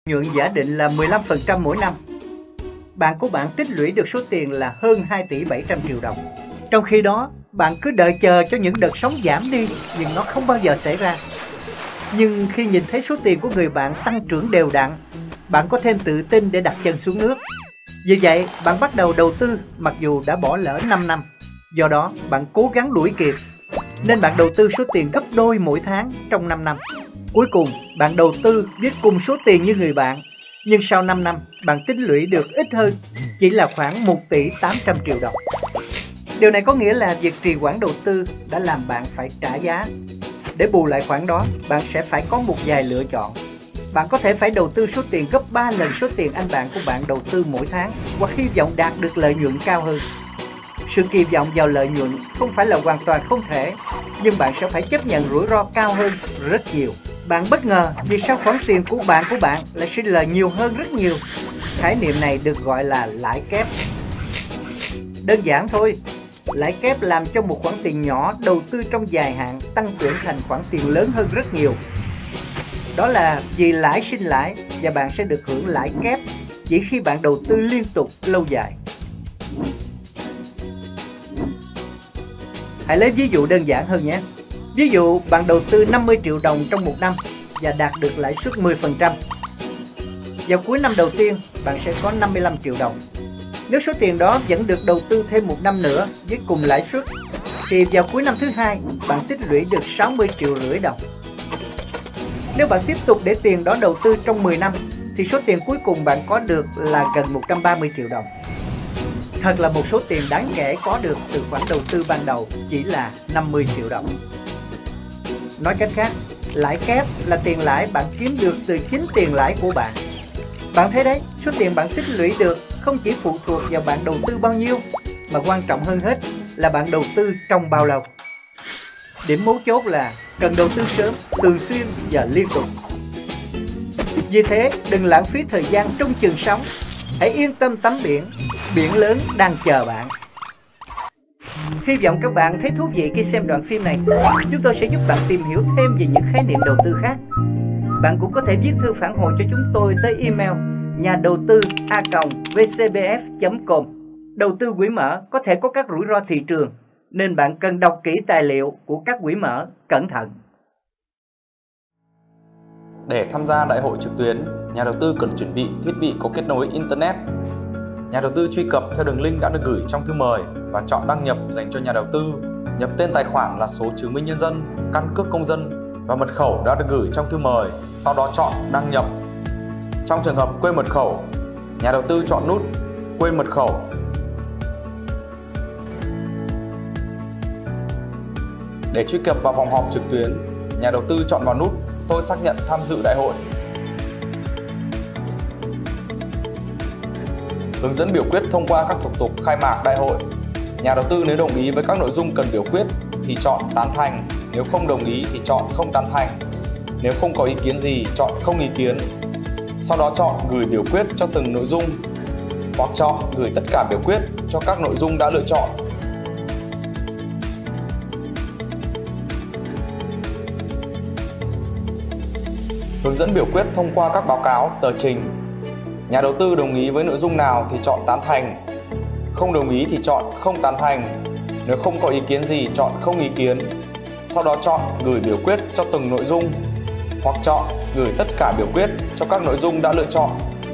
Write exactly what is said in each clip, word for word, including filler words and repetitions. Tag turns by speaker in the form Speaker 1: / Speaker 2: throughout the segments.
Speaker 1: nhuận giả định là mười lăm phần trăm mỗi năm. Bạn của bạn tích lũy được số tiền là hơn hai tỷ bảy trăm triệu đồng. Trong khi đó, bạn cứ đợi chờ cho những đợt sóng giảm đi, nhưng nó không bao giờ xảy ra. Nhưng khi nhìn thấy số tiền của người bạn tăng trưởng đều đặn, bạn có thêm tự tin để đặt chân xuống nước. Vì vậy, bạn bắt đầu đầu tư mặc dù đã bỏ lỡ năm năm. Do đó, bạn cố gắng đuổi kịp, nên bạn đầu tư số tiền gấp đôi mỗi tháng trong năm năm. Cuối cùng, bạn đầu tư với cùng số tiền như người bạn, nhưng sau năm năm, bạn tích lũy được ít hơn, chỉ là khoảng một tỷ tám trăm triệu đồng. Điều này có nghĩa là việc trì hoãn đầu tư đã làm bạn phải trả giá. Để bù lại khoản đó, bạn sẽ phải có một vài lựa chọn. Bạn có thể phải đầu tư số tiền gấp ba lần số tiền anh bạn của bạn đầu tư mỗi tháng, hoặc hy vọng đạt được lợi nhuận cao hơn. Sự kỳ vọng vào lợi nhuận không phải là hoàn toàn không thể, nhưng bạn sẽ phải chấp nhận rủi ro cao hơn rất nhiều. Bạn bất ngờ vì sao khoản tiền của bạn của bạn lại sinh lời nhiều hơn rất nhiều. Khái niệm này được gọi là lãi kép. Đơn giản thôi, lãi kép làm cho một khoản tiền nhỏ đầu tư trong dài hạn tăng trưởng thành khoản tiền lớn hơn rất nhiều. Đó là vì lãi sinh lãi, và bạn sẽ được hưởng lãi kép chỉ khi bạn đầu tư liên tục lâu dài. Hãy lấy ví dụ đơn giản hơn nhé. Ví dụ bạn đầu tư năm mươi triệu đồng trong một năm và đạt được lãi suất mười phần trăm. Vào cuối năm đầu tiên, bạn sẽ có năm mươi lăm triệu đồng. Nếu số tiền đó vẫn được đầu tư thêm một năm nữa với cùng lãi suất, thì vào cuối năm thứ hai, bạn tích lũy được sáu mươi triệu rưỡi đồng. Nếu bạn tiếp tục để tiền đó đầu tư trong mười năm, thì số tiền cuối cùng bạn có được là gần một trăm ba mươi triệu đồng. Thật là một số tiền đáng kể có được từ khoản đầu tư ban đầu chỉ là năm mươi triệu đồng. Nói cách khác, lãi kép là tiền lãi bạn kiếm được từ chính tiền lãi của bạn. Bạn thấy đấy, số tiền bạn tích lũy được không chỉ phụ thuộc vào bạn đầu tư bao nhiêu, mà quan trọng hơn hết là bạn đầu tư trong bao lâu. Điểm mấu chốt là cần đầu tư sớm, thường xuyên và liên tục. Vì thế, đừng lãng phí thời gian trong chừng sóng. Hãy yên tâm tắm biển, biển lớn đang chờ bạn. Hy vọng các bạn thấy thú vị khi xem đoạn phim này. Chúng tôi sẽ giúp bạn tìm hiểu thêm về những khái niệm đầu tư khác. Bạn cũng có thể viết thư phản hồi cho chúng tôi tới email nhà đầu tư a còng vê xê bê ép chấm com. Đầu tư quỹ mở có thể có các rủi ro thị trường, nên bạn cần đọc kỹ tài liệu của các quỹ mở cẩn thận.
Speaker 2: Để tham gia đại hội trực tuyến, nhà đầu tư cần chuẩn bị thiết bị có kết nối Internet. Nhà đầu tư truy cập theo đường link đã được gửi trong thư mời và chọn đăng nhập dành cho nhà đầu tư. Nhập tên tài khoản là số chứng minh nhân dân, căn cước công dân và mật khẩu đã được gửi trong thư mời, sau đó chọn đăng nhập. Trong trường hợp quên mật khẩu, nhà đầu tư chọn nút quên mật khẩu. Để truy cập vào phòng họp trực tuyến, nhà đầu tư chọn vào nút tôi xác nhận tham dự đại hội. Hướng dẫn biểu quyết thông qua các thủ tục khai mạc đại hội. Nhà đầu tư nếu đồng ý với các nội dung cần biểu quyết thì chọn tán thành, nếu không đồng ý thì chọn không tán thành. Nếu không có ý kiến gì, chọn không ý kiến. Sau đó chọn gửi biểu quyết cho từng nội dung, hoặc chọn gửi tất cả biểu quyết cho các nội dung đã lựa chọn. Hướng dẫn biểu quyết thông qua các báo cáo, tờ trình. Nhà đầu tư đồng ý với nội dung nào thì chọn tán thành, không đồng ý thì chọn không tán thành. Nếu không có ý kiến gì, chọn không ý kiến. Sau đó chọn gửi biểu quyết cho từng nội dung, hoặc chọn gửi tất cả biểu quyết cho các nội dung đã lựa chọn.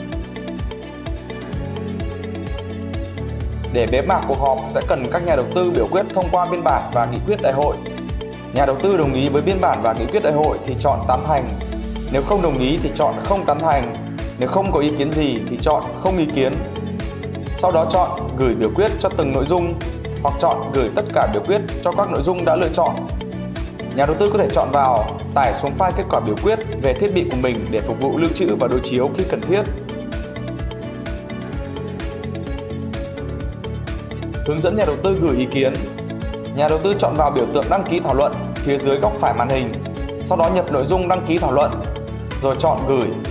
Speaker 2: Để bế mạc cuộc họp sẽ cần các nhà đầu tư biểu quyết thông qua biên bản và nghị quyết đại hội. Nhà đầu tư đồng ý với biên bản và nghị quyết đại hội thì chọn tán thành. Nếu không đồng ý thì chọn không tán thành. Nếu không có ý kiến gì thì chọn không ý kiến. Sau đó chọn gửi biểu quyết cho từng nội dung, hoặc chọn gửi tất cả biểu quyết cho các nội dung đã lựa chọn. Nhà đầu tư có thể chọn vào tải xuống file kết quả biểu quyết về thiết bị của mình để phục vụ lưu trữ và đối chiếu khi cần thiết. Hướng dẫn nhà đầu tư gửi ý kiến. Nhà đầu tư chọn vào biểu tượng đăng ký thảo luận phía dưới góc phải màn hình, sau đó nhập nội dung đăng ký thảo luận, rồi chọn gửi.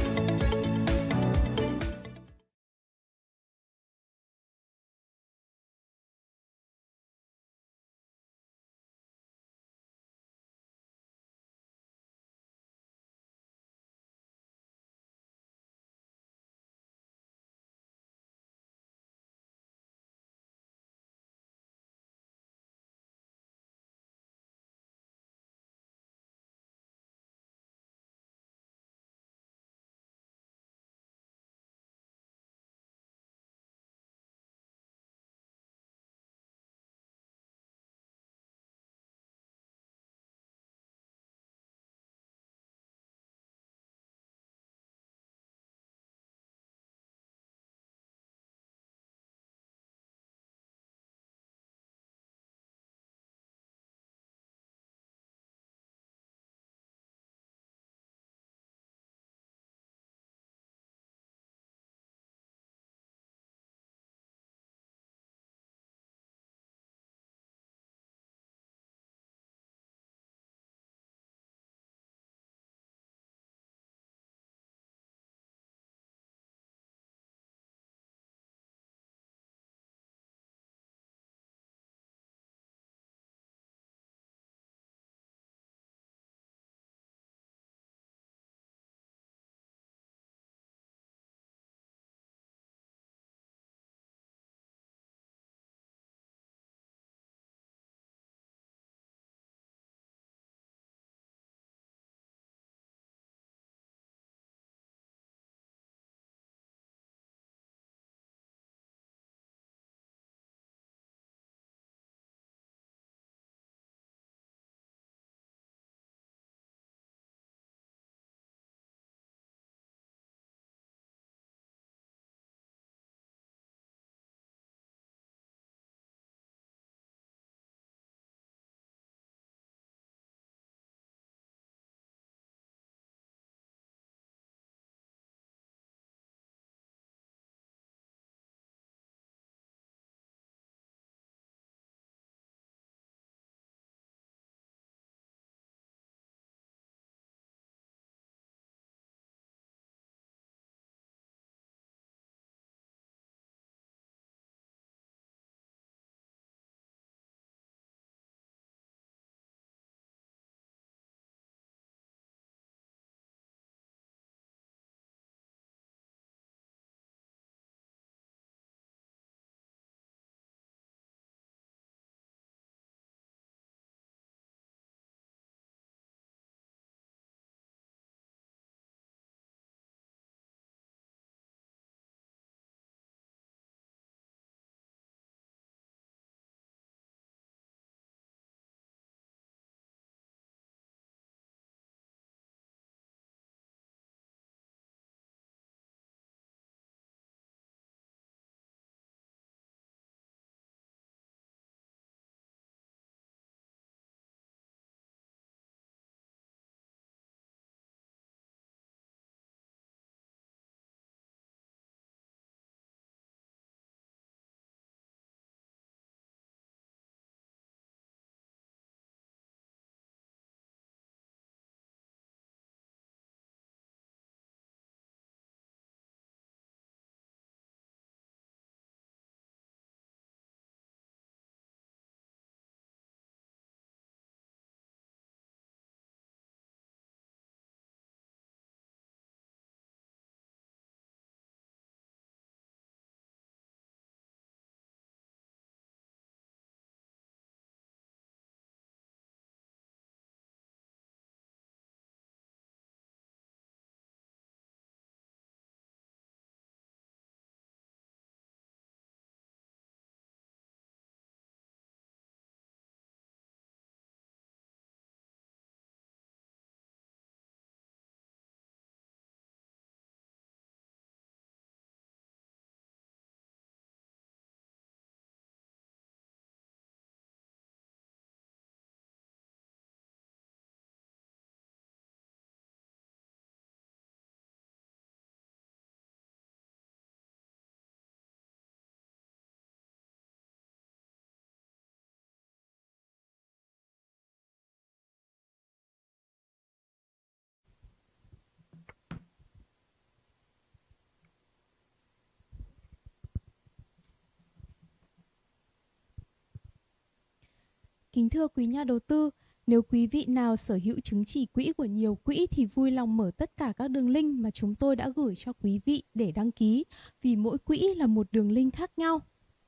Speaker 3: Kính thưa quý nhà đầu tư, nếu quý vị nào sở hữu chứng chỉ quỹ của nhiều quỹ thì vui lòng mở tất cả các đường link mà chúng tôi đã gửi cho quý vị để đăng ký, vì mỗi quỹ là một đường link khác nhau.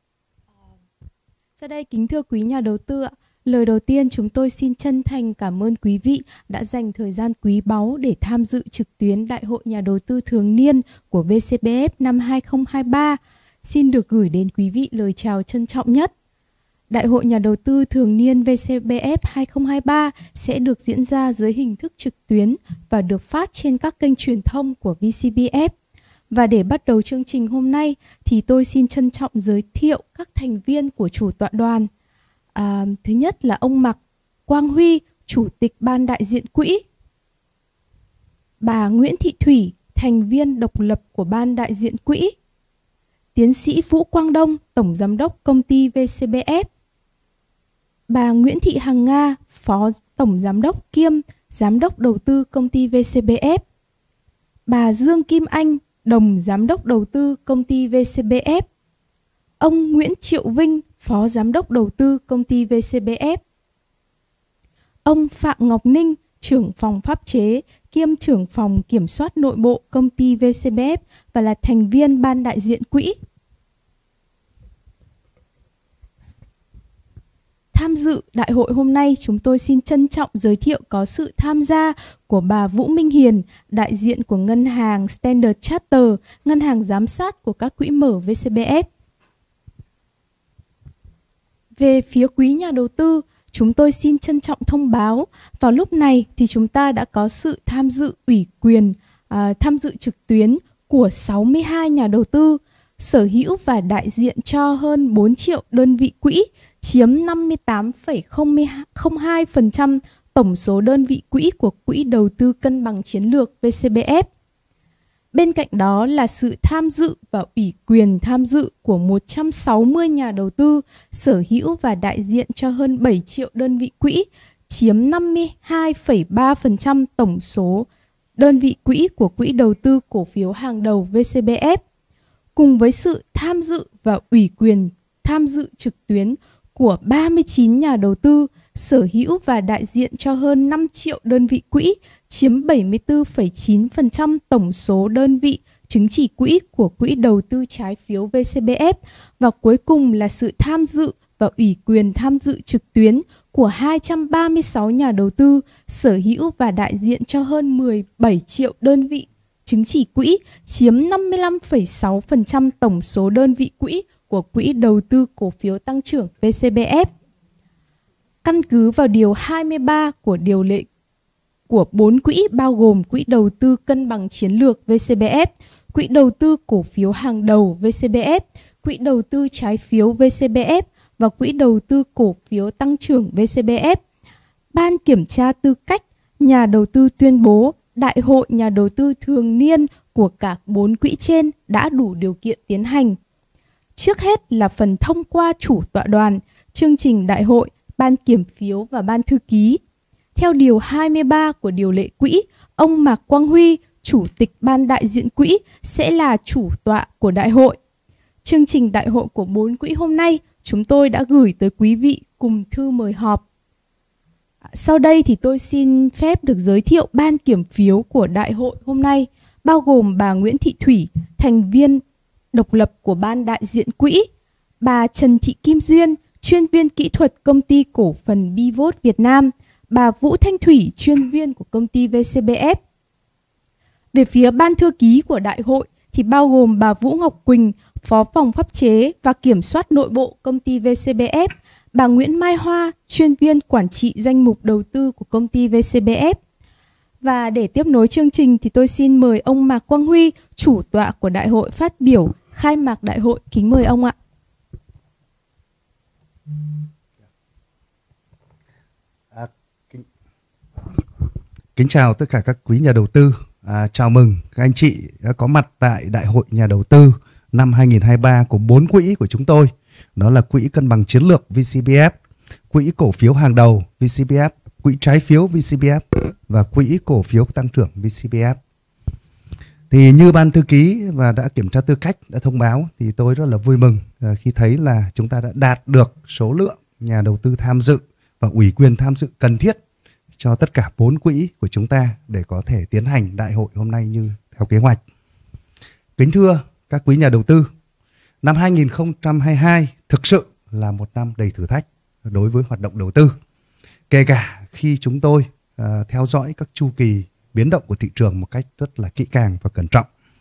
Speaker 3: Sau đây, kính thưa quý nhà đầu tư ạ, lời đầu tiên chúng tôi xin chân thành cảm ơn quý vị đã dành thời gian quý báu để tham dự trực tuyến Đại hội Nhà đầu tư thường niên của vê xê bê ép năm hai không hai ba. Xin được gửi đến quý vị lời chào trân trọng nhất. Đại hội Nhà đầu tư thường niên vê xê bê ép hai không hai ba sẽ được diễn ra dưới hình thức trực tuyến và được phát trên các kênh truyền thông của vê xê bê ép. Và để bắt đầu chương trình hôm nay thì tôi xin trân trọng giới thiệu các thành viên của chủ tọa đoàn. À, thứ nhất là ông Mạc Quang Huy, Chủ tịch Ban đại diện quỹ. Bà Nguyễn Thị Thủy, thành viên độc lập của Ban đại diện quỹ. Tiến sĩ Vũ Quang Đông, Tổng Giám đốc Công ty vê xê bê ép. Bà Nguyễn Thị Hằng Nga, Phó Tổng Giám đốc kiêm Giám đốc Đầu tư Công ty vê xê bê ép. Bà Dương Kim Anh, Đồng Giám đốc Đầu tư Công ty vê xê bê ép. Ông Nguyễn Triệu Vinh, Phó Giám đốc Đầu tư Công ty vê xê bê ép. Ông Phạm Ngọc Ninh, Trưởng phòng Pháp chế, kiêm Trưởng phòng Kiểm soát Nội bộ Công ty vê xê bê ép và là thành viên Ban đại diện quỹ. Tham dự đại hội hôm nay, chúng tôi xin trân trọng giới thiệu có sự tham gia của bà Vũ Minh Hiền, đại diện của ngân hàng Standard Chartered, ngân hàng giám sát của các quỹ mở vê xê bê ép. Về phía quý nhà đầu tư, chúng tôi xin trân trọng thông báo, vào lúc này thì chúng ta đã có sự tham dự ủy quyền, à, tham dự trực tuyến của sáu mươi hai nhà đầu tư, sở hữu và đại diện cho hơn bốn triệu đơn vị quỹ, chiếm năm mươi tám phẩy không hai phần trăm tổng số đơn vị quỹ của Quỹ Đầu tư Cân bằng Chiến lược vê xê bê ép. Bên cạnh đó là sự tham dự và ủy quyền tham dự của một trăm sáu mươi nhà đầu tư, sở hữu và đại diện cho hơn bảy triệu đơn vị quỹ, chiếm năm mươi hai phẩy ba phần trăm tổng số đơn vị quỹ của Quỹ Đầu tư Cổ phiếu hàng đầu vê xê bê ép. Cùng với sự tham dự và ủy quyền tham dự trực tuyến của ba mươi chín nhà đầu tư, sở hữu và đại diện cho hơn năm triệu đơn vị quỹ, chiếm bảy mươi tư phẩy chín phần trăm tổng số đơn vị chứng chỉ quỹ của Quỹ Đầu tư Trái phiếu vê xê bê ép. Và cuối cùng là sự tham dự và ủy quyền tham dự trực tuyến của hai trăm ba mươi sáu nhà đầu tư, sở hữu và đại diện cho hơn mười bảy triệu đơn vị chứng chỉ quỹ, chiếm năm mươi lăm phẩy sáu phần trăm tổng số đơn vị quỹ của Quỹ Đầu tư Cổ phiếu Tăng trưởng vê xê bê ép. Căn cứ vào điều hai mươi ba của điều lệ của bốn quỹ bao gồm Quỹ Đầu tư Cân bằng Chiến lược vê xê bê ép, Quỹ Đầu tư Cổ phiếu Hàng đầu vê xê bê ép, Quỹ Đầu tư Trái phiếu vê xê bê ép và Quỹ Đầu tư Cổ phiếu Tăng trưởng vê xê bê ép. Ban kiểm tra tư cách nhà đầu tư tuyên bố Đại hội Nhà đầu tư thường niên của cả bốn quỹ trên đã đủ điều kiện tiến hành. Trước hết là phần thông qua chủ tọa đoàn, chương trình đại hội, ban kiểm phiếu và ban thư ký. Theo điều hai mươi ba của điều lệ quỹ, ông Mạc Quang Huy, Chủ tịch Ban đại diện quỹ, sẽ là chủ tọa của đại hội. Chương trình đại hội của bốn quỹ hôm nay chúng tôi đã gửi tới quý vị cùng thư mời họp. Sau đây thì tôi xin phép được giới thiệu ban kiểm phiếu của đại hội hôm nay, bao gồm bà Nguyễn Thị Thủy, thành viên độc lập của Ban đại diện quỹ, bà Trần Thị Kim Duyên, chuyên viên kỹ thuật Công ty Cổ phần Bivot Việt Nam, bà Vũ Thanh Thủy, chuyên viên của Công ty vê xê bê ép. Về phía ban thư ký của đại hội thì bao gồm bà Vũ Ngọc Quỳnh, Phó phòng Pháp chế và Kiểm soát Nội bộ Công ty vê xê bê ép, bà Nguyễn Mai Hoa, chuyên viên quản trị danh mục đầu tư của Công ty vê xê bê ép. Và để tiếp nối chương trình thì tôi xin mời ông Mạc Quang Huy, chủ tọa của đại hội phát biểu khai mạc đại hội. Kính mời ông ạ.
Speaker 4: À, kính, kính chào tất cả các quý nhà đầu tư. À, chào mừng các anh chị đã có mặt tại Đại hội Nhà đầu tư năm hai không hai ba của bốn quỹ của chúng tôi. Đó là Quỹ Cân bằng Chiến lược vê xê bê ép, Quỹ Cổ phiếu Hàng đầu vê xê bê ép, Quỹ Trái phiếu vê xê bê ép và Quỹ Cổ phiếu Tăng trưởng vê xê bê ép. Thì như ban thư ký và đã kiểm tra tư cách đã thông báo thì tôi rất là vui mừng khi thấy là chúng ta đã đạt được số lượng nhà đầu tư tham dự và ủy quyền tham dự cần thiết cho tất cả bốn quỹ của chúng ta để có thể tiến hành đại hội hôm nay như theo kế hoạch. Kính thưa các quý nhà đầu tư, năm hai nghìn không trăm hai mươi hai thực sự là một năm đầy thử thách đối với hoạt động đầu tư. Kể cả khi chúng tôi uh, theo dõi các chu kỳ biến động của thị trường một cách rất là kỹ càng và cẩn trọng.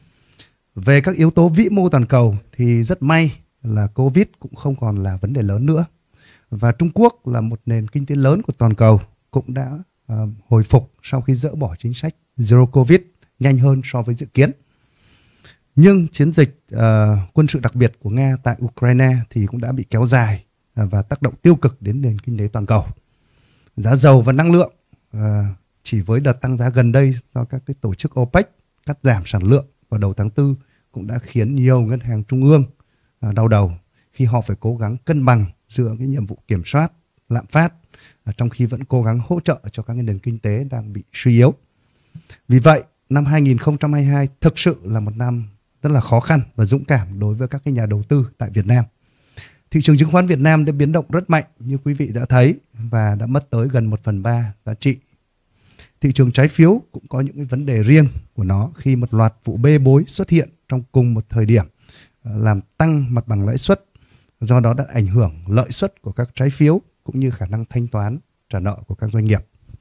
Speaker 4: Về các yếu tố vĩ mô toàn cầu thì rất may là Covid cũng không còn là vấn đề lớn nữa. Và Trung Quốc là một nền kinh tế lớn của toàn cầu cũng đã uh, hồi phục sau khi dỡ bỏ chính sách Zero Covid nhanh hơn so với dự kiến. Nhưng chiến dịch uh, quân sự đặc biệt của Nga tại Ukraine thì cũng đã bị kéo dài uh, và tác động tiêu cực đến nền kinh tế toàn cầu. Giá dầu và năng lượng uh, chỉ với đợt tăng giá gần đây do các cái tổ chức OPEC cắt giảm sản lượng vào đầu tháng tư cũng đã khiến nhiều ngân hàng trung ương uh, đau đầu khi họ phải cố gắng cân bằng giữa cái nhiệm vụ kiểm soát lạm phát uh, trong khi vẫn cố gắng hỗ trợ cho các nền kinh tế đang bị suy yếu. Vì vậy, năm hai nghìn không trăm hai mươi hai thực sự là một năm rất là khó khăn và dũng cảm đối với các cái nhà đầu tư tại Việt Nam. Thị trường chứng khoán Việt Nam đã biến động rất mạnh như quý vị đã thấy và đã mất tới gần một phần ba giá trị. Thị trường trái phiếu cũng có những cái vấn đề riêng của nó khi một loạt vụ bê bối xuất hiện trong cùng một thời điểm làm tăng mặt bằng lãi suất, do đó đã ảnh hưởng lợi suất của các trái phiếu cũng như khả năng thanh toán trả nợ của các doanh nghiệp.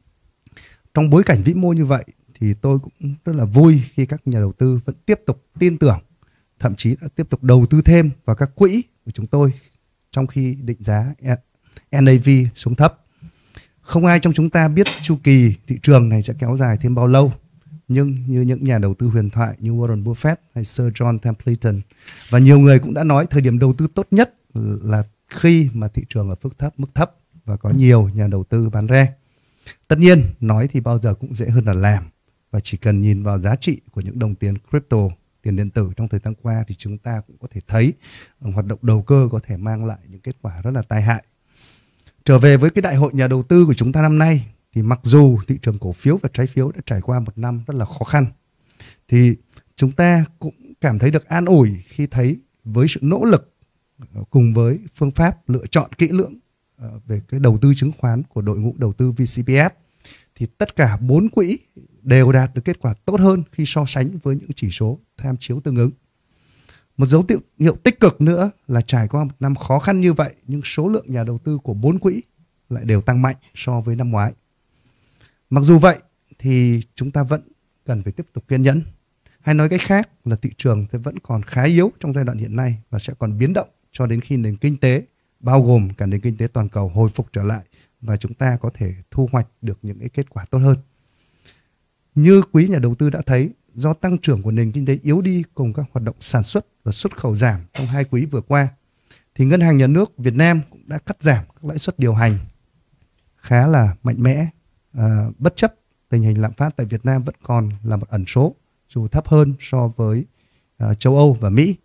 Speaker 4: Trong bối cảnh vĩ mô như vậy thì tôi cũng rất là vui khi các nhà đầu tư vẫn tiếp tục tin tưởng, thậm chí đã tiếp tục đầu tư thêm vào các quỹ của chúng tôi trong khi định giá en a vê xuống thấp. Không ai trong chúng ta biết chu kỳ thị trường này sẽ kéo dài thêm bao lâu, nhưng như những nhà đầu tư huyền thoại như Warren Buffett hay Sir John Templeton và nhiều người cũng đã nói thời điểm đầu tư tốt nhất là khi mà thị trường ở mức thấp, mức thấp và có nhiều nhà đầu tư bán re. Tất nhiên, nói thì bao giờ cũng dễ hơn là làm. Và chỉ cần nhìn vào giá trị của những đồng tiền crypto, tiền điện tử trong thời gian qua thì chúng ta cũng có thể thấy hoạt động đầu cơ có thể mang lại những kết quả rất là tai hại. Trở về với cái đại hội nhà đầu tư của chúng ta năm nay thì mặc dù thị trường cổ phiếu và trái phiếu đã trải qua một năm rất là khó khăn, thì chúng ta cũng cảm thấy được an ủi khi thấy với sự nỗ lực cùng với phương pháp lựa chọn kỹ lưỡng về cái đầu tư chứng khoán của đội ngũ đầu tư vê xê pê ép thì tất cả bốn quỹ đều đạt được kết quả tốt hơn khi so sánh với những chỉ số tham chiếu tương ứng. Một dấu hiệu tích cực nữa là trải qua một năm khó khăn như vậy nhưng số lượng nhà đầu tư của bốn quỹ lại đều tăng mạnh so với năm ngoái. Mặc dù vậy thì chúng ta vẫn cần phải tiếp tục kiên nhẫn. Hay nói cách khác là thị trường thì vẫn còn khá yếu trong giai đoạn hiện nay và sẽ còn biến động cho đến khi nền kinh tế, bao gồm cả nền kinh tế toàn cầu hồi phục trở lại và chúng ta có thể thu hoạch được những cái kết quả tốt hơn. Như quý nhà đầu tư đã thấy, do tăng trưởng của nền kinh tế yếu đi cùng các hoạt động sản xuất và xuất khẩu giảm trong hai quý vừa qua, thì Ngân hàng Nhà nước Việt Nam cũng đã cắt giảm các lãi suất điều hành khá là mạnh mẽ, à, bất chấp tình hình lạm phát tại Việt Nam vẫn còn là một ẩn số, dù thấp hơn so với à, châu Âu và Mỹ.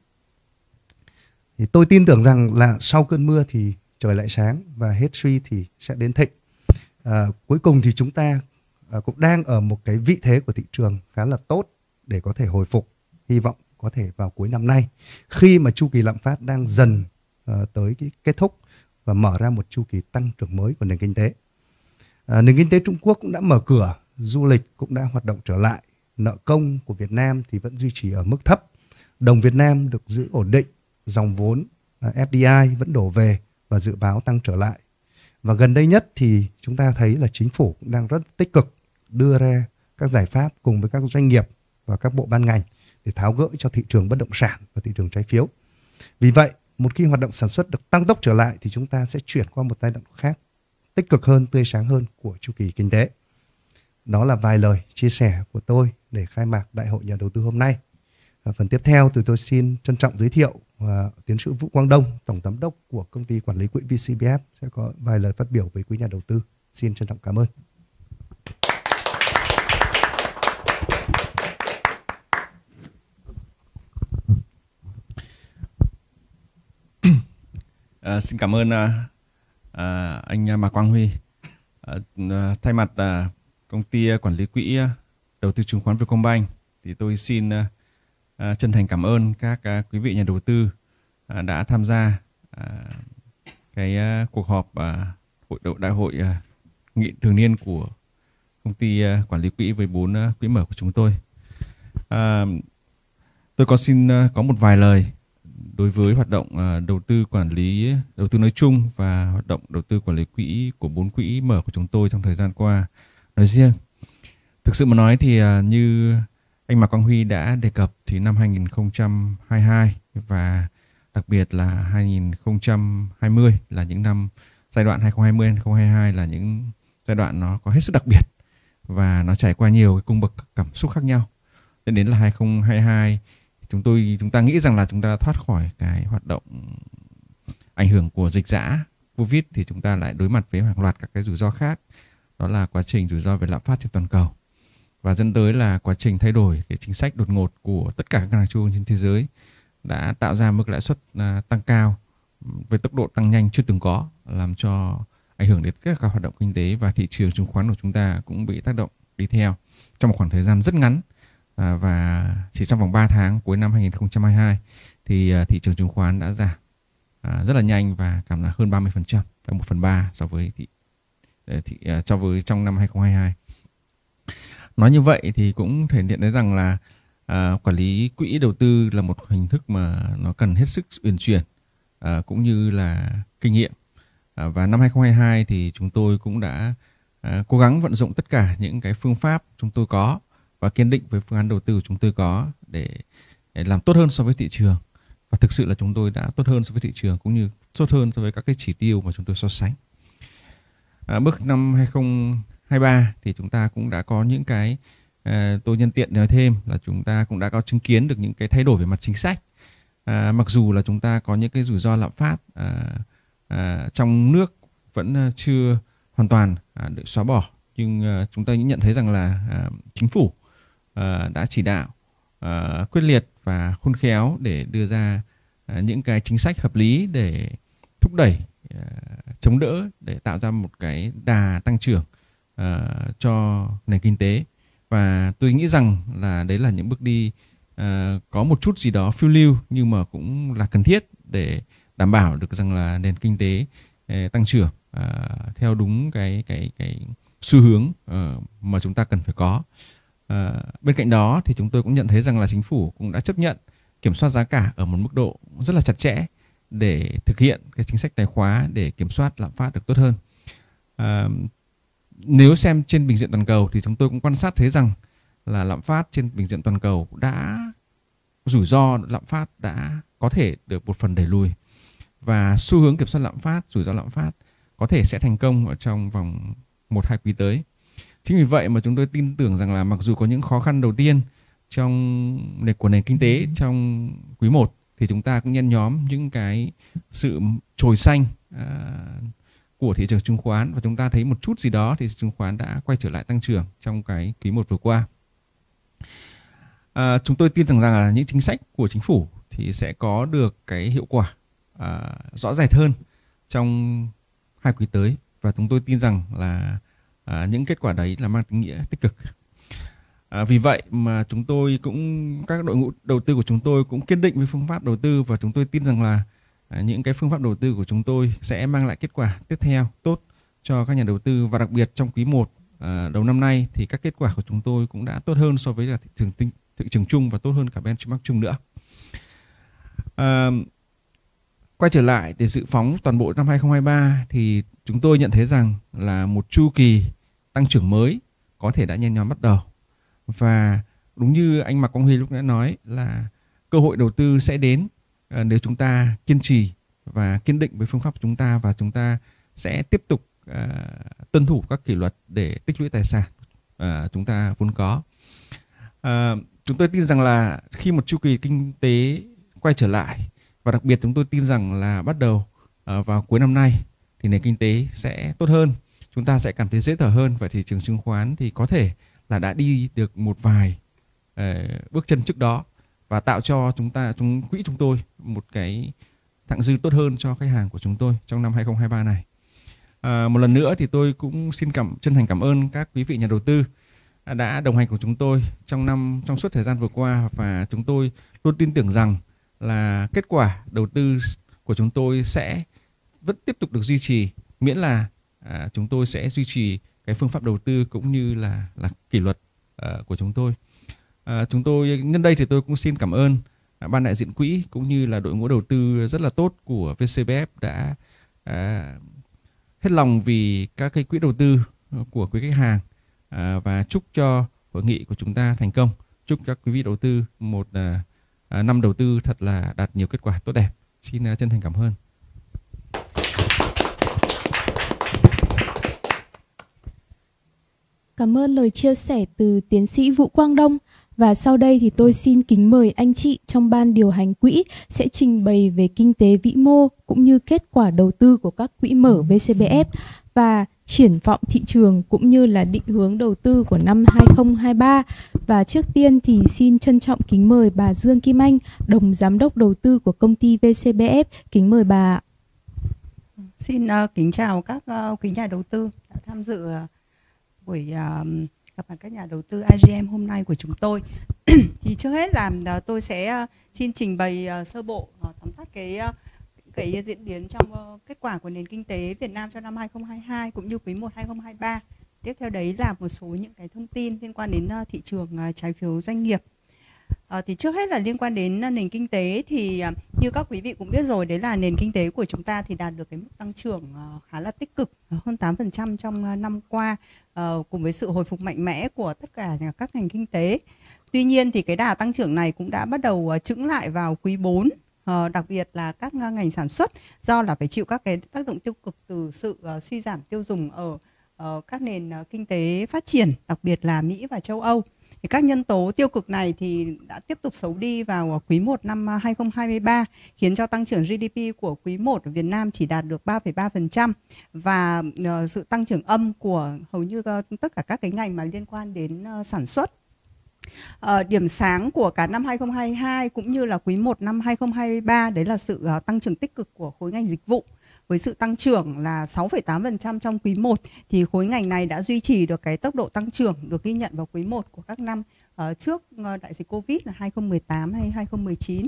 Speaker 4: Thì tôi tin tưởng rằng là sau cơn mưa thì trời lại sáng và hết suy thì sẽ đến thịnh. À, cuối cùng thì chúng ta à, cũng đang ở một cái vị thế của thị trường khá là tốt để có thể hồi phục, hy vọng có thể vào cuối năm nay khi mà chu kỳ lạm phát đang dần à, tới cái kết thúc và mở ra một chu kỳ tăng trưởng mới của nền kinh tế. À, nền kinh tế Trung Quốc cũng đã mở cửa, du lịch cũng đã hoạt động trở lại, nợ công của Việt Nam thì vẫn duy trì ở mức thấp, đồng Việt Nam được giữ ổn định, dòng vốn ép đê i vẫn đổ về và dự báo tăng trở lại. Và gần đây nhất thì chúng ta thấy là chính phủ cũng đang rất tích cực đưa ra các giải pháp cùng với các doanh nghiệp và các bộ ban ngành để tháo gỡ cho thị trường bất động sản và thị trường trái phiếu. Vì vậy, một khi hoạt động sản xuất được tăng tốc trở lại thì chúng ta sẽ chuyển qua một giai đoạn khác tích cực hơn, tươi sáng hơn của chu kỳ kinh tế. Đó là vài lời chia sẻ của tôi để khai mạc Đại hội Nhà đầu tư hôm nay. Và phần tiếp theo thì tôi xin trân trọng giới thiệu uh, tiến sĩ Vũ Quang Đông, Tổng Giám đốc của Công ty Quản lý Quỹ vê xê pê ép sẽ có vài lời phát biểu với quý nhà đầu tư. Xin trân trọng cảm ơn.
Speaker 5: À, xin cảm ơn uh, uh, anh Mạc Quang Huy. Uh, uh, thay mặt uh, Công ty Quản lý Quỹ uh, Đầu tư Chứng khoán Vietcombank thì tôi xin uh, uh, chân thành cảm ơn các uh, quý vị nhà đầu tư uh, đã tham gia uh, cái uh, cuộc họp uh, hội đầu đại hội uh, nghị thường niên của công ty uh, quản lý quỹ với bốn uh, quỹ mở của chúng tôi. Uh, tôi có xin uh, có một vài lời đối với hoạt động uh, đầu tư quản lý đầu tư nói chung và hoạt động đầu tư quản lý quỹ của bốn quỹ mở của chúng tôi trong thời gian qua nói riêng. Thực sự mà nói thì uh, như anh Mạc Quang Huy đã đề cập thì năm hai nghìn không trăm hai mươi hai và đặc biệt là hai nghìn không trăm hai mươi là những năm giai đoạn hai nghìn không trăm hai mươi đến hai nghìn không trăm hai mươi hai là những giai đoạn nó có hết sức đặc biệt và nó trải qua nhiều cái cung bậc cảm xúc khác nhau. Cho đến là hai nghìn không trăm hai mươi hai chúng tôi chúng ta nghĩ rằng là chúng ta đã thoát khỏi cái hoạt động ảnh hưởng của dịch dã Covid thì chúng ta lại đối mặt với hàng loạt các cái rủi ro khác. Đó là quá trình rủi ro về lạm phát trên toàn cầu và dẫn tới là quá trình thay đổi cái chính sách đột ngột của tất cả các ngân hàng trung ương trên thế giới đã tạo ra mức lãi suất tăng cao với tốc độ tăng nhanh chưa từng có, làm cho ảnh hưởng đến các hoạt động kinh tế và thị trường chứng khoán của chúng ta cũng bị tác động đi theo trong một khoảng thời gian rất ngắn. À, và chỉ trong vòng ba tháng cuối năm hai nghìn không trăm hai mươi hai thì uh, thị trường chứng khoán đã giảm uh, rất là nhanh và cảm là hơn ba mươi phần trăm, là một phần ba so với thị, thị uh, so với trong năm hai nghìn không trăm hai mươi hai. Nói như vậy thì cũng thể hiện thấy rằng là uh, quản lý quỹ đầu tư là một hình thức mà nó cần hết sức uyển chuyển uh, cũng như là kinh nghiệm. Uh, và năm hai nghìn không trăm hai mươi hai thì chúng tôi cũng đã uh, cố gắng vận dụng tất cả những cái phương pháp chúng tôi có và kiên định với phương án đầu tư của chúng tôi có để, để làm tốt hơn so với thị trường. Và thực sự là chúng tôi đã tốt hơn so với thị trường cũng như tốt hơn so với các cái chỉ tiêu mà chúng tôi so sánh. À, bước năm hai nghìn không trăm hai mươi ba thì chúng ta cũng đã có những cái à, tôi nhân tiện nói thêm là chúng ta cũng đã có chứng kiến được những cái thay đổi về mặt chính sách. À, mặc dù là chúng ta có những cái rủi ro lạm phát à, à, trong nước vẫn chưa hoàn toàn à, được xóa bỏ, nhưng à, chúng ta nhận thấy rằng là à, chính phủ Uh, đã chỉ đạo uh, quyết liệt và khôn khéo để đưa ra uh, những cái chính sách hợp lý để thúc đẩy, uh, chống đỡ để tạo ra một cái đà tăng trưởng uh, cho nền kinh tế. Và tôi nghĩ rằng là đấy là những bước đi uh, có một chút gì đó phiêu lưu nhưng mà cũng là cần thiết để đảm bảo được rằng là nền kinh tế uh, tăng trưởng uh, theo đúng cái cái cái xu hướng uh, mà chúng ta cần phải có. À, bên cạnh đó thì chúng tôi cũng nhận thấy rằng là chính phủ cũng đã chấp nhận kiểm soát giá cả ở một mức độ rất là chặt chẽ để thực hiện cái chính sách tài khóa để kiểm soát lạm phát được tốt hơn. À, nếu xem trên bình diện toàn cầu thì chúng tôi cũng quan sát thấy rằng là lạm phát trên bình diện toàn cầu đã rủi ro lạm phát đã có thể được một phần đẩy lùi và xu hướng kiểm soát lạm phát, rủi ro lạm phát có thể sẽ thành công ở trong vòng một hai quý tới. Chính vì vậy mà chúng tôi tin tưởng rằng là mặc dù có những khó khăn đầu tiên trong nền của nền kinh tế trong quý một thì chúng ta cũng nhen nhóm những cái sự trồi xanh à, của thị trường chứng khoán và chúng ta thấy một chút gì đó thì chứng khoán đã quay trở lại tăng trưởng trong cái quý một vừa qua. À, chúng tôi tin rằng rằng là những chính sách của chính phủ thì sẽ có được cái hiệu quả à, rõ rệt hơn trong hai quý tới và chúng tôi tin rằng là À, những kết quả đấy là mang tính nghĩa tích cực. À, vì vậy mà chúng tôi cũng các đội ngũ đầu tư của chúng tôi cũng kiên định với phương pháp đầu tư và chúng tôi tin rằng là à, những cái phương pháp đầu tư của chúng tôi sẽ mang lại kết quả tiếp theo tốt cho các nhà đầu tư và đặc biệt trong quý một à, đầu năm nay thì các kết quả của chúng tôi cũng đã tốt hơn so với là thị trường tinh, thị trường chung và tốt hơn cả benchmark chung nữa. À, quay trở lại để dự phóng toàn bộ năm hai nghìn không trăm hai mươi ba thì chúng tôi nhận thấy rằng là một chu kỳ tăng trưởng mới có thể đã nhen nhóm bắt đầu. Và đúng như anh Mạc Quang Huy lúc nãy nói là cơ hội đầu tư sẽ đến uh, nếu chúng ta kiên trì và kiên định với phương pháp của chúng ta và chúng ta sẽ tiếp tục uh, tuân thủ các kỷ luật để tích lũy tài sản uh, chúng ta vốn có. Uh, chúng tôi tin rằng là khi một chu kỳ kinh tế quay trở lại và đặc biệt chúng tôi tin rằng là bắt đầu uh, vào cuối năm nay thì nền kinh tế sẽ tốt hơn, chúng ta sẽ cảm thấy dễ thở hơn và thị trường chứng khoán thì có thể là đã đi được một vài uh, bước chân trước đó và tạo cho chúng ta, chúng quỹ chúng tôi một cái thặng dư tốt hơn cho khách hàng của chúng tôi trong năm hai nghìn không trăm hai mươi ba này. À, một lần nữa thì tôi cũng xin cảm chân thành cảm ơn các quý vị nhà đầu tư đã đồng hành cùng chúng tôi trong năm trong suốt thời gian vừa qua và chúng tôi luôn tin tưởng rằng là kết quả đầu tư của chúng tôi sẽ vẫn tiếp tục được duy trì miễn là à, chúng tôi sẽ duy trì cái phương pháp đầu tư cũng như là là kỷ luật uh, của chúng tôi. À, chúng tôi nhân đây thì tôi cũng xin cảm ơn à, ban đại diện quỹ cũng như là đội ngũ đầu tư rất là tốt của vê xê bê ép đã à, hết lòng vì các cái quỹ đầu tư của quý khách hàng, à, và chúc cho hội nghị của chúng ta thành công. Chúc các quý vị đầu tư một à, à, năm đầu tư thật là đạt nhiều kết quả tốt đẹp. Xin à, chân thành cảm ơn.
Speaker 3: Cảm ơn lời chia sẻ từ tiến sĩ Vũ Quang Đông. Và sau đây thì tôi xin kính mời anh chị trong ban điều hành quỹ sẽ trình bày về kinh tế vĩ mô cũng như kết quả đầu tư của các quỹ mở vê xê bê ép và triển vọng thị trường cũng như là định hướng đầu tư của năm hai không hai ba. Và trước tiên thì xin trân trọng kính mời bà Dương Kim Anh, đồng giám đốc đầu tư của công ty vê xê bê ép. Kính mời bà.
Speaker 6: Xin uh, kính chào các uh, quý nhà đầu tư đã tham dự uh, buổi uh, gặp mặt các nhà đầu tư i giê em hôm nay của chúng tôi. Thì trước hết là uh, tôi sẽ uh, xin trình bày uh, sơ bộ uh, tóm tắt cái uh, cái diễn biến trong uh, kết quả của nền kinh tế Việt Nam cho năm hai không hai hai cũng như quý một hai không hai ba. Tiếp theo đấy là một số những cái thông tin liên quan đến uh, thị trường uh, trái phiếu doanh nghiệp. À, thì trước hết là liên quan đến nền kinh tế thì uh, như các quý vị cũng biết rồi, đấy là nền kinh tế của chúng ta thì đạt được cái mức tăng trưởng uh, khá là tích cực, uh, hơn tám phần trăm trong uh, năm qua, uh, cùng với sự hồi phục mạnh mẽ của tất cả các ngành kinh tế. Tuy nhiên thì cái đà tăng trưởng này cũng đã bắt đầu uh, chững lại vào quý bốn, uh, đặc biệt là các uh, ngành sản xuất, do là phải chịu các cái tác động tiêu cực từ sự uh, suy giảm tiêu dùng ở uh, các nền uh, kinh tế phát triển, đặc biệt là Mỹ và châu Âu. Thì các nhân tố tiêu cực này thì đã tiếp tục xấu đi vào quý một năm hai không hai ba, khiến cho tăng trưởng giê đê pê của quý một ở Việt Nam chỉ đạt được ba phẩy ba phần trăm và uh, sự tăng trưởng âm của hầu như uh, tất cả các cái ngành mà liên quan đến uh, sản xuất. Uh, điểm sáng của cả năm hai không hai hai cũng như là quý một năm hai không hai ba đấy là sự uh, tăng trưởng tích cực của khối ngành dịch vụ. Với sự tăng trưởng là sáu phẩy tám phần trăm trong quý một thì khối ngành này đã duy trì được cái tốc độ tăng trưởng được ghi nhận vào quý một của các năm uh, trước uh, đại dịch Covid là hai không một tám hay hai không một chín.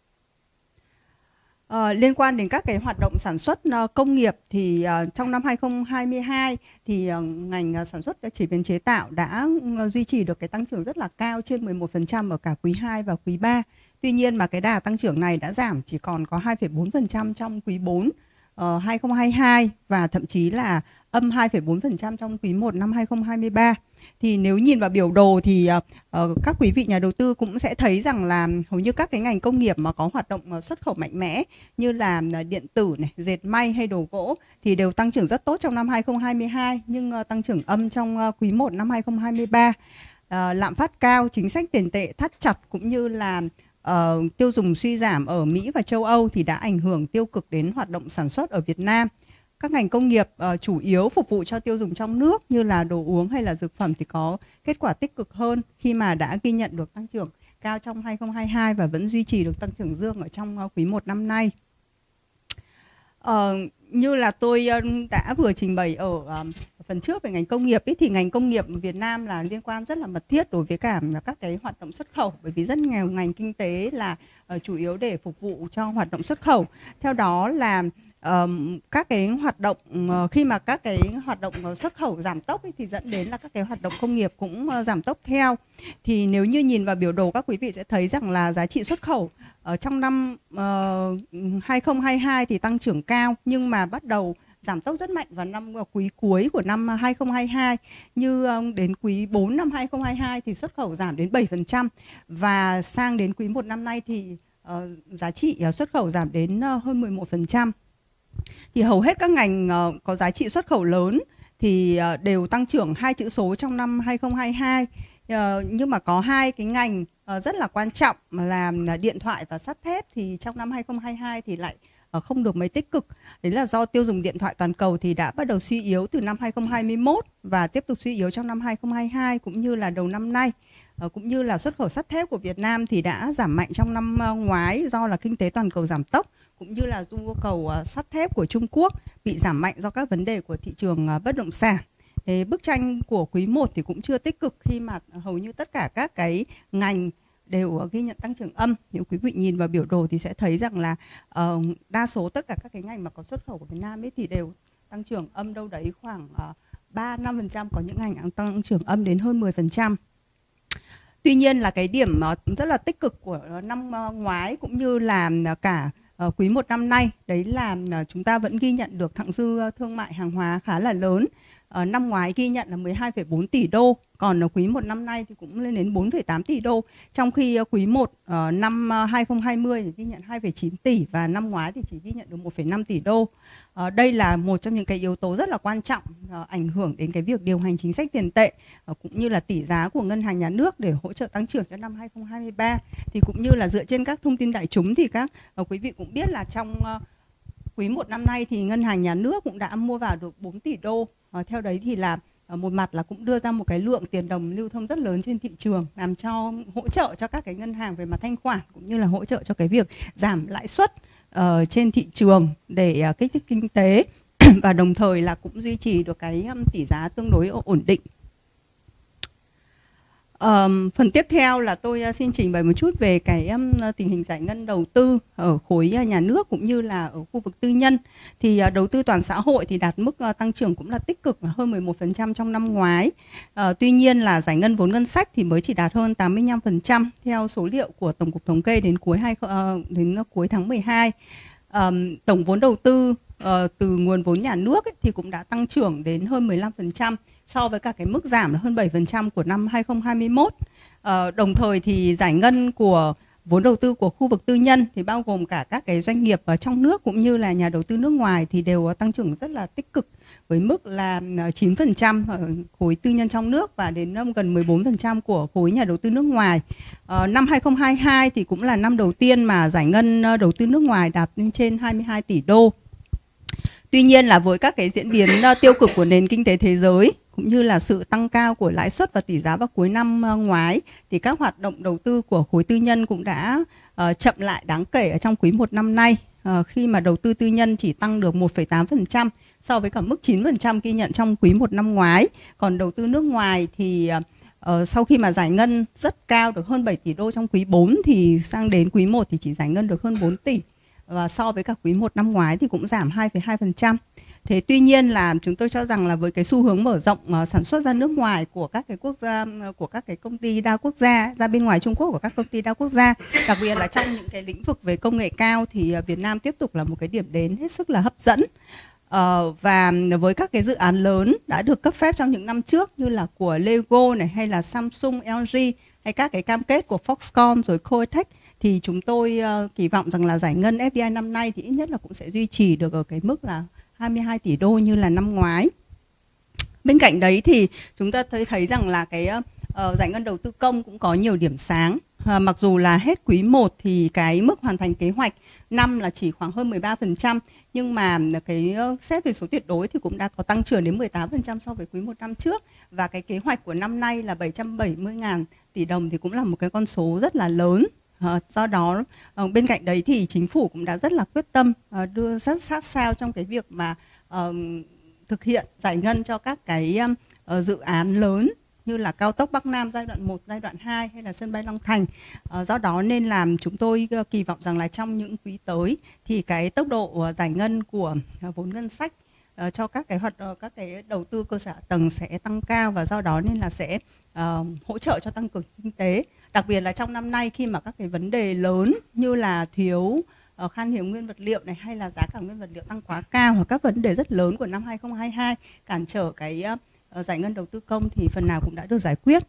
Speaker 6: Uh, liên quan đến các cái hoạt động sản xuất uh, công nghiệp thì uh, trong năm hai không hai hai thì uh, ngành uh, sản xuất chế biến chế tạo đã uh, duy trì được cái tăng trưởng rất là cao trên mười một phần trăm ở cả quý hai và quý ba. Tuy nhiên mà cái đà tăng trưởng này đã giảm chỉ còn có hai phẩy bốn phần trăm trong quý bốn Uh, hai không hai hai và thậm chí là âm hai phẩy bốn phần trăm trong quý một năm hai không hai ba. Thì nếu nhìn vào biểu đồ thì uh, uh, các quý vị nhà đầu tư cũng sẽ thấy rằng là hầu như các cái ngành công nghiệp mà có hoạt động uh, xuất khẩu mạnh mẽ như là uh, điện tử này, dệt may hay đồ gỗ thì đều tăng trưởng rất tốt trong năm hai không hai hai, nhưng uh, tăng trưởng âm trong uh, quý một năm hai không hai ba. Uh, lạm phát cao, chính sách tiền tệ thắt chặt cũng như là Uh, tiêu dùng suy giảm ở Mỹ và châu Âu thì đã ảnh hưởng tiêu cực đến hoạt động sản xuất ở Việt Nam. Các ngành công nghiệp uh, chủ yếu phục vụ cho tiêu dùng trong nước như là đồ uống hay là dược phẩm thì có kết quả tích cực hơn khi mà đã ghi nhận được tăng trưởng cao trong hai không hai hai và vẫn duy trì được tăng trưởng dương ở trong uh, quý một năm nay. Uh, như là tôi uh, đã vừa trình bày ở uh, phần trước về ngành công nghiệp ấy, thì ngành công nghiệp Việt Nam là liên quan rất là mật thiết đối với cả các cái hoạt động xuất khẩu, bởi vì rất nhiều ngành kinh tế là uh, chủ yếu để phục vụ cho hoạt động xuất khẩu. Theo đó là uh, các cái hoạt động uh, khi mà các cái hoạt động xuất khẩu giảm tốc ấy, thì dẫn đến là các cái hoạt động công nghiệp cũng uh, giảm tốc theo. Thì nếu như nhìn vào biểu đồ các quý vị sẽ thấy rằng là giá trị xuất khẩu ở trong năm uh, hai không hai hai thì tăng trưởng cao, nhưng mà bắt đầu giảm tốc rất mạnh vào năm quý cuối của năm hai không hai hai. Như đến quý bốn năm hai không hai hai thì xuất khẩu giảm đến bảy phần trăm và sang đến quý một năm nay thì uh, giá trị xuất khẩu giảm đến uh, hơn mười một phần trăm. Thì hầu hết các ngành uh, có giá trị xuất khẩu lớn thì uh, đều tăng trưởng hai chữ số trong năm hai không hai hai. Uh, nhưng mà có hai cái ngành uh, rất là quan trọng là điện thoại và sắt thép thì trong năm hai không hai hai thì lại không được mấy tích cực. Đấy là do tiêu dùng điện thoại toàn cầu thì đã bắt đầu suy yếu từ năm hai không hai mốt và tiếp tục suy yếu trong năm hai không hai hai cũng như là đầu năm nay. Cũng như là xuất khẩu sắt thép của Việt Nam thì đã giảm mạnh trong năm ngoái do là kinh tế toàn cầu giảm tốc, cũng như là nhu cầu sắt thép của Trung Quốc bị giảm mạnh do các vấn đề của thị trường bất động sản. Thế bức tranh của quý một thì cũng chưa tích cực khi mà hầu như tất cả các cái ngành đều ghi nhận tăng trưởng âm. Nếu quý vị nhìn vào biểu đồ thì sẽ thấy rằng là uh, đa số tất cả các cái ngành mà có xuất khẩu của Việt Nam ấy thì đều tăng trưởng âm đâu đấy khoảng uh, ba đến năm phần trăm, có những ngành hàng tăng trưởng âm đến hơn mười phần trăm. Tuy nhiên là cái điểm uh, rất là tích cực của năm uh, ngoái cũng như là uh, cả uh, quý một năm nay, đấy là uh, chúng ta vẫn ghi nhận được thặng dư uh, thương mại hàng hóa khá là lớn. Uh, năm ngoái ghi nhận là mười hai phẩy bốn tỷ đô, còn uh, quý một năm nay thì cũng lên đến bốn phẩy tám tỷ đô. Trong khi uh, quý một uh, năm uh, hai không hai không thì ghi nhận hai phẩy chín tỷ và năm ngoái thì chỉ ghi nhận được một phẩy năm tỷ đô. Uh, đây là một trong những cái yếu tố rất là quan trọng uh, ảnh hưởng đến cái việc điều hành chính sách tiền tệ uh, cũng như là tỷ giá của ngân hàng nhà nước để hỗ trợ tăng trưởng cho năm hai không hai ba. Thì cũng như là dựa trên các thông tin đại chúng thì các uh, quý vị cũng biết là trong uh, quý một năm nay thì ngân hàng nhà nước cũng đã mua vào được bốn tỷ đô. À, theo đấy thì là à, một mặt là cũng đưa ra một cái lượng tiền đồng lưu thông rất lớn trên thị trường, làm cho hỗ trợ cho các cái ngân hàng về mặt thanh khoản cũng như là hỗ trợ cho cái việc giảm lãi suất uh, trên thị trường để uh, kích thích kinh tế và đồng thời là cũng duy trì được cái um, tỷ giá tương đối ổn định. Um, phần tiếp theo là tôi uh, xin trình bày một chút về cái um, tình hình giải ngân đầu tư ở khối uh, nhà nước cũng như là ở khu vực tư nhân. Thì uh, đầu tư toàn xã hội thì đạt mức uh, tăng trưởng cũng là tích cực là hơn mười một phần trăm trong năm ngoái. Uh, tuy nhiên là giải ngân vốn ngân sách thì mới chỉ đạt hơn tám mươi lăm phần trăm theo số liệu của Tổng cục Thống kê đến cuối hai, uh, đến uh, cuối tháng mười hai. Um, tổng vốn đầu tư uh, từ nguồn vốn nhà nước ấy, thì cũng đã tăng trưởng đến hơn mười lăm phần trăm so với cả cái mức giảm là hơn bảy phần trăm của năm hai không hai mốt. Uh, đồng thời thì giải ngân của vốn đầu tư của khu vực tư nhân thì bao gồm cả các cái doanh nghiệp ở trong nước cũng như là nhà đầu tư nước ngoài thì đều tăng trưởng rất là tích cực với mức là chín phần trăm ở khối tư nhân trong nước và đến gần mười bốn phần trăm của khối nhà đầu tư nước ngoài. À, năm hai không hai hai thì cũng là năm đầu tiên mà giải ngân đầu tư nước ngoài đạt lên trên hai mươi hai tỷ đô. Tuy nhiên là với các cái diễn biến tiêu cực của nền kinh tế thế giới cũng như là sự tăng cao của lãi suất và tỷ giá vào cuối năm ngoái thì các hoạt động đầu tư của khối tư nhân cũng đã uh, chậm lại đáng kể ở trong quý một năm nay, uh, khi mà đầu tư tư nhân chỉ tăng được một phẩy tám phần trăm so với cả mức chín phần trăm ghi nhận trong quý một năm ngoái. Còn đầu tư nước ngoài thì uh, sau khi mà giải ngân rất cao được hơn bảy tỷ đô trong quý bốn thì sang đến quý một thì chỉ giải ngân được hơn bốn tỷ. Và so với cả quý một năm ngoái thì cũng giảm hai phẩy hai phần trăm. Thế tuy nhiên là chúng tôi cho rằng là với cái xu hướng mở rộng uh, sản xuất ra nước ngoài của các cái quốc gia, của các cái công ty đa quốc gia, ra bên ngoài Trung Quốc của các công ty đa quốc gia, đặc biệt là trong những cái lĩnh vực về công nghệ cao thì uh, Việt Nam tiếp tục là một cái điểm đến hết sức là hấp dẫn. Uh, và với các cái dự án lớn đã được cấp phép trong những năm trước như là của Lego này hay là Samsung, L G hay các cái cam kết của Foxconn rồi Coetech thì chúng tôi uh, kỳ vọng rằng là giải ngân F D I năm nay thì ít nhất là cũng sẽ duy trì được ở cái mức là hai mươi hai tỷ đô như là năm ngoái. Bên cạnh đấy thì chúng ta thấy thấy rằng là cái uh, giải ngân đầu tư công cũng có nhiều điểm sáng. Uh, mặc dù là hết quý một thì cái mức hoàn thành kế hoạch năm là chỉ khoảng hơn mười ba phần trăm, nhưng mà cái uh, xét về số tuyệt đối thì cũng đã có tăng trưởng đến mười tám phần trăm so với quý một năm trước. Và cái kế hoạch của năm nay là bảy trăm bảy mươi nghìn tỷ đồng thì cũng là một cái con số rất là lớn. Uh, do đó uh, bên cạnh đấy thì chính phủ cũng đã rất là quyết tâm uh, đưa rất sát sao trong cái việc mà uh, thực hiện giải ngân cho các cái uh, dự án lớn như là cao tốc Bắc Nam giai đoạn một, giai đoạn hai hay là sân bay Long Thành. Uh, do đó nên làm chúng tôi uh, kỳ vọng rằng là trong những quý tới thì cái tốc độ uh, giải ngân của uh, vốn ngân sách uh, cho các cái hoạt uh, các cái đầu tư cơ sở hạ tầng sẽ tăng cao và do đó nên là sẽ uh, hỗ trợ cho tăng cường kinh tế. Đặc biệt là trong năm nay khi mà các cái vấn đề lớn như là thiếu uh, khan hiếm nguyên vật liệu này hay là giá cả nguyên vật liệu tăng quá cao hoặc các vấn đề rất lớn của năm hai không hai hai cản trở cái uh, giải ngân đầu tư công thì phần nào cũng đã được giải quyết.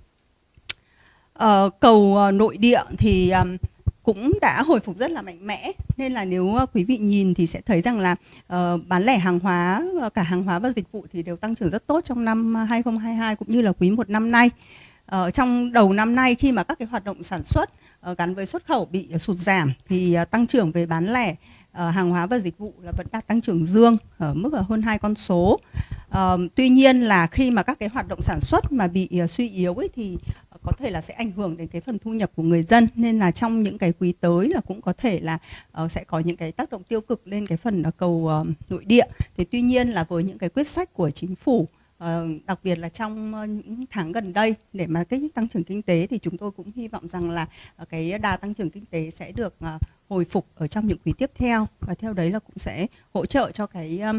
Speaker 6: Uh, cầu uh, nội địa thì um, cũng đã hồi phục rất là mạnh mẽ nên là nếu uh, quý vị nhìn thì sẽ thấy rằng là uh, bán lẻ hàng hóa, uh, cả hàng hóa và dịch vụ thì đều tăng trưởng rất tốt trong năm hai không hai hai cũng như là quý một năm nay. Ờ, trong đầu năm nay khi mà các cái hoạt động sản xuất uh, gắn với xuất khẩu bị uh, sụt giảm thì uh, tăng trưởng về bán lẻ uh, hàng hóa và dịch vụ là vẫn đạt tăng trưởng dương ở mức là hơn hai con số. Uh, tuy nhiên là khi mà các cái hoạt động sản xuất mà bị uh, suy yếu ấy thì uh, có thể là sẽ ảnh hưởng đến cái phần thu nhập của người dân nên là trong những cái quý tới là cũng có thể là uh, sẽ có những cái tác động tiêu cực lên cái phần uh, cầu uh, nội địa. Thì tuy nhiên là với những cái quyết sách của chính phủ Uh, đặc biệt là trong uh, những tháng gần đây để mà kích thích tăng trưởng kinh tế thì chúng tôi cũng hy vọng rằng là uh, cái đà tăng trưởng kinh tế sẽ được uh, hồi phục ở trong những quý tiếp theo và theo đấy là cũng sẽ hỗ trợ cho cái um,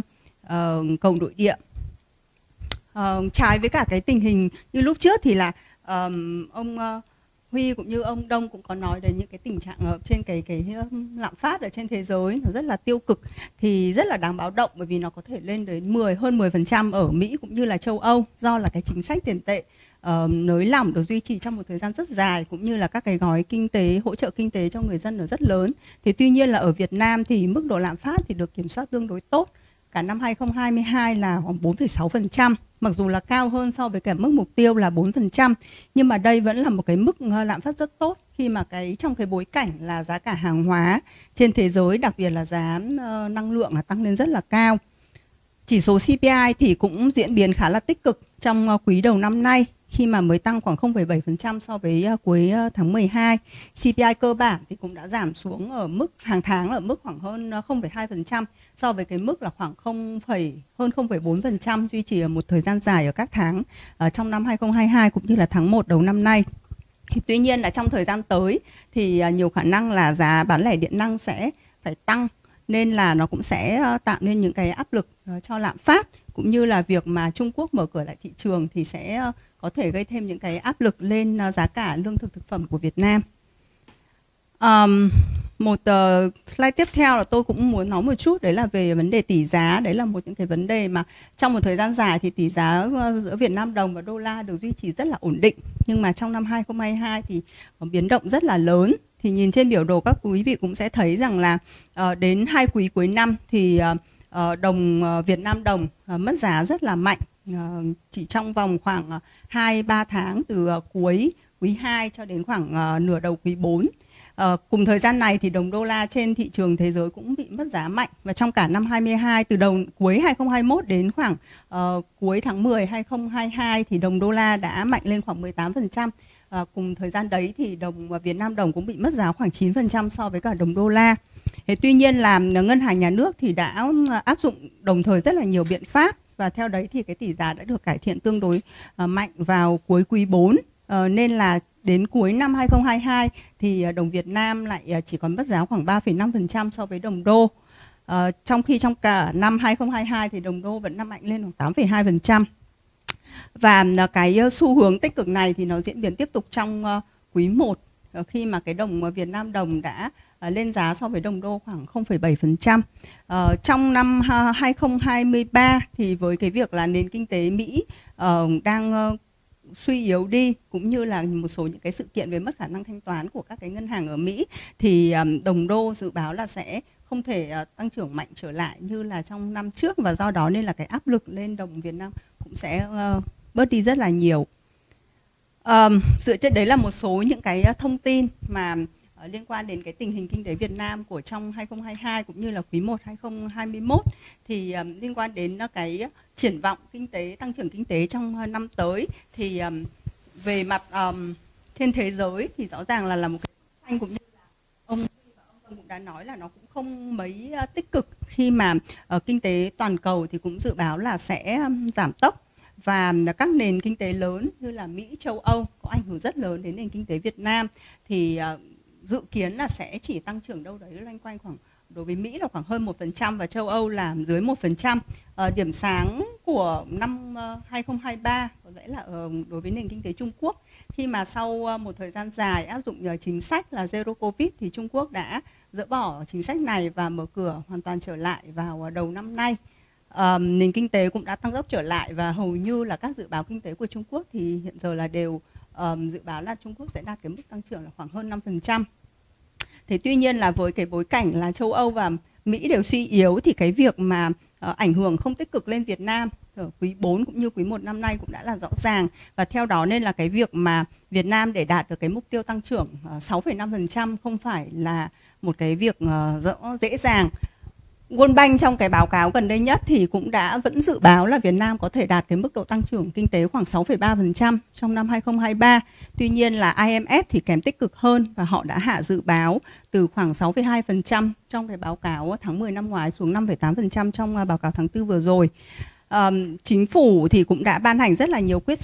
Speaker 6: uh, cầu nội địa. Uh, trái với cả cái tình hình như lúc trước thì là um, ông uh, Huy cũng như ông Đông cũng có nói đến những cái tình trạng ở trên cái cái lạm phát ở trên thế giới nó rất là tiêu cực, thì rất là đáng báo động, bởi vì nó có thể lên đến mười hơn mười phần trăm ở Mỹ cũng như là châu Âu, do là cái chính sách tiền tệ uh, nới lỏng được duy trì trong một thời gian rất dài, cũng như là các cái gói kinh tế hỗ trợ kinh tế cho người dân là rất lớn. Thì tuy nhiên là ở Việt Nam thì mức độ lạm phát thì được kiểm soát tương đối tốt. Cả năm hai không hai hai là khoảng bốn phẩy sáu phần trăm, mặc dù là cao hơn so với cả mức mục tiêu là bốn phần trăm, nhưng mà đây vẫn là một cái mức lạm phát rất tốt, khi mà cái trong cái bối cảnh là giá cả hàng hóa trên thế giới, đặc biệt là giá uh, năng lượng là tăng lên rất là cao. Chỉ số xê pê i thì cũng diễn biến khá là tích cực trong uh, quý đầu năm nay, khi mà mới tăng khoảng không phẩy bảy phần trăm so với uh, cuối uh, tháng mười hai. xê pê i cơ bản thì cũng đã giảm xuống ở mức hàng tháng ở mức khoảng hơn uh, không phẩy hai phần trăm so với cái mức là khoảng không, hơn không phẩy bốn phần trăm duy trì ở một thời gian dài ở các tháng uh, trong năm hai không hai hai cũng như là tháng một đầu năm nay. Thì tuy nhiên là trong thời gian tới thì uh, nhiều khả năng là giá bán lẻ điện năng sẽ phải tăng, nên là nó cũng sẽ uh, tạo nên những cái áp lực uh, cho lạm phát, cũng như là việc mà Trung Quốc mở cửa lại thị trường thì sẽ uh, có thể gây thêm những cái áp lực lên uh, giá cả lương thực thực phẩm của Việt Nam. Um, một uh, slide tiếp theo là tôi cũng muốn nói một chút, đấy là về vấn đề tỷ giá. Đấy là một những cái vấn đề mà trong một thời gian dài thì tỷ giá uh, giữa Việt Nam đồng và đô la được duy trì rất là ổn định, nhưng mà trong năm hai không hai hai thì có biến động rất là lớn. Thì nhìn trên biểu đồ các quý vị cũng sẽ thấy rằng là uh, đến hai quý cuối năm thì uh, uh, đồng uh, Việt Nam đồng uh, mất giá rất là mạnh, uh, chỉ trong vòng khoảng hai ba tháng, từ uh, cuối quý hai cho đến khoảng uh, nửa đầu quý bốn. Uh, cùng thời gian này thì đồng đô la trên thị trường thế giới cũng bị mất giá mạnh, và trong cả năm hai mươi hai, từ đầu cuối hai không hai mốt đến khoảng uh, cuối tháng mười hai không hai hai thì đồng đô la đã mạnh lên khoảng mười tám phần trăm. Uh, cùng thời gian đấy thì đồng Việt Nam đồng cũng bị mất giá khoảng chín phần trăm so với cả đồng đô la. Thế tuy nhiên là ngân hàng nhà nước thì đã áp dụng đồng thời rất là nhiều biện pháp, và theo đấy thì cái tỷ giá đã được cải thiện tương đối uh, mạnh vào cuối quý bốn. Uh, nên là đến cuối năm hai không hai hai thì đồng Việt Nam lại chỉ còn mất giá khoảng ba phẩy năm phần trăm so với đồng đô. Uh, trong khi trong cả năm hai không hai hai thì đồng đô vẫn nằm mạnh lên khoảng tám phẩy hai phần trăm. Và cái xu hướng tích cực này thì nó diễn biến tiếp tục trong uh, quý một, uh, khi mà cái đồng Việt Nam đồng đã uh, lên giá so với đồng đô khoảng không phẩy bảy phần trăm. Uh, trong năm uh, hai không hai ba thì với cái việc là nền kinh tế Mỹ uh, đang uh, suy yếu đi, cũng như là một số những cái sự kiện về mất khả năng thanh toán của các cái ngân hàng ở Mỹ, thì um, đồng đô dự báo là sẽ không thể uh, tăng trưởng mạnh trở lại như là trong năm trước, và do đó nên là cái áp lực lên đồng Việt Nam cũng sẽ uh, bớt đi rất là nhiều. Um, dựa trên đấy là một số những cái thông tin mà uh, liên quan đến cái tình hình kinh tế Việt Nam của trong hai không hai hai cũng như là quý một hai không hai mốt. Thì um, liên quan đến uh, cái triển vọng kinh tế, tăng trưởng kinh tế trong uh, năm tới, thì um, về mặt um, trên thế giới thì rõ ràng là là một cái tranh, cũng như là ông và ông cũng đã nói là nó cũng không mấy uh, tích cực, khi mà uh, kinh tế toàn cầu thì cũng dự báo là sẽ um, giảm tốc, và các nền kinh tế lớn như là Mỹ, châu Âu có ảnh hưởng rất lớn đến nền kinh tế Việt Nam, thì uh, dự kiến là sẽ chỉ tăng trưởng đâu đấy loanh quanh khoảng, đối với Mỹ là khoảng hơn một phần trăm và châu Âu là dưới một phần trăm. Uh, điểm sáng của năm uh, hai không hai ba có lẽ là uh, đối với nền kinh tế Trung Quốc, khi mà sau uh, một thời gian dài áp dụng uh, chính sách là Zero Covid thì Trung Quốc đã dỡ bỏ chính sách này và mở cửa hoàn toàn trở lại vào uh, đầu năm nay. Um, nền kinh tế cũng đã tăng tốc trở lại, và hầu như là các dự báo kinh tế của Trung Quốc thì hiện giờ là đều um, dự báo là Trung Quốc sẽ đạt cái mức tăng trưởng là khoảng hơn năm phần trăm. Thế tuy nhiên là với cái bối cảnh là châu Âu và Mỹ đều suy yếu, thì cái việc mà uh, ảnh hưởng không tích cực lên Việt Nam ở quý bốn cũng như quý một năm nay cũng đã là rõ ràng, và theo đó nên là cái việc mà Việt Nam để đạt được cái mục tiêu tăng trưởng uh, sáu phẩy năm phần trăm không phải là một cái việc uh, rõ dễ dàng. World Bank trong cái báo cáo gần đây nhất thì cũng đã vẫn dự báo là Việt Nam có thể đạt cái mức độ tăng trưởng kinh tế khoảng sáu phẩy ba phần trăm trong năm hai không hai ba. Tuy nhiên là I M F thì kém tích cực hơn, và họ đã hạ dự báo từ khoảng sáu phẩy hai phần trăm trong cái báo cáo tháng mười năm ngoái xuống năm phẩy tám phần trăm trong báo cáo tháng tư vừa rồi. Um, chính phủ thì cũng đã ban hành rất là nhiều quyết sách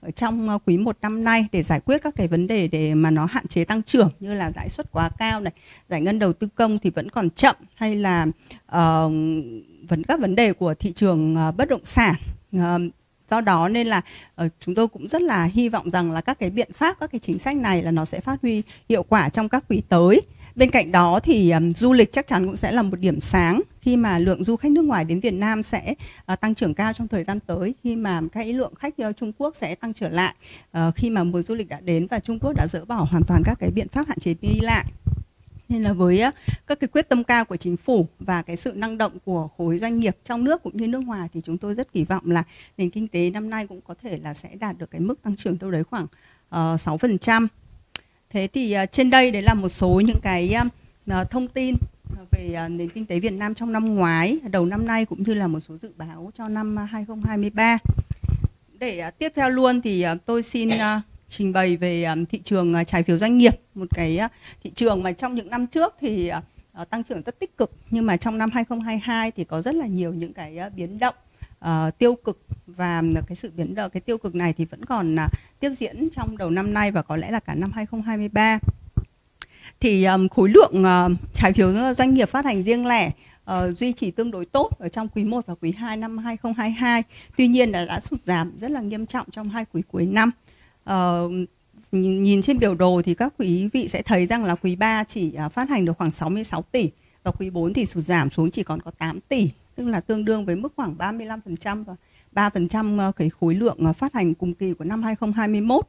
Speaker 6: ở trong quý một năm nay để giải quyết các cái vấn đề để mà nó hạn chế tăng trưởng, như là lãi suất quá cao này, giải ngân đầu tư công thì vẫn còn chậm, hay là uh, vấn các vấn đề của thị trường uh, bất động sản. Uh, do đó nên là uh, chúng tôi cũng rất là hy vọng rằng là các cái biện pháp, các cái chính sách này là nó sẽ phát huy hiệu quả trong các quý tới. Bên cạnh đó thì um, du lịch chắc chắn cũng sẽ là một điểm sáng khi mà lượng du khách nước ngoài đến Việt Nam sẽ uh, tăng trưởng cao trong thời gian tới, khi mà cái lượng khách uh, Trung Quốc sẽ tăng trở lại uh, khi mà mùa du lịch đã đến và Trung Quốc đã dỡ bỏ hoàn toàn các cái biện pháp hạn chế đi lại. Nên là với uh, các cái quyết tâm cao của chính phủ và cái sự năng động của khối doanh nghiệp trong nước cũng như nước ngoài thì chúng tôi rất kỳ vọng là nền kinh tế năm nay cũng có thể là sẽ đạt được cái mức tăng trưởng đâu đấy khoảng uh, sáu phần trăm. Thế thì uh, trên đây đấy là một số những cái uh, thông tin về uh, nền kinh tế Việt Nam trong năm ngoái, đầu năm nay, cũng như là một số dự báo cho năm uh, hai không hai ba. Để uh, tiếp theo luôn thì uh, tôi xin uh, trình bày về um, thị trường uh, trái phiếu doanh nghiệp, một cái uh, thị trường mà trong những năm trước thì uh, uh, tăng trưởng rất tích cực, nhưng mà trong năm hai không hai hai thì có rất là nhiều những cái uh, biến động uh, tiêu cực, và cái sự biến động cái tiêu cực này thì vẫn còn uh, tiếp diễn trong đầu năm nay và có lẽ là cả năm hai không hai ba. Thì um, khối lượng uh, trái phiếu doanh nghiệp phát hành riêng lẻ uh, duy trì tương đối tốt ở trong quý một và quý hai năm hai không hai hai. Tuy nhiên là đã sụt giảm rất là nghiêm trọng trong hai quý cuối năm. Uh, nhìn, nhìn trên biểu đồ thì các quý vị sẽ thấy rằng là quý ba chỉ uh, phát hành được khoảng sáu mươi sáu tỷ và quý bốn thì sụt giảm xuống chỉ còn có tám tỷ, tức là tương đương với mức khoảng ba mươi lăm phần trăm và ba phần trăm cái khối lượng phát hành cùng kỳ của năm hai không hai mốt.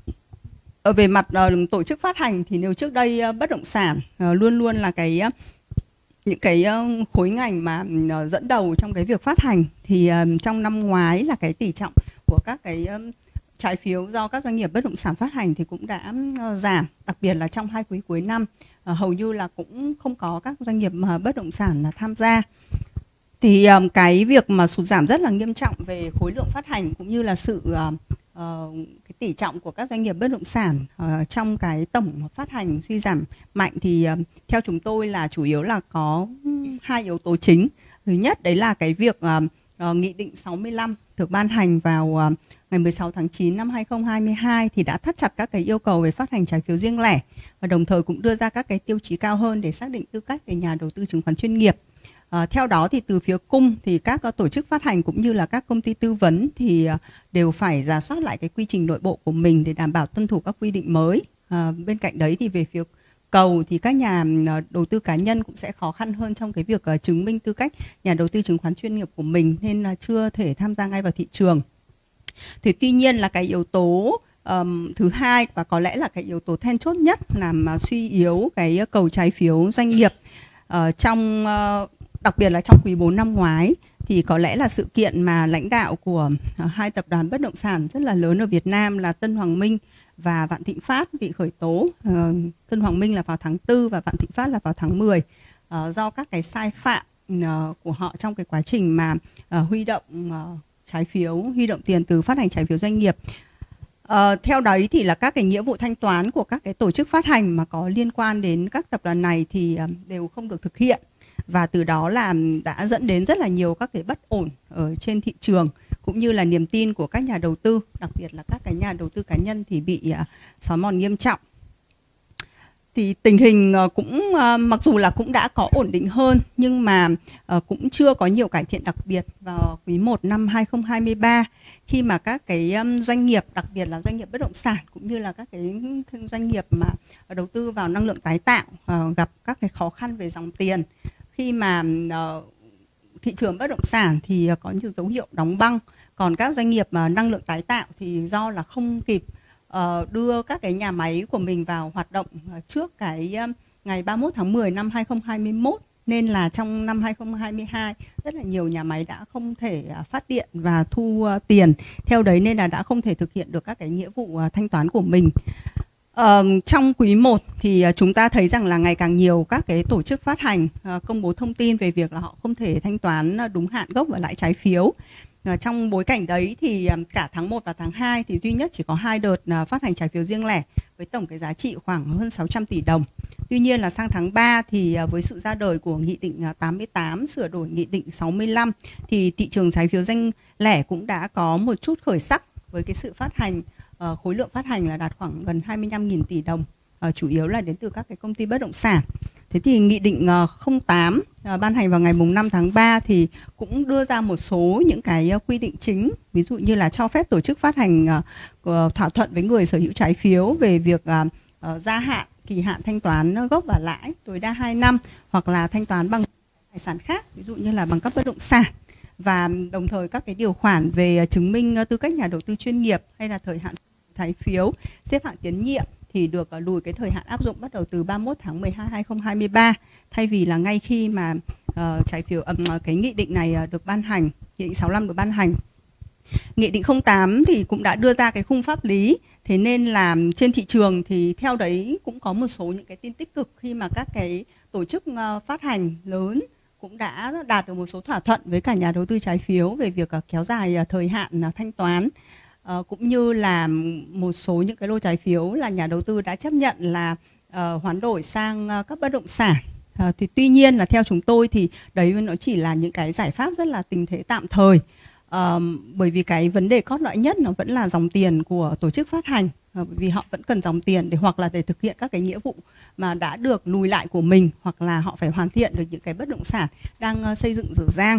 Speaker 6: Ở về mặt uh, tổ chức phát hành thì nếu trước đây uh, bất động sản uh, luôn luôn là cái uh, những cái uh, khối ngành mà uh, dẫn đầu trong cái việc phát hành, thì uh, trong năm ngoái là cái tỷ trọng của các cái uh, trái phiếu do các doanh nghiệp bất động sản phát hành thì cũng đã uh, giảm, đặc biệt là trong hai quý cuối năm uh, hầu như là cũng không có các doanh nghiệp uh, bất động sản uh, tham gia. Thì um, cái việc mà sụt giảm rất là nghiêm trọng về khối lượng phát hành cũng như là sự uh, uh, cái tỷ trọng của các doanh nghiệp bất động sản uh, trong cái tổng phát hành suy giảm mạnh thì uh, theo chúng tôi là chủ yếu là có hai yếu tố chính. Thứ nhất đấy là cái việc uh, uh, Nghị định sáu mươi lăm được ban hành vào uh, ngày mười sáu tháng chín năm hai không hai hai thì đã thắt chặt các cái yêu cầu về phát hành trái phiếu riêng lẻ và đồng thời cũng đưa ra các cái tiêu chí cao hơn để xác định tư cách về nhà đầu tư chứng khoán chuyên nghiệp. À, theo đó thì từ phía cung thì các uh, tổ chức phát hành cũng như là các công ty tư vấn thì uh, đều phải rà soát lại cái quy trình nội bộ của mình để đảm bảo tuân thủ các quy định mới. À, bên cạnh đấy thì về phía cầu thì các nhà uh, đầu tư cá nhân cũng sẽ khó khăn hơn trong cái việc uh, chứng minh tư cách nhà đầu tư chứng khoán chuyên nghiệp của mình, nên là uh, chưa thể tham gia ngay vào thị trường. Thì tuy nhiên là cái yếu tố um, thứ hai và có lẽ là cái yếu tố then chốt nhất làm uh, suy yếu cái uh, cầu trái phiếu doanh nghiệp uh, trong uh, đặc biệt là trong quý bốn năm ngoái thì có lẽ là sự kiện mà lãnh đạo của hai tập đoàn bất động sản rất là lớn ở Việt Nam là Tân Hoàng Minh và Vạn Thịnh Phát bị khởi tố. Uh, Tân Hoàng Minh là vào tháng tư và Vạn Thịnh Phát là vào tháng mười uh, do các cái sai phạm uh, của họ trong cái quá trình mà uh, huy động uh, trái phiếu, huy động tiền từ phát hành trái phiếu doanh nghiệp. Uh, theo đấy thì là các cái nghĩa vụ thanh toán của các cái tổ chức phát hành mà có liên quan đến các tập đoàn này thì uh, đều không được thực hiện. Và từ đó là đã dẫn đến rất là nhiều các cái bất ổn ở trên thị trường cũng như là niềm tin của các nhà đầu tư, đặc biệt là các cái nhà đầu tư cá nhân thì bị uh, xói mòn nghiêm trọng. Thì tình hình uh, cũng uh, mặc dù là cũng đã có ổn định hơn nhưng mà uh, cũng chưa có nhiều cải thiện, đặc biệt vào quý một năm hai không hai ba khi mà các cái um, doanh nghiệp, đặc biệt là doanh nghiệp bất động sản cũng như là các cái doanh nghiệp mà đầu tư vào năng lượng tái tạo uh, gặp các cái khó khăn về dòng tiền. Khi mà uh, thị trường bất động sản thì uh, có nhiều dấu hiệu đóng băng, còn các doanh nghiệp uh, năng lượng tái tạo thì do là không kịp uh, đưa các cái nhà máy của mình vào hoạt động uh, trước cái uh, ngày ba mươi mốt tháng mười năm hai không hai mốt, nên là trong năm hai không hai hai rất là nhiều nhà máy đã không thể uh, phát điện và thu uh, tiền theo đấy, nên là đã không thể thực hiện được các cái nghĩa vụ uh, thanh toán của mình. Uh, trong quý một thì uh, chúng ta thấy rằng là ngày càng nhiều các cái tổ chức phát hành uh, công bố thông tin về việc là họ không thể thanh toán uh, đúng hạn gốc và lãi trái phiếu. Uh, trong bối cảnh đấy thì um, cả tháng một và tháng hai thì duy nhất chỉ có hai đợt uh, phát hành trái phiếu riêng lẻ với tổng cái giá trị khoảng hơn sáu trăm tỷ đồng. Tuy nhiên là sang tháng ba thì uh, với sự ra đời của Nghị định uh, tám mươi tám sửa đổi Nghị định sáu mươi lăm thì thị trường trái phiếu riêng lẻ cũng đã có một chút khởi sắc. với cái sự phát hành, uh, khối lượng phát hành là đạt khoảng gần hai mươi lăm nghìn tỷ đồng, uh, chủ yếu là đến từ các cái công ty bất động sản. Thế thì Nghị định uh, không tám uh, ban hành vào ngày mùng năm tháng ba thì cũng đưa ra một số những cái uh, quy định chính, ví dụ như là cho phép tổ chức phát hành uh, thỏa thuận với người sở hữu trái phiếu về việc uh, uh, gia hạn kỳ hạn thanh toán gốc và lãi tối đa hai năm, hoặc là thanh toán bằng tài sản khác, ví dụ như là bằng cấp bất động sản. Và đồng thời các cái điều khoản về chứng minh tư cách nhà đầu tư chuyên nghiệp hay là thời hạn trái phiếu, xếp hạng tín nhiệm thì được lùi cái thời hạn áp dụng bắt đầu từ ba mươi mốt tháng mười hai năm hai nghìn không trăm hai mươi ba, thay vì là ngay khi mà uh, trái phiếu um, cái nghị định này được ban hành, nghị định sáu mươi lăm được ban hành. Nghị định không tám thì cũng đã đưa ra cái khung pháp lý, thế nên là trên thị trường thì theo đấy cũng có một số những cái tin tích cực khi mà các cái tổ chức uh, phát hành lớn cũng đã đạt được một số thỏa thuận với cả nhà đầu tư trái phiếu về việc uh, kéo dài uh, thời hạn uh, thanh toán. Uh, cũng như là một số những cái lô trái phiếu là nhà đầu tư đã chấp nhận là uh, hoán đổi sang uh, các bất động sản. Uh, thì tuy nhiên là theo chúng tôi thì đấy nó chỉ là những cái giải pháp rất là tình thế tạm thời, uh, bởi vì cái vấn đề cốt lõi nhất nó vẫn là dòng tiền của tổ chức phát hành, uh, bởi vì họ vẫn cần dòng tiền để hoặc là để thực hiện các cái nghĩa vụ mà đã được lùi lại của mình, hoặc là họ phải hoàn thiện được những cái bất động sản đang uh, xây dựng dở dang.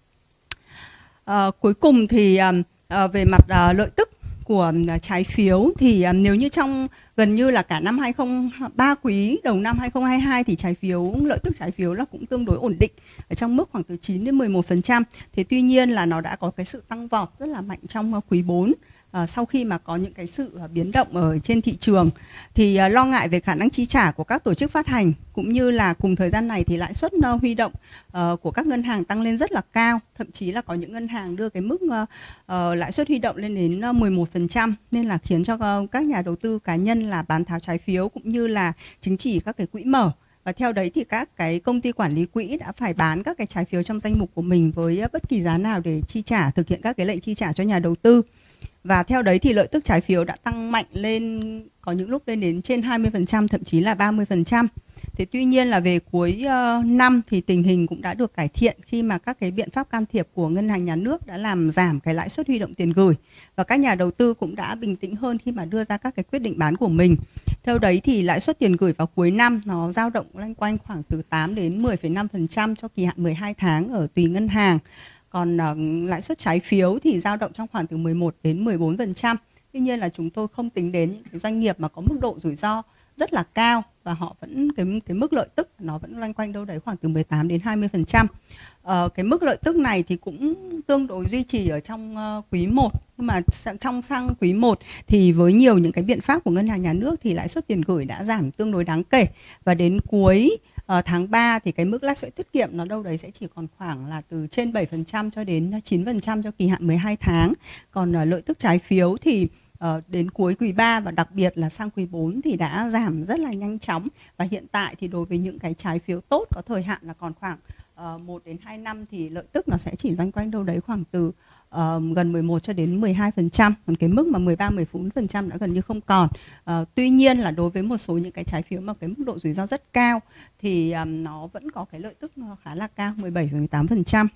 Speaker 6: Uh, cuối cùng thì uh, À, về mặt à, lợi tức của à, trái phiếu thì à, nếu như trong gần như là cả năm hai không ba quý đầu năm hai không hai hai thì trái phiếu lợi tức trái phiếu là cũng tương đối ổn định ở trong mức khoảng từ chín đến mười một phần trăm. Thế tuy nhiên là nó đã có cái sự tăng vọt rất là mạnh trong uh, quý bốn. À, sau khi mà có những cái sự uh, biến động ở trên thị trường thì uh, lo ngại về khả năng chi trả của các tổ chức phát hành, cũng như là cùng thời gian này thì lãi suất uh, huy động uh, của các ngân hàng tăng lên rất là cao, thậm chí là có những ngân hàng đưa cái mức uh, uh, lãi suất huy động lên đến uh, mười một phần trăm, nên là khiến cho uh, các nhà đầu tư cá nhân là bán tháo trái phiếu cũng như là chứng chỉ các cái quỹ mở. Và theo đấy thì các cái công ty quản lý quỹ đã phải bán các cái trái phiếu trong danh mục của mình với uh, bất kỳ giá nào để chi trả, thực hiện các cái lệnh chi trả cho nhà đầu tư. Và theo đấy thì lợi tức trái phiếu đã tăng mạnh lên, có những lúc lên đến trên hai mươi phần trăm, thậm chí là ba mươi phần trăm. Thế tuy nhiên là về cuối uh, năm thì tình hình cũng đã được cải thiện khi mà các cái biện pháp can thiệp của ngân hàng nhà nước đã làm giảm cái lãi suất huy động tiền gửi, và các nhà đầu tư cũng đã bình tĩnh hơn khi mà đưa ra các cái quyết định bán của mình. Theo đấy thì lãi suất tiền gửi vào cuối năm nó dao động loanh quanh khoảng từ tám đến mười phẩy năm phần trăm cho kỳ hạn mười hai tháng ở tùy ngân hàng. Còn uh, lãi suất trái phiếu thì dao động trong khoảng từ mười một đến mười bốn phần trăm. Tuy nhiên là chúng tôi không tính đến những cái doanh nghiệp mà có mức độ rủi ro rất là cao và họ vẫn cái cái mức lợi tức nó vẫn loanh quanh đâu đấy khoảng từ mười tám đến hai mươi phần trăm. Ờ, cái mức lợi tức này thì cũng tương đối duy trì ở trong uh, quý một, nhưng mà trong sang quý một thì với nhiều những cái biện pháp của ngân hàng nhà nước thì lãi suất tiền gửi đã giảm tương đối đáng kể, và đến cuối uh, tháng ba thì cái mức lãi suất tiết kiệm nó đâu đấy sẽ chỉ còn khoảng là từ trên bảy phần trăm cho đến chín phần trăm cho kỳ hạn mười hai tháng. Còn uh, lợi tức trái phiếu thì Uh, đến cuối quý ba và đặc biệt là sang quý bốn thì đã giảm rất là nhanh chóng, và hiện tại thì đối với những cái trái phiếu tốt có thời hạn là còn khoảng uh, một đến hai năm thì lợi tức nó sẽ chỉ loanh quanh đâu đấy khoảng từ uh, gần mười một cho đến mười hai phần trăm, còn cái mức mà mười ba mười bốn phần trăm đã gần như không còn. Uh, tuy nhiên là đối với một số những cái trái phiếu mà cái mức độ rủi ro rất cao thì um, nó vẫn có cái lợi tức khá là cao, mười bảy phẩy mười tám phần trăm.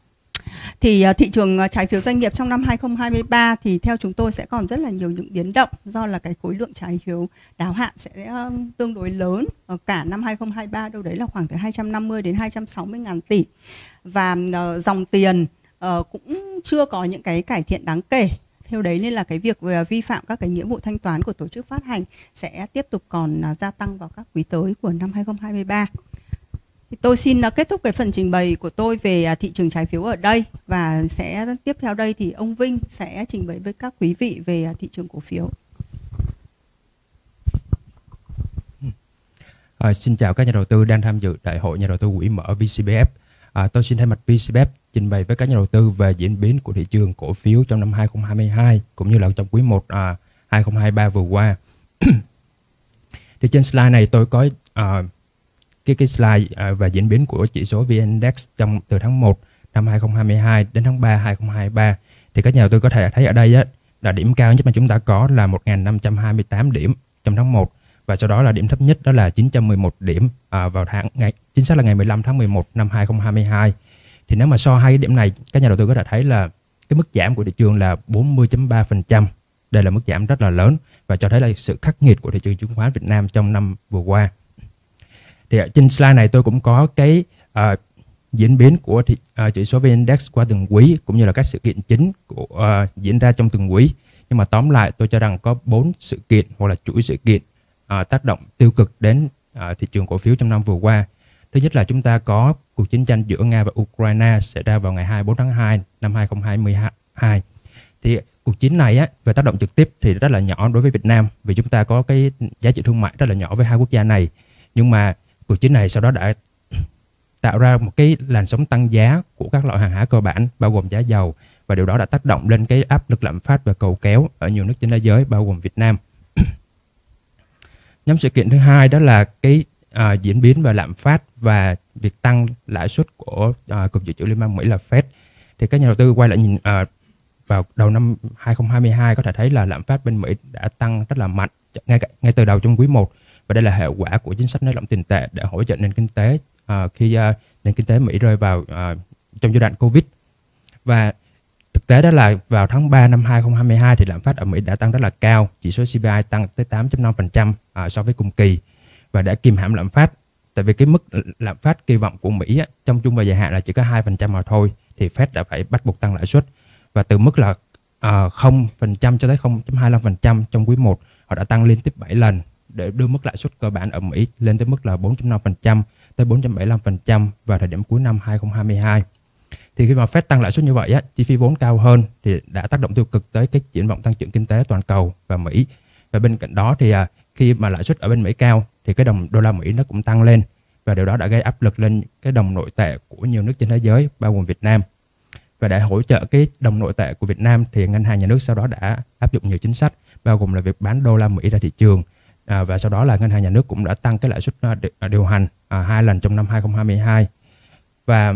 Speaker 6: Thì uh, thị trường uh, trái phiếu doanh nghiệp trong năm hai không hai ba thì theo chúng tôi sẽ còn rất là nhiều những biến động, do là cái khối lượng trái phiếu đáo hạn sẽ uh, tương đối lớn. Uh, cả năm hai không hai ba đâu đấy là khoảng từ hai trăm năm mươi đến hai trăm sáu mươi ngàn tỷ, và uh, dòng tiền uh, cũng chưa có những cái cải thiện đáng kể. Theo đấy nên là cái việc uh, vi phạm các cái nghĩa vụ thanh toán của tổ chức phát hành sẽ tiếp tục còn uh, gia tăng vào các quý tới của năm hai không hai ba. Tôi xin kết thúc cái phần trình bày của tôi về thị trường trái phiếu ở đây, và sẽ tiếp theo đây thì ông Vinh sẽ trình bày với các quý vị về thị trường cổ phiếu.
Speaker 7: À, xin chào các nhà đầu tư đang tham dự Đại hội Nhà đầu tư quỹ mở vê xê bê ép. À, tôi xin thay mặt vê xê bê ép trình bày với các nhà đầu tư về diễn biến của thị trường cổ phiếu trong năm hai không hai hai cũng như là trong quý một à, hai không hai ba vừa qua. Thì trên slide này tôi có à, cái cái slide à, về diễn biến của chỉ số vê en-Index trong từ tháng một năm hai không hai hai đến tháng ba hai không hai ba. Thì các nhà đầu tư có thể thấy ở đây á, là điểm cao nhất mà chúng ta có là một nghìn năm trăm hai mươi tám điểm trong tháng một, và sau đó là điểm thấp nhất đó là chín trăm mười một điểm à, vào tháng ngày chính xác là ngày mười lăm tháng mười một năm hai không hai hai. Thì nếu mà so hai cái điểm này, các nhà đầu tư có thể thấy là cái mức giảm của thị trường là bốn mươi phẩy ba phần trăm. Đây là mức giảm rất là lớn và cho thấy là sự khắc nghiệt của thị trường chứng khoán Việt Nam trong năm vừa qua. Thì ở trên slide này tôi cũng có cái uh, diễn biến của thị, uh, chỉ số vê en-Index qua từng quý cũng như là các sự kiện chính của, uh, diễn ra trong từng quý. Nhưng mà tóm lại tôi cho rằng có bốn sự kiện hoặc là chuỗi sự kiện uh, tác động tiêu cực đến uh, thị trường cổ phiếu trong năm vừa qua. Thứ nhất là chúng ta có cuộc chiến tranh giữa Nga và Ukraine xảy ra vào ngày hai mươi bốn tháng hai năm hai không hai hai. Thì cuộc chiến này á, về tác động trực tiếp thì rất là nhỏ đối với Việt Nam vì chúng ta có cái giá trị thương mại rất là nhỏ với hai quốc gia này. Nhưng mà cuộc chiến này sau đó đã tạo ra một cái làn sóng tăng giá của các loại hàng hóa cơ bản bao gồm giá dầu, và điều đó đã tác động lên cái áp lực lạm phát và cầu kéo ở nhiều nước trên thế giới bao gồm Việt Nam. Nhóm sự kiện thứ hai đó là cái à, diễn biến về lạm phát và việc tăng lãi suất của à, Cục Dự trữ Liên bang Mỹ là Fed. Thì các nhà đầu tư quay lại nhìn à, vào đầu năm hai không hai hai có thể thấy là lạm phát bên Mỹ đã tăng rất là mạnh ngay ngay từ đầu trong quý một, và đây là hệ quả của chính sách nới lỏng tiền tệ để hỗ trợ nền kinh tế à, khi à, nền kinh tế Mỹ rơi vào à, trong giai đoạn Covid. Và thực tế đó là vào tháng ba năm hai không hai hai thì lạm phát ở Mỹ đã tăng rất là cao, chỉ số xê pê i tăng tới tám phẩy năm phần trăm à, so với cùng kỳ và đã kìm hãm lạm phát. Tại vì cái mức lạm phát kỳ vọng của Mỹ á, trong trung và dài hạn là chỉ có hai phần trăm mà thôi, thì Fed đã phải bắt buộc tăng lãi suất, và từ mức là à, không phần trăm cho tới không phẩy hai mươi lăm phần trăm trong quý một, họ đã tăng liên tiếp bảy lần để đưa mức lãi suất cơ bản ở Mỹ lên tới mức là bốn phẩy năm phần trăm tới bốn phẩy bảy mươi lăm phần trăm vào thời điểm cuối năm hai không hai hai. Thì khi mà Fed tăng lãi suất như vậy á, chi phí vốn cao hơn thì đã tác động tiêu cực tới cái triển vọng tăng trưởng kinh tế toàn cầu và Mỹ. Và bên cạnh đó thì à, khi mà lãi suất ở bên Mỹ cao thì cái đồng đô la Mỹ nó cũng tăng lên, và điều đó đã gây áp lực lên cái đồng nội tệ của nhiều nước trên thế giới bao gồm Việt Nam. Và để hỗ trợ cái đồng nội tệ của Việt Nam thì ngân hàng nhà nước sau đó đã áp dụng nhiều chính sách bao gồm là việc bán đô la Mỹ ra thị trường, à, và sau đó là ngân hàng nhà nước cũng đã tăng cái lãi suất điều hành à, hai lần trong năm hai không hai hai. Và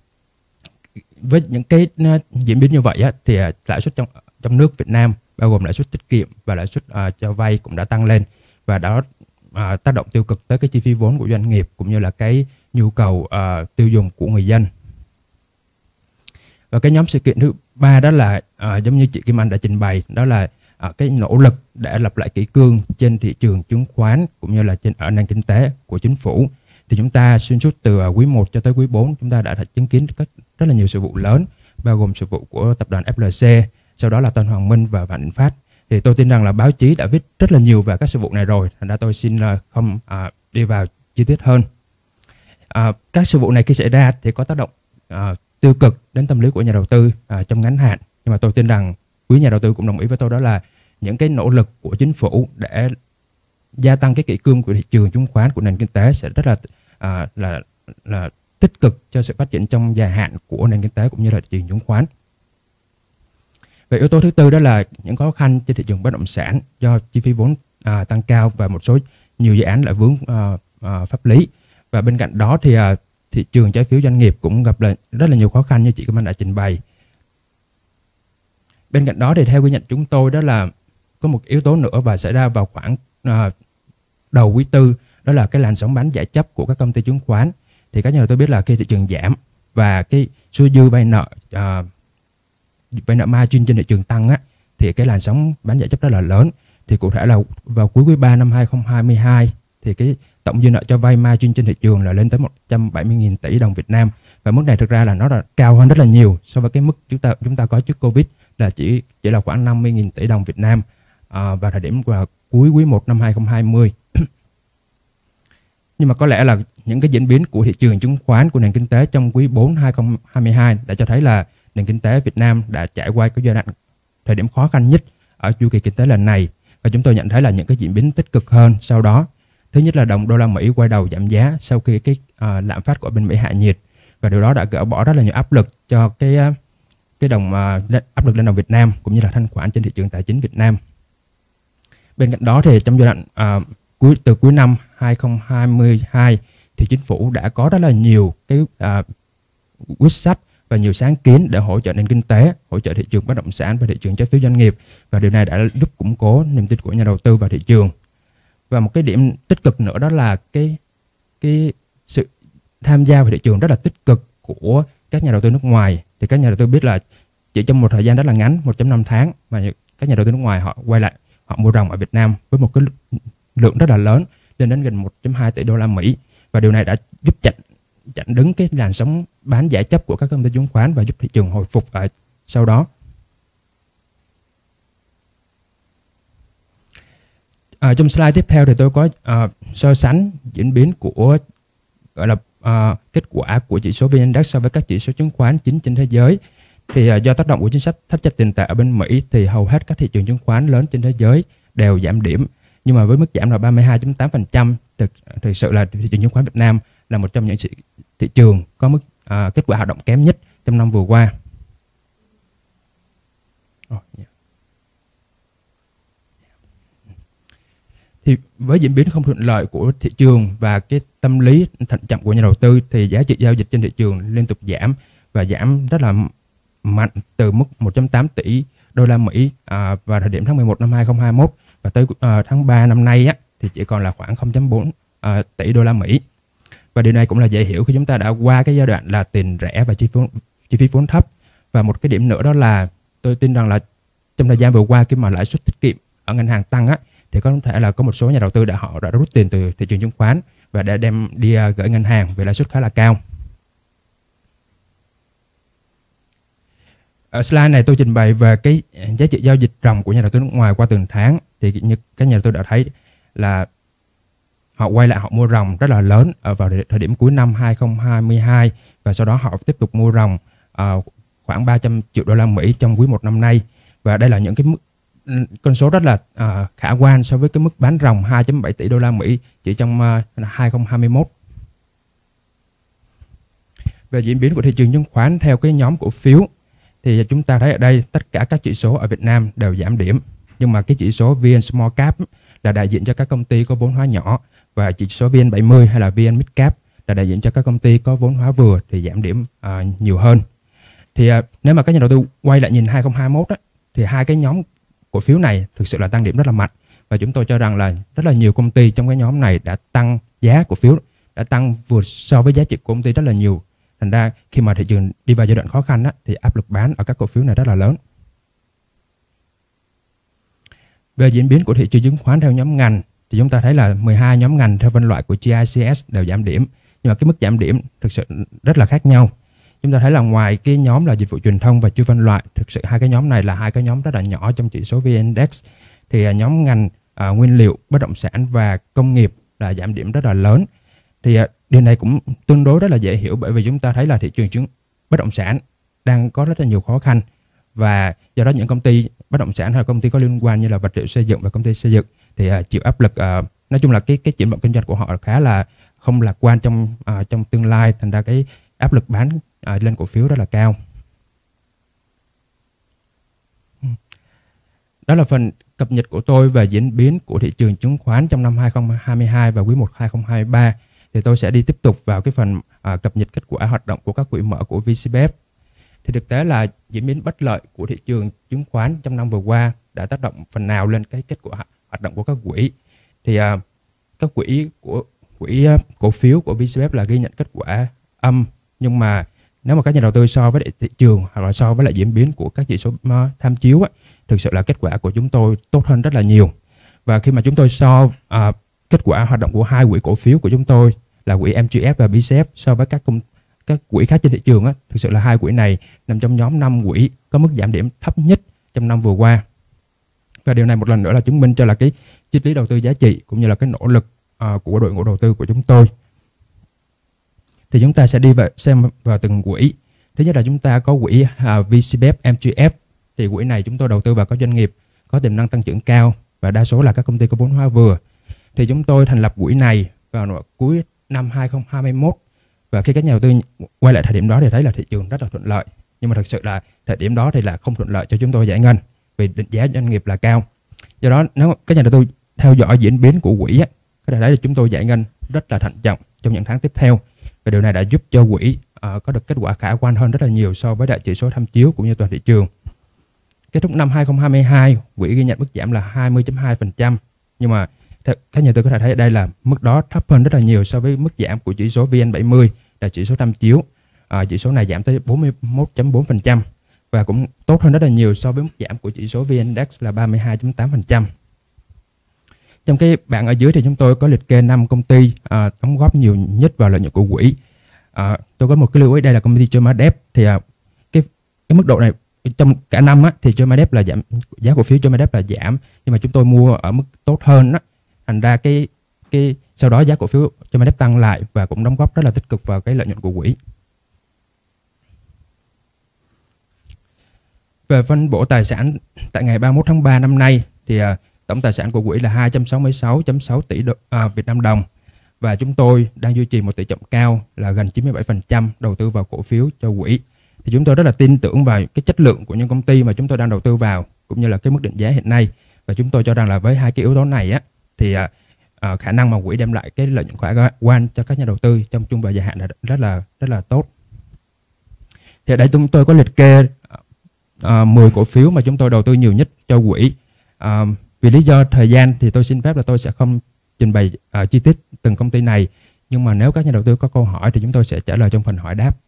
Speaker 7: với những cái diễn biến như vậy á, thì lãi suất trong trong nước Việt Nam bao gồm lãi suất tiết kiệm và lãi suất uh, cho vay cũng đã tăng lên, và đó uh, tác động tiêu cực tới cái chi phí vốn của doanh nghiệp cũng như là cái nhu cầu uh, tiêu dùng của người dân. Và cái nhóm sự kiện thứ ba đó là uh, giống như chị Kim Anh đã trình bày, đó là uh, cái nỗ lực để lập lại kỷ cương trên thị trường chứng khoán cũng như là trên ở nền kinh tế của chính phủ. Thì chúng ta xuyên suốt từ quý một cho tới quý bốn chúng ta đã chứng kiến rất, rất là nhiều sự vụ lớn, bao gồm sự vụ của tập đoàn ép lờ xê, sau đó là Tân Hoàng Minh và Vạn Thịnh Phát. Thì tôi tin rằng là báo chí đã viết rất là nhiều về các sự vụ này rồi, thành ra tôi xin không à, đi vào chi tiết hơn. À, các sự vụ này khi xảy ra thì có tác động à, tiêu cực đến tâm lý của nhà đầu tư à, trong ngắn hạn, nhưng mà tôi tin rằng quý nhà đầu tư cũng đồng ý với tôi đó là những cái nỗ lực của chính phủ để gia tăng cái kỷ cương của thị trường chứng khoán của nền kinh tế sẽ rất là à, là là tích cực cho sự phát triển trong dài hạn của nền kinh tế cũng như là thị trường chứng khoán. Về yếu tố thứ tư đó là những khó khăn trên thị trường bất động sản do chi phí vốn à, tăng cao và một số nhiều dự án lại vướng à, à, pháp lý. Và bên cạnh đó thì à, thị trường trái phiếu doanh nghiệp cũng gặp là rất là nhiều khó khăn như chị Kim Anh đã trình bày. Bên cạnh đó thì theo ghi nhận chúng tôi đó là có một yếu tố nữa và xảy ra vào khoảng à, đầu quý tư, đó là cái làn sóng bán giải chấp của các công ty chứng khoán. Thì các nhà đầu tư biết là khi thị trường giảm và cái số dư vay nợ à, vay nợ margin trên thị trường tăng á, thì cái làn sóng bán giải chấp rất là lớn. Thì cụ thể là vào cuối quý ba năm hai không hai hai thì cái tổng dư nợ cho vay margin trên thị trường là lên tới một trăm bảy mươi nghìn tỷ đồng Việt Nam, và mức này thực ra là nó là cao hơn rất là nhiều so với cái mức chúng ta chúng ta có trước Covid là chỉ chỉ là khoảng năm mươi nghìn tỷ đồng Việt Nam à, vào thời điểm vào cuối quý một năm hai không hai không. Nhưng mà có lẽ là những cái diễn biến của thị trường chứng khoán của nền kinh tế trong quý bốn hai không hai hai đã cho thấy là nền kinh tế Việt Nam đã trải qua cái giai đoạn thời điểm khó khăn nhất ở chu kỳ kinh tế lần này, và chúng tôi nhận thấy là những cái diễn biến tích cực hơn sau đó. Thứ nhất là đồng đô la Mỹ quay đầu giảm giá sau khi cái à, lạm phát của bên Mỹ hạ nhiệt, và điều đó đã gỡ bỏ rất là nhiều áp lực cho cái cái đồng à, áp lực lên đồng Việt Nam cũng như là thanh khoản trên thị trường tài chính Việt Nam. Bên cạnh đó thì trong giai đoạn à, cuối từ cuối năm hai không hai hai thì chính phủ đã có rất là nhiều cái à, quyết sách và nhiều sáng kiến để hỗ trợ nền kinh tế, hỗ trợ thị trường bất động sản và thị trường trái phiếu doanh nghiệp, và điều này đã giúp củng cố niềm tin của nhà đầu tư vào thị trường. Và một cái điểm tích cực nữa đó là cái cái sự tham gia vào thị trường rất là tích cực của các nhà đầu tư nước ngoài. Thì các nhà đầu tư biết là chỉ trong một thời gian rất là ngắn, một phẩy năm tháng, mà các nhà đầu tư nước ngoài họ quay lại họ mua ròng ở Việt Nam với một cái lượng rất là lớn, lên đến gần một phẩy hai tỷ đô la Mỹ, và điều này đã giúp chặn chặn đứng cái làn sóng bán giải chấp của các công ty chứng khoán và giúp thị trường hồi phục ở sau đó. À, trong slide tiếp theo thì tôi có uh, so sánh diễn biến của gọi là uh, kết quả của chỉ số vê en Index so với các chỉ số chứng khoán chính trên thế giới. Thì uh, do tác động của chính sách thắt chặt tiền tệ ở bên Mỹ thì hầu hết các thị trường chứng khoán lớn trên thế giới đều giảm điểm, nhưng mà với mức giảm là ba mươi hai phẩy tám phần trăm, thực, thực sự là thị trường chứng khoán Việt Nam là một trong những thị trường có mức uh, kết quả hoạt động kém nhất trong năm vừa qua. Oh, yeah. Thì với diễn biến không thuận lợi của thị trường và cái tâm lý thận trọng của nhà đầu tư thì giá trị giao dịch trên thị trường liên tục giảm và giảm rất là mạnh từ mức một phẩy tám tỷ đô la Mỹ à, vào thời điểm tháng mười một năm hai không hai mốt, và tới à, tháng ba năm nay á, thì chỉ còn là khoảng không phẩy bốn à, tỷ đô la Mỹ. Và điều này cũng là dễ hiểu khi chúng ta đã qua cái giai đoạn là tiền rẻ và chi phí, chi phí vốn thấp. Và một cái điểm nữa đó là tôi tin rằng là trong thời gian vừa qua khi mà lãi suất tiết kiệm ở ngân hàng tăng á, thì có thể là có một số nhà đầu tư đã họ đã rút tiền từ thị trường chứng khoán và đã đem đi uh, gửi ngân hàng với lãi suất khá là cao. Ở slide này tôi trình bày về cái giá trị giao dịch ròng của nhà đầu tư nước ngoài qua từng tháng. Thì như các nhà đầu tư đã thấy là họ quay lại họ mua ròng rất là lớn ở vào thời điểm cuối năm hai không hai hai, và sau đó họ tiếp tục mua ròng uh, khoảng ba trăm triệu đô la Mỹ trong quý một năm nay, và đây là những cái mức con số rất là uh, khả quan so với cái mức bán ròng hai phẩy bảy tỷ đô la Mỹ chỉ trong uh, hai không hai mốt. Về diễn biến của thị trường chứng khoán theo cái nhóm cổ phiếu thì chúng ta thấy ở đây tất cả các chỉ số ở Việt Nam đều giảm điểm, nhưng mà cái chỉ số vê en Small Cap là đại diện cho các công ty có vốn hóa nhỏ, và chỉ số vê en bảy mươi hay là vê en Mid Cap là đại diện cho các công ty có vốn hóa vừa thì giảm điểm uh, nhiều hơn. Thì uh, nếu mà các nhà đầu tư quay lại nhìn hai không hai mốt á, thì hai cái nhóm cổ phiếu này thực sự là tăng điểm rất là mạnh, và chúng tôi cho rằng là rất là nhiều công ty trong cái nhóm này đã tăng giá cổ phiếu, đã tăng vượt so với giá trị của công ty rất là nhiều. Thành ra khi mà thị trường đi vào giai đoạn khó khăn á, thì áp lực bán ở các cổ phiếu này rất là lớn. Về diễn biến của thị trường chứng khoán theo nhóm ngành thì chúng ta thấy là mười hai nhóm ngành theo phân loại của giê i xê ét đều giảm điểm, nhưng mà cái mức giảm điểm thực sự rất là khác nhau. Chúng ta thấy là ngoài cái nhóm là dịch vụ truyền thông và chưa phân loại, thực sự hai cái nhóm này là hai cái nhóm rất là nhỏ trong chỉ số vê en Index. Thì nhóm ngành à, nguyên liệu, bất động sản và công nghiệp là giảm điểm rất là lớn. Thì à, điều này cũng tương đối rất là dễ hiểu, bởi vì chúng ta thấy là thị trường chứng bất động sản đang có rất là nhiều khó khăn, và do đó những công ty bất động sản hay là công ty có liên quan như là vật liệu xây dựng và công ty xây dựng thì à, chịu áp lực. À, nói chung là cái cái triển vọng kinh doanh của họ khá là không lạc quan trong à, trong tương lai, thành ra cái áp lực bán à, lên cổ phiếu rất là cao. Đó là phần cập nhật của tôi về diễn biến của thị trường chứng khoán trong năm hai không hai hai và quý một hai không hai ba. Thì tôi sẽ đi tiếp tục vào cái phần à, cập nhật kết quả hoạt động của các quỹ mở của vê xê bê ép. Thì thực tế là diễn biến bất lợi của thị trường chứng khoán trong năm vừa qua đã tác động phần nào lên cái kết quả hoạt động của các quỹ. Thì à, các quỹ của quỹ cổ phiếu của vê xê bê ép là ghi nhận kết quả âm, nhưng mà nếu mà các nhà đầu tư so với thị trường hoặc là so với lại diễn biến của các chỉ số tham chiếu á, thực sự là kết quả của chúng tôi tốt hơn rất là nhiều. Và khi mà chúng tôi so à, kết quả hoạt động của hai quỹ cổ phiếu của chúng tôi là quỹ em giê ép và bê xê ép so với các công các quỹ khác trên thị trường á, thực sự là hai quỹ này nằm trong nhóm năm quỹ có mức giảm điểm thấp nhất trong năm vừa qua. Và điều này một lần nữa là chứng minh cho là cái triết lý đầu tư giá trị cũng như là cái nỗ lực à, của đội ngũ đầu tư của chúng tôi. Thì chúng ta sẽ đi vào xem vào từng quỹ. Thứ nhất là chúng ta có quỹ à, vê xê bê ép em giê ép. Thì quỹ này chúng tôi đầu tư vào các doanh nghiệp có tiềm năng tăng trưởng cao và đa số là các công ty có vốn hóa vừa. Thì chúng tôi thành lập quỹ này vào cuối năm hai không hai mốt, và khi các nhà đầu tư quay lại thời điểm đó thì thấy là thị trường rất là thuận lợi, nhưng mà thực sự là thời điểm đó thì là không thuận lợi cho chúng tôi giải ngân vì định giá doanh nghiệp là cao. Do đó nếu các nhà đầu tư theo dõi diễn biến của quỹ á, có thể thấy là chúng tôi giải ngân rất là thận trọng trong những tháng tiếp theo, và điều này đã giúp cho quỹ uh, có được kết quả khả quan hơn rất là nhiều so với đại chỉ số tham chiếu cũng như toàn thị trường. Kết thúc năm hai không hai hai, quỹ ghi nhận mức giảm là hai mươi phẩy hai phần trăm, nhưng mà các nhà đầu tư có thể thấy ở đây là mức đó thấp hơn rất là nhiều so với mức giảm của chỉ số vê en bảy mươi là chỉ số tham chiếu. À, chỉ số này giảm tới bốn mươi mốt phẩy bốn phần trăm, và cũng tốt hơn rất là nhiều so với mức giảm của chỉ số vê en Index là ba mươi hai phẩy tám phần trăm. Trong cái bảng ở dưới thì chúng tôi có liệt kê năm công ty à, đóng góp nhiều nhất vào lợi nhuận của quỹ. À, tôi có một cái lưu ý, đây là công ty Gemadep, thì à, cái cái mức độ này trong cả năm á, thì Gemadep là giảm, giá cổ phiếu Gemadep là giảm, nhưng mà chúng tôi mua ở mức tốt hơn á, thành ra cái cái sau đó giá cổ phiếu Gemadep tăng lại và cũng đóng góp rất là tích cực vào cái lợi nhuận của quỹ. Về phân bổ tài sản tại ngày ba mươi mốt tháng ba năm nay thì à, tổng tài sản của quỹ là hai trăm sáu mươi sáu phẩy sáu tỷ đô, à, Việt Nam đồng, và chúng tôi đang duy trì một tỷ trọng cao là gần chín mươi bảy phần trăm đầu tư vào cổ phiếu cho quỹ. Thì chúng tôi rất là tin tưởng vào cái chất lượng của những công ty mà chúng tôi đang đầu tư vào, cũng như là cái mức định giá hiện nay, và chúng tôi cho rằng là với hai cái yếu tố này á thì à, à, khả năng mà quỹ đem lại cái lợi nhuận khả quan cho các nhà đầu tư trong trung và dài hạn là rất là rất là tốt. Thì ở đây chúng tôi có liệt kê à, mười cổ phiếu mà chúng tôi đầu tư nhiều nhất cho quỹ. À, vì lý do thời gian thì tôi xin phép là tôi sẽ không trình bày uh, chi tiết từng công ty này, nhưng mà nếu các nhà đầu tư có câu hỏi thì chúng tôi sẽ trả lời trong phần hỏi đáp.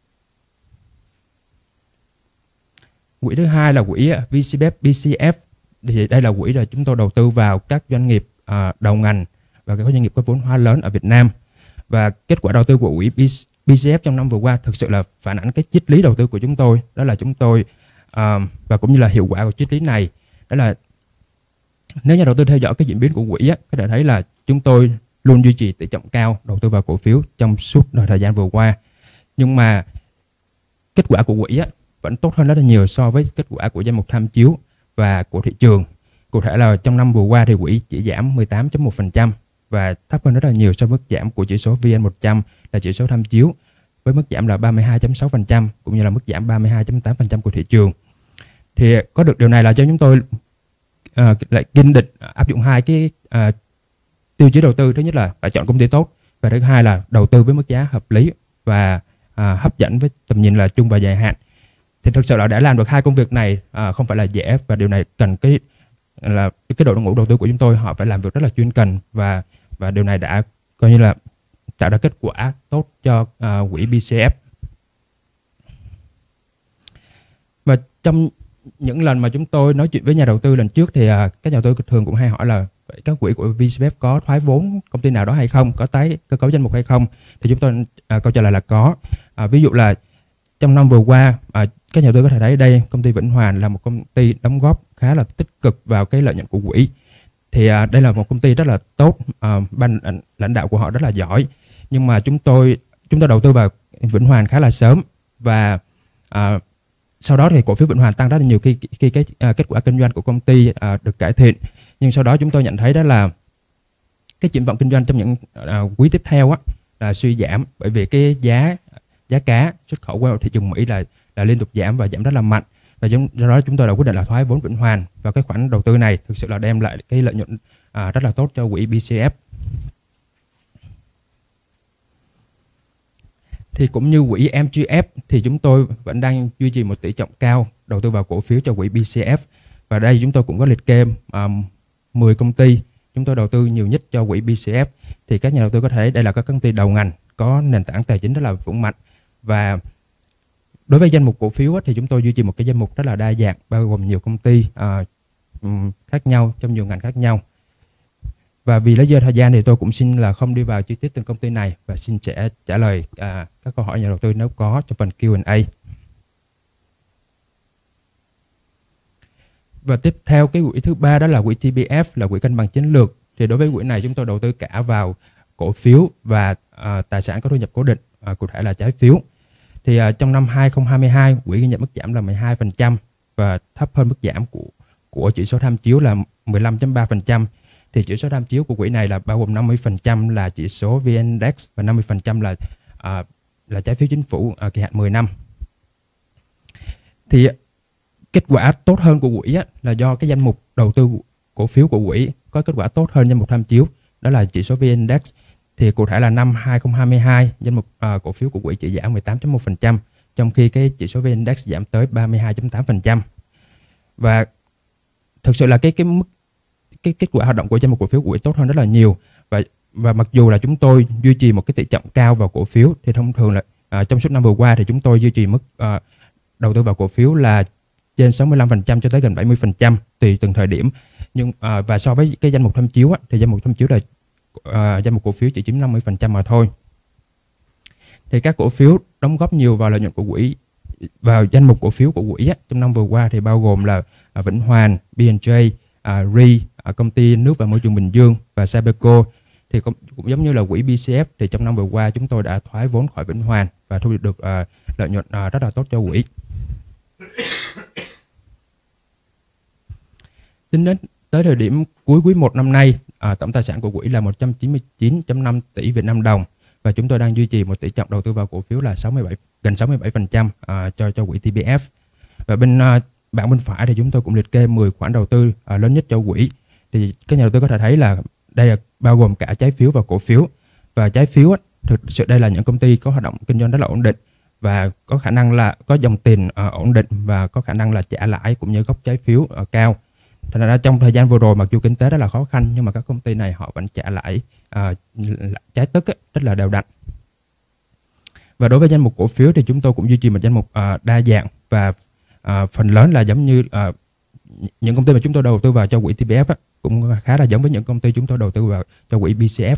Speaker 7: Quỹ thứ hai là quỹ vê xê bê ép bê xê ép. Thì đây là quỹ là chúng tôi đầu tư vào các doanh nghiệp uh, đầu ngành và các doanh nghiệp có vốn hóa lớn ở Việt Nam. Và kết quả đầu tư của quỹ bê xê ép trong năm vừa qua thực sự là phản ánh cái triết lý đầu tư của chúng tôi. Đó là chúng tôi uh, và cũng như là hiệu quả của triết lý này, đó là nếu nhà đầu tư theo dõi cái diễn biến của quỹ á, có thể thấy là chúng tôi luôn duy trì tỷ trọng cao đầu tư vào cổ phiếu trong suốt thời gian vừa qua. Nhưng mà kết quả của quỹ á, vẫn tốt hơn rất là nhiều so với kết quả của danh mục tham chiếu và của thị trường. Cụ thể là trong năm vừa qua thì quỹ chỉ giảm mười tám phẩy một phần trăm và thấp hơn rất là nhiều so với mức giảm của chỉ số vê en một trăm là chỉ số tham chiếu, với mức giảm là ba mươi hai phẩy sáu phần trăm cũng như là mức giảm ba mươi hai phẩy tám phần trăm của thị trường. Thì có được điều này là cho chúng tôi À, lại kiên định áp dụng hai cái à, tiêu chí đầu tư. Thứ nhất là phải chọn công ty tốt, và thứ hai là đầu tư với mức giá hợp lý và à, hấp dẫn với tầm nhìn là trung và dài hạn. Thì thực sự là đã làm được hai công việc này à, không phải là dễ, và điều này cần cái là cái đội ngũ đầu tư của chúng tôi họ phải làm việc rất là chuyên cần, và và điều này đã coi như là tạo ra kết quả tốt cho à, quỹ bê xê ép. Và trong những lần mà chúng tôi nói chuyện với nhà đầu tư lần trước thì à, các nhà đầu tư thường cũng hay hỏi là các quỹ của vê xê bê ép có thoái vốn công ty nào đó hay không, có tái cơ cấu danh mục hay không. Thì chúng tôi à, câu trả lời là có. À, ví dụ là trong năm vừa qua à, các nhà đầu tư có thể thấy đây công ty Vĩnh Hoàn là một công ty đóng góp khá là tích cực vào cái lợi nhuận của quỹ. Thì à, đây là một công ty rất là tốt, à, ban lãnh đạo của họ rất là giỏi, nhưng mà chúng tôi chúng tôi đầu tư vào Vĩnh Hoàn khá là sớm, và à, sau đó thì cổ phiếu Vĩnh Hoàn tăng rất là nhiều khi, khi cái à, kết quả kinh doanh của công ty à, được cải thiện. Nhưng sau đó chúng tôi nhận thấy đó là cái triển vọng kinh doanh trong những à, quý tiếp theo á, là suy giảm, bởi vì cái giá giá cá xuất khẩu qua thị trường Mỹ là là liên tục giảm và giảm rất là mạnh. Và do đó chúng tôi đã quyết định là thoái vốn Vĩnh Hoàn, và cái khoản đầu tư này thực sự là đem lại cái lợi nhuận à, rất là tốt cho quỹ bê xê ép. Thì cũng như quỹ em giê ép thì chúng tôi vẫn đang duy trì một tỷ trọng cao đầu tư vào cổ phiếu cho quỹ bê xê ép. Và đây chúng tôi cũng có liệt kê um, mười công ty chúng tôi đầu tư nhiều nhất cho quỹ bê xê ép. Thì các nhà đầu tư có thể đây là các công ty đầu ngành có nền tảng tài chính rất là vững mạnh. Và đối với danh mục cổ phiếu thì chúng tôi duy trì một cái danh mục rất là đa dạng, bao gồm nhiều công ty uh, khác nhau trong nhiều ngành khác nhau. Và vì lý do thời gian thì tôi cũng xin là không đi vào chi tiết từng công ty này, và xin sẽ trả lời à, các câu hỏi nhà đầu tư nếu có trong phần Q and A. Và tiếp theo cái quỹ thứ ba đó là quỹ tê bê ép, là quỹ cân bằng chiến lược. Thì đối với quỹ này chúng tôi đầu tư cả vào cổ phiếu và à, tài sản có thu nhập cố định, à, cụ thể là trái phiếu. Thì à, trong năm hai không hai hai quỹ ghi nhận mức giảm là mười hai phần trăm và thấp hơn mức giảm của của chỉ số tham chiếu là mười lăm phẩy ba phần trăm. Thì chỉ số tham chiếu của quỹ này là bao gồm năm mươi phần trăm là chỉ số vê en Index và năm mươi phần trăm là à, là trái phiếu chính phủ à, kỳ hạn mười năm. Thì kết quả tốt hơn của quỹ á, là do cái danh mục đầu tư cổ phiếu của quỹ có kết quả tốt hơn danh mục tham chiếu, đó là chỉ số vê en Index. Thì cụ thể là năm hai không hai hai danh mục à, cổ phiếu của quỹ chỉ giảm mười tám phẩy một phần trăm, trong khi cái chỉ số vê en Index giảm tới ba mươi hai phẩy tám phần trăm. Và thực sự là cái cái mức cái kết quả hoạt động của danh mục cổ phiếu của quỹ tốt hơn rất là nhiều. Và và mặc dù là chúng tôi duy trì một cái tỷ trọng cao vào cổ phiếu, thì thông thường là à, trong suốt năm vừa qua thì chúng tôi duy trì mức à, đầu tư vào cổ phiếu là trên sáu mươi lăm phần trăm cho tới gần bảy mươi phần trăm tùy từng thời điểm. Nhưng à, và so với cái danh mục tham chiếu á, thì danh mục tham chiếu là à, danh mục cổ phiếu chỉ chiếm năm mươi phần trăm mà thôi. Thì các cổ phiếu đóng góp nhiều vào lợi nhuận của quỹ vào danh mục cổ phiếu của quỹ á, trong năm vừa qua thì bao gồm là à, Vĩnh Hoàn, bê en gi, à, rờ i, à, công ty nước và môi trường Bình Dương và Sabeco. Thì cũng, cũng giống như là quỹ bê xê ép thì trong năm vừa qua chúng tôi đã thoái vốn khỏi Vĩnh Hoàn và thu được à, lợi nhuận à, rất là tốt cho quỹ. Tính đến tới thời điểm cuối quý một năm nay, à, tổng tài sản của quỹ là một trăm chín mươi chín phẩy năm tỷ Việt Nam đồng và chúng tôi đang duy trì một tỷ trọng đầu tư vào cổ phiếu là sáu mươi bảy gần sáu mươi bảy phần trăm à, cho cho quỹ tê bê ép. Và bên à, bảng bên phải thì chúng tôi cũng liệt kê mười khoản đầu tư à, lớn nhất cho quỹ. Thì các nhà đầu tư có thể thấy là đây là bao gồm cả trái phiếu và cổ phiếu. Và trái phiếu á, thực sự đây là những công ty có hoạt động kinh doanh rất là ổn định và có khả năng là có dòng tiền à, ổn định và có khả năng là trả lãi cũng như gốc trái phiếu à, cao. Thành ra trong thời gian vừa rồi mặc dù kinh tế rất là khó khăn nhưng mà các công ty này họ vẫn trả lãi à, trái tức ấy, rất là đều đặn. Và đối với danh mục cổ phiếu thì chúng tôi cũng duy trì một danh mục à, đa dạng và à, phần lớn là giống như à, những công ty mà chúng tôi đầu tư vào cho quỹ tê bê ép á, cũng khá là giống với những công ty chúng tôi đầu tư vào cho quỹ bê xê ép.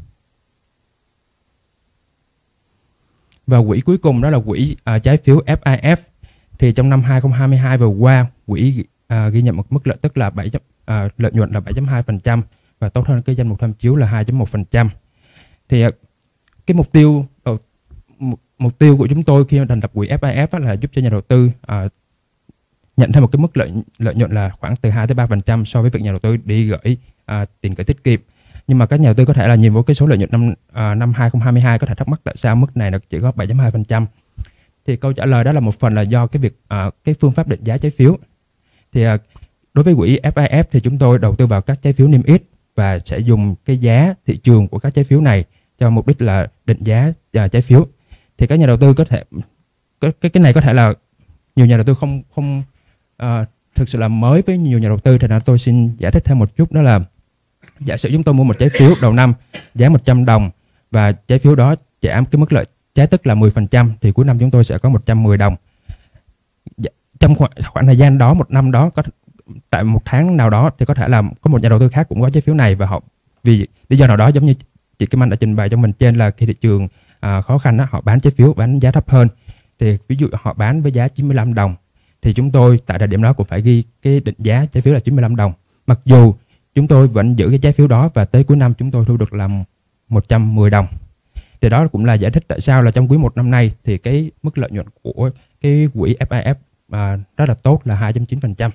Speaker 7: Và quỹ cuối cùng đó là quỹ à, trái phiếu ép i ép. Thì trong năm hai không hai hai vừa qua, quỹ à, ghi nhận một mức lợi tức là bảy à, lợi nhuận là bảy phẩy hai phần trăm và tốt hơn cái danh mục tham chiếu là hai phẩy một phần trăm. Thì à, cái mục tiêu đầu, mục tiêu của chúng tôi khi thành lập quỹ ép i ép là giúp cho nhà đầu tư à, nhận thêm một cái mức lợi lợi nhuận là khoảng từ hai tới ba phần trăm so với việc nhà đầu tư đi gửi à, tiền gửi tiết kiệm. Nhưng mà các nhà đầu tư có thể là nhìn vào cái số lợi nhuận năm à, năm hai không hai hai có thể thắc mắc tại sao mức này nó chỉ có bảy phẩy hai phần trăm. Thì câu trả lời đó là một phần là do cái việc à, cái phương pháp định giá trái phiếu. Thì à, đối với quỹ ép i ép thì chúng tôi đầu tư vào các trái phiếu niêm yết và sẽ dùng cái giá thị trường của các trái phiếu này cho mục đích là định giá à, trái phiếu. Thì các nhà đầu tư có thể cái cái, cái này có thể là nhiều nhà đầu tư không không à, thực sự là mới với nhiều nhà đầu tư, thì tôi xin giải thích thêm một chút, đó là giả sử chúng tôi mua một trái phiếu đầu năm giá một trăm đồng và trái phiếu đó trả cái mức lợi trái tức là mười phần trăm thì cuối năm chúng tôi sẽ có một trăm mười đồng. Trong khoảng, khoảng thời gian đó, một năm đó, có tại một tháng nào đó thì có thể là có một nhà đầu tư khác cũng có trái phiếu này và họ vì lý do nào đó giống như chị Kim Anh đã trình bày cho mình trên là khi thị trường à, khó khăn đó, họ bán trái phiếu bán giá thấp hơn. Thì ví dụ họ bán với giá chín mươi lăm đồng thì chúng tôi tại thời điểm đó cũng phải ghi cái định giá trái phiếu là chín mươi lăm đồng. Mặc dù chúng tôi vẫn giữ cái trái phiếu đó và tới cuối năm chúng tôi thu được là một trăm mười đồng. Thì đó cũng là giải thích tại sao là trong quý một năm nay thì cái mức lợi nhuận của cái quỹ ép i ép à, rất là tốt là hai phẩy chín phần trăm.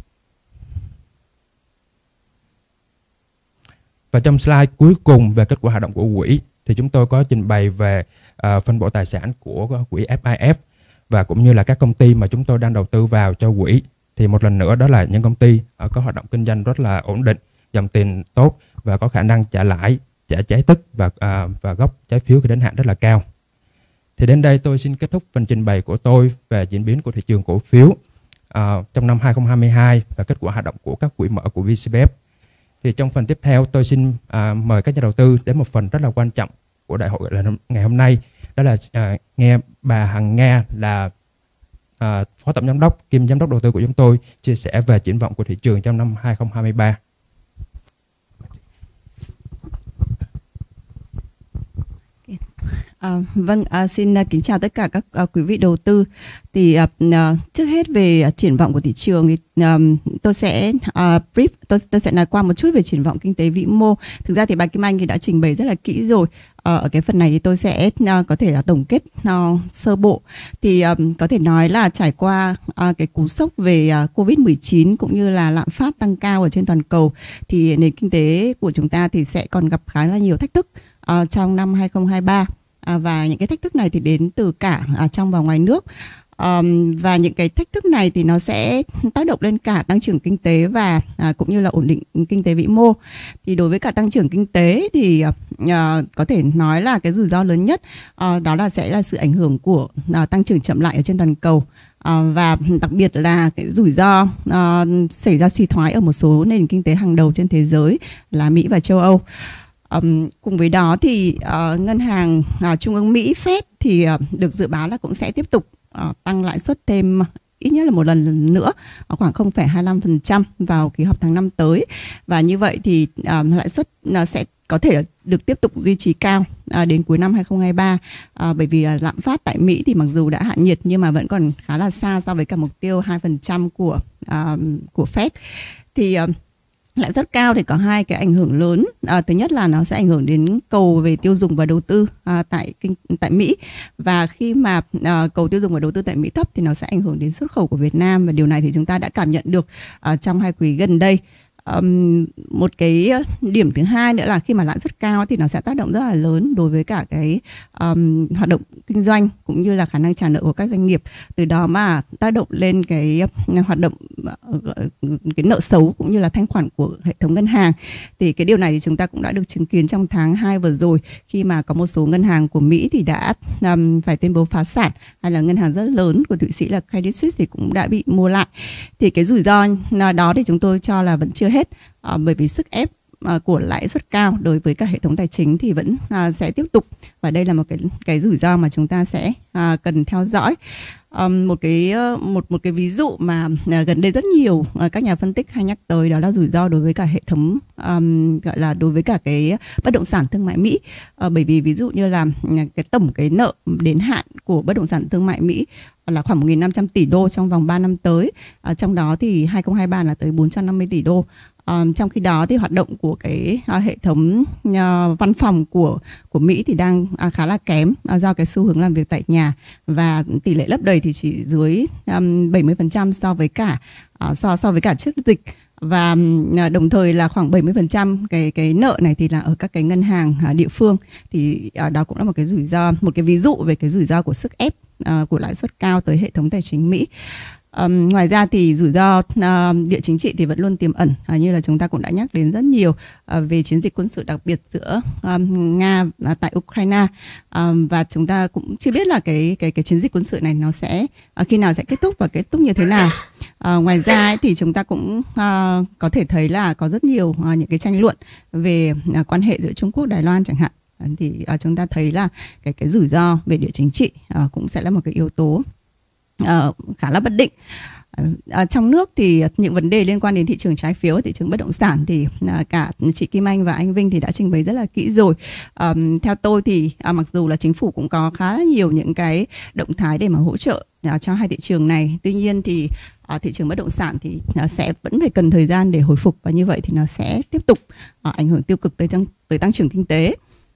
Speaker 7: Và trong slide cuối cùng về kết quả hoạt động của quỹ thì chúng tôi có trình bày về uh, phân bổ tài sản của quỹ ép i ép và cũng như là các công ty mà chúng tôi đang đầu tư vào cho quỹ. Thì một lần nữa đó là những công ty uh, có hoạt động kinh doanh rất là ổn định, dòng tiền tốt và có khả năng trả lãi, trả trái tức và uh, và gốc trái phiếu khi đến hạn rất là cao. Thì đến đây tôi xin kết thúc phần trình bày của tôi về diễn biến của thị trường cổ phiếu uh, trong năm hai không hai hai và kết quả hoạt động của các quỹ mở của vê xê bê ép. Thì trong phần tiếp theo tôi xin à, mời các nhà đầu tư đến một phần rất là quan trọng của đại hội là ngày hôm nay, đó là à, nghe bà Hằng Nga là à, phó tổng giám đốc kiêm giám đốc đầu tư của chúng tôi chia sẻ về triển vọng của thị trường trong năm hai không hai ba.
Speaker 6: À, vâng, à, xin à, kính chào tất cả các à, quý vị đầu tư. Thì à, à, trước hết về à, triển vọng của thị trường thì à, tôi sẽ à, brief, tôi, tôi sẽ nói qua một chút về triển vọng kinh tế vĩ mô. Thực ra thì bà Kim Anh thì đã trình bày rất là kỹ rồi. À, ở cái phần này thì tôi sẽ à, có thể là tổng kết à, sơ bộ. Thì à, có thể nói là trải qua à, cái cú sốc về à, covid mười chín cũng như là lạm phát tăng cao ở trên toàn cầu thì nền kinh tế của chúng ta thì sẽ còn gặp khá là nhiều thách thức à, trong năm hai không hai ba. À, và những cái thách thức này thì đến từ cả à, trong và ngoài nước. Um, và những cái thách thức này thì nó sẽ tác động lên cả tăng trưởng kinh tế và à, cũng như là ổn định kinh tế vĩ mô. Thì đối với cả tăng trưởng kinh tế thì à, có thể nói là cái rủi ro lớn nhất à, đó là sẽ là sự ảnh hưởng của à, tăng trưởng chậm lại ở trên toàn cầu. À, và đặc biệt là cái rủi ro à, xảy ra suy thoái ở một số nền kinh tế hàng đầu trên thế giới là Mỹ và châu Âu. Um, cùng với đó thì uh, ngân hàng uh, trung ương Mỹ Fed thì uh, được dự báo là cũng sẽ tiếp tục uh, tăng lãi suất thêm ít nhất là một lần nữa khoảng không phẩy hai mươi lăm phần trăm vào kỳ họp tháng năm tới, và như vậy thì uh, lãi suất uh, sẽ có thể được tiếp tục duy trì cao uh, đến cuối năm hai không hai ba, uh, bởi vì uh, lạm phát tại Mỹ thì mặc dù đã hạ nhiệt nhưng mà vẫn còn khá là xa so với cả mục tiêu hai phần trăm của uh, của Fed. Thì uh, lãi suất cao thì có hai cái ảnh hưởng lớn. À, thứ nhất là nó sẽ ảnh hưởng đến cầu về tiêu dùng và đầu tư à, tại kinh tại Mỹ, và khi mà à, cầu tiêu dùng và đầu tư tại Mỹ thấp thì nó sẽ ảnh hưởng đến xuất khẩu của Việt Nam, và điều này thì chúng ta đã cảm nhận được à, trong hai quý gần đây. Um, một cái điểm thứ hai nữa là khi mà lãi suất cao thì nó sẽ tác động rất là lớn đối với cả cái um, hoạt động kinh doanh cũng như là khả năng trả nợ của các doanh nghiệp, từ đó mà tác động lên cái hoạt động cái nợ xấu cũng như là thanh khoản của hệ thống ngân hàng. Thì cái điều này thì chúng ta cũng đã được chứng kiến trong tháng hai vừa rồi, khi mà có một số ngân hàng của Mỹ thì đã um, phải tuyên bố phá sản, hay là ngân hàng rất lớn của Thụy Sĩ là Credit Suisse thì cũng đã bị mua lại. Thì cái rủi ro đó thì chúng tôi cho là vẫn chưa hết, à, bởi vì sức ép à, của lãi suất cao đối với các hệ thống tài chính thì vẫn à, sẽ tiếp tục, và đây là một cái cái rủi ro mà chúng ta sẽ à, cần theo dõi. Um, một cái một một cái ví dụ mà uh, gần đây rất nhiều uh, các nhà phân tích hay nhắc tới, đó là rủi ro đối với cả hệ thống um, gọi là đối với cả cái bất động sản thương mại Mỹ, uh, bởi vì ví dụ như là cái tổng cái nợ đến hạn của bất động sản thương mại Mỹ là khoảng một nghìn năm trăm tỷ đô trong vòng ba năm tới, uh, trong đó thì hai không hai ba là tới bốn trăm năm mươi tỷ đô. Um, trong khi đó thì hoạt động của cái uh, hệ thống uh, văn phòng của của Mỹ thì đang uh, khá là kém uh, do cái xu hướng làm việc tại nhà, và tỷ lệ lấp đầy thì chỉ dưới um, bảy mươi phần trăm so với cả uh, so so với cả trước dịch, và uh, đồng thời là khoảng bảy mươi phần trăm cái cái nợ này thì là ở các cái ngân hàng uh, địa phương. Thì uh, đó cũng là một cái rủi ro, một cái ví dụ về cái rủi ro của sức ép uh, của lãi suất cao tới hệ thống tài chính Mỹ. Um, ngoài ra thì rủi ro uh, địa chính trị thì vẫn luôn tiềm ẩn, uh, như là chúng ta cũng đã nhắc đến rất nhiều uh, về chiến dịch quân sự đặc biệt giữa um, Nga uh, tại Ukraine, um, và chúng ta cũng chưa biết là cái cái cái chiến dịch quân sự này nó sẽ uh, khi nào sẽ kết thúc và kết thúc như thế nào. Uh, ngoài ra ấy, thì chúng ta cũng uh, có thể thấy là có rất nhiều uh, những cái tranh luận về uh, quan hệ giữa Trung Quốc Đài Loan chẳng hạn, uh, thì uh, chúng ta thấy là cái cái rủi ro về địa chính trị uh, cũng sẽ là một cái yếu tố Uh, khá là bất định. Uh, uh, trong nước thì những vấn đề liên quan đến thị trường trái phiếu, thị trường bất động sản thì uh, cả chị Kim Anh và anh Vinh thì đã trình bày rất là kỹ rồi. Um, theo tôi thì uh, mặc dù là chính phủ cũng có khá là nhiều những cái động thái để mà hỗ trợ uh, cho hai thị trường này, tuy nhiên thì uh, thị trường bất động sản thì uh, sẽ vẫn phải cần thời gian để hồi phục, và như vậy thì nó sẽ tiếp tục uh, ảnh hưởng tiêu cực tới tăng, tới tăng trưởng kinh tế.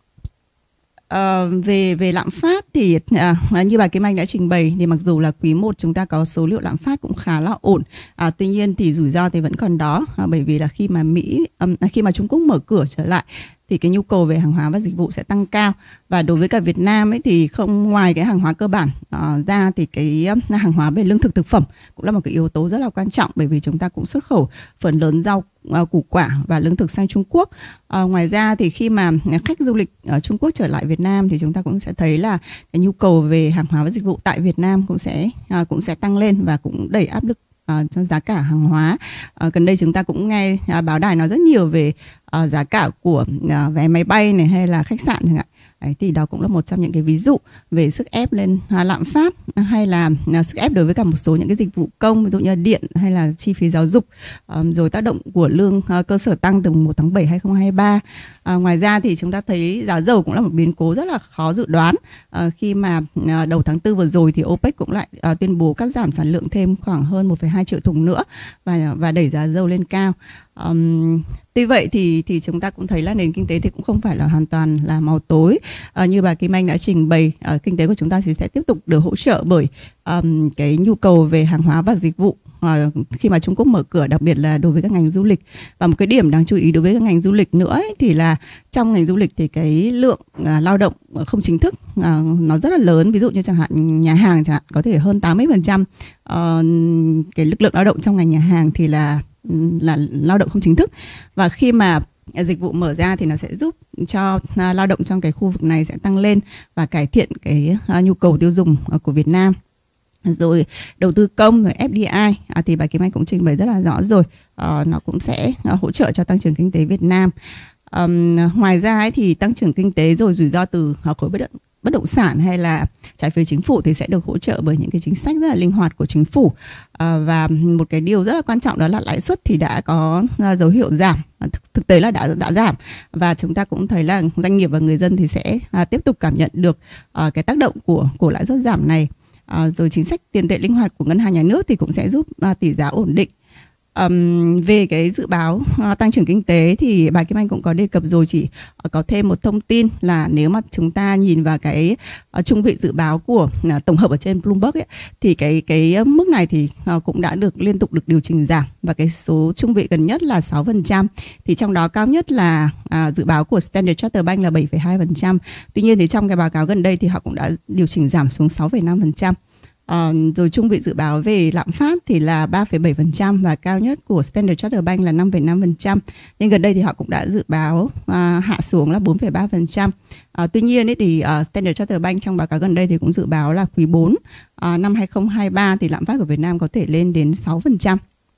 Speaker 6: Uh, về về lạm phát thì uh, như bà Kim Anh đã trình bày thì mặc dù là quý một chúng ta có số liệu lạm phát cũng khá là ổn, uh, tuy nhiên thì rủi ro thì vẫn còn đó, uh, bởi vì là khi mà Mỹ um, khi mà Trung Quốc mở cửa trở lại thì cái nhu cầu về hàng hóa và dịch vụ sẽ tăng cao, và đối với cả Việt Nam ấy thì không ngoài cái hàng hóa cơ bản uh, ra thì cái uh, hàng hóa về lương thực thực phẩm cũng là một cái yếu tố rất là quan trọng, bởi vì chúng ta cũng xuất khẩu phần lớn rau uh, củ quả và lương thực sang Trung Quốc. Uh, ngoài ra thì khi mà khách du lịch ở Trung Quốc trở lại Việt Nam thì chúng ta cũng sẽ thấy là cái nhu cầu về hàng hóa và dịch vụ tại Việt Nam cũng sẽ uh, cũng sẽ tăng lên và cũng đẩy áp lực Uh, cho giá cả hàng hóa. Uh, gần đây chúng ta cũng nghe uh, báo đài nói rất nhiều về uh, giá cả của uh, vé máy bay này hay là khách sạn chẳng hạn. Đấy, thì đó cũng là một trong những cái ví dụ về sức ép lên uh, lạm phát, uh, hay là uh, sức ép đối với cả một số những cái dịch vụ công, ví dụ như điện hay là chi phí giáo dục, uh, rồi tác động của lương uh, cơ sở tăng từ một tháng bảy hai không hai ba. Uh, ngoài ra thì chúng ta thấy giá dầu cũng là một biến cố rất là khó dự đoán, uh, khi mà uh, đầu tháng tư vừa rồi thì OPEC cũng lại uh, tuyên bố cắt giảm sản lượng thêm khoảng hơn một phẩy hai triệu thùng nữa, và và đẩy giá dầu lên cao. Um, tuy vậy thì thì chúng ta cũng thấy là nền kinh tế thì cũng không phải là hoàn toàn là màu tối. Uh, như bà Kim Anh đã trình bày, uh, kinh tế của chúng ta thì sẽ tiếp tục được hỗ trợ bởi um, cái nhu cầu về hàng hóa và dịch vụ uh, khi mà Trung Quốc mở cửa, đặc biệt là đối với các ngành du lịch. Và một cái điểm đáng chú ý đối với các ngành du lịch nữa ấy, thì là trong ngành du lịch thì cái lượng uh, lao động không chính thức uh, nó rất là lớn. Ví dụ như chẳng hạn nhà hàng chẳng hạn, có thể hơn tám mươi phần trăm uh, cái lực lượng lao động trong ngành nhà hàng thì là là lao động không chính thức, và khi mà dịch vụ mở ra thì nó sẽ giúp cho uh, lao động trong cái khu vực này sẽ tăng lên và cải thiện cái uh, nhu cầu tiêu dùng uh, của Việt Nam. Rồi đầu tư công, rồi ép đê i à, thì bà Kim Anh cũng trình bày rất là rõ rồi, uh, nó cũng sẽ uh, hỗ trợ cho tăng trưởng kinh tế Việt Nam. Um, ngoài ra ấy, thì tăng trưởng kinh tế rồi rủi ro từ uh, khối bất động bất động sản hay là trái phiếu chính phủ thì sẽ được hỗ trợ bởi những cái chính sách rất là linh hoạt của chính phủ. À, và một cái điều rất là quan trọng đó là lãi suất thì đã có uh, dấu hiệu giảm, thực, thực tế là đã đã giảm, và chúng ta cũng thấy là doanh nghiệp và người dân thì sẽ uh, tiếp tục cảm nhận được uh, cái tác động của của lãi suất giảm này. Uh, rồi chính sách tiền tệ linh hoạt của ngân hàng nhà nước thì cũng sẽ giúp uh, tỷ giá ổn định. Um, về cái dự báo uh, tăng trưởng kinh tế thì bà Kim Anh cũng có đề cập rồi, chỉ uh, có thêm một thông tin là nếu mà chúng ta nhìn vào cái uh, trung vị dự báo của uh, tổng hợp ở trên Bloomberg ấy, thì cái cái uh, mức này thì uh, cũng đã được liên tục được điều chỉnh giảm, và cái số trung vị gần nhất là sáu phần trăm, thì trong đó cao nhất là uh, dự báo của Standard Chartered Bank là bảy phẩy hai phần trăm. Tuy nhiên thì trong cái báo cáo gần đây thì họ cũng đã điều chỉnh giảm xuống sáu phẩy năm phần trăm. Uh, rồi trung vị dự báo về lạm phát thì là ba phẩy bảy phần trăm, và cao nhất của Standard Chartered Bank là năm phẩy năm phần trăm. Nhưng gần đây thì họ cũng đã dự báo uh, hạ xuống là bốn phẩy ba phần trăm. Uh, tuy nhiên ấy thì uh, Standard Chartered Bank trong báo cáo gần đây thì cũng dự báo là quý bốn uh, năm hai không hai ba thì lạm phát của Việt Nam có thể lên đến sáu phần trăm.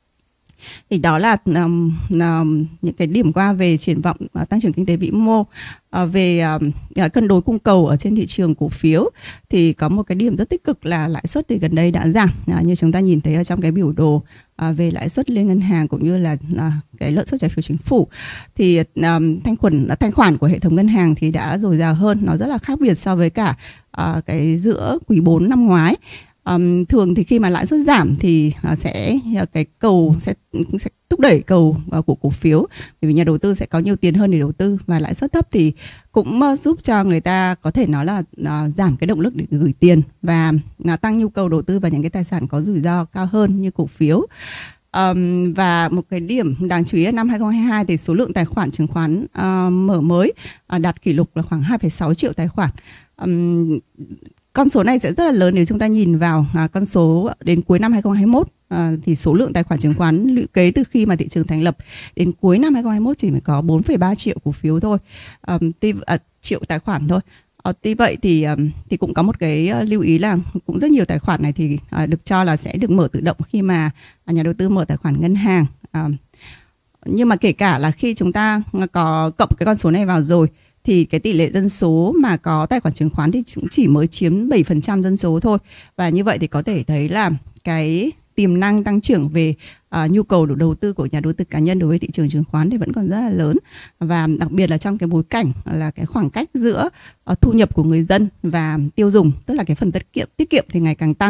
Speaker 6: Thì đó là um, um, những cái điểm qua về triển vọng uh, tăng trưởng kinh tế vĩ mô. Uh, về uh, cân đối cung cầu ở trên thị trường cổ phiếu thì có một cái điểm rất tích cực là lãi suất thì gần đây đã giảm, uh, như chúng ta nhìn thấy ở trong cái biểu đồ uh, về lãi suất liên ngân hàng cũng như là uh, cái lợi suất trái phiếu chính phủ, thì um, thanh khoản thanh khoản của hệ thống ngân hàng thì đã dồi dào hơn, nó rất là khác biệt so với cả uh, cái giữa quý bốn năm ngoái. Um, thường thì khi mà lãi suất giảm thì uh, sẽ uh, cái cầu sẽ, sẽ thúc đẩy cầu uh, của cổ phiếu, bởi vì nhà đầu tư sẽ có nhiều tiền hơn để đầu tư, và lãi suất thấp thì cũng uh, giúp cho người ta có thể nói là uh, giảm cái động lực để gửi tiền và uh, tăng nhu cầu đầu tư vào những cái tài sản có rủi ro cao hơn như cổ phiếu. Um, và một cái điểm đáng chú ý ở năm hai không hai hai thì số lượng tài khoản chứng khoán uh, mở mới uh, đạt kỷ lục là khoảng hai phẩy sáu triệu tài khoản. Um, Con số này sẽ rất là lớn nếu chúng ta nhìn vào à, con số đến cuối năm hai không hai mốt, à, thì số lượng tài khoản chứng khoán lũy kế từ khi mà thị trường thành lập đến cuối năm hai không hai mốt chỉ mới có bốn phẩy ba triệu cổ phiếu thôi, à, tuy, à, triệu tài khoản thôi. À, tuy vậy thì à, thì cũng có một cái à, lưu ý là cũng rất nhiều tài khoản này thì à, được cho là sẽ được mở tự động khi mà à, nhà đầu tư mở tài khoản ngân hàng. À, nhưng mà kể cả là khi chúng ta có cộng cái con số này vào rồi thì cái tỷ lệ dân số mà có tài khoản chứng khoán thì cũng chỉ mới chiếm bảy phần trăm dân số thôi. Và như vậy thì có thể thấy là cái tiềm năng tăng trưởng về uh, nhu cầu đầu tư của nhà đầu tư cá nhân đối với thị trường chứng khoán thì vẫn còn rất là lớn. Và đặc biệt là trong cái bối cảnh là cái khoảng cách giữa uh, thu nhập của người dân và tiêu dùng, tức là cái phần tiết kiệm, tiết kiệm thì ngày càng tăng.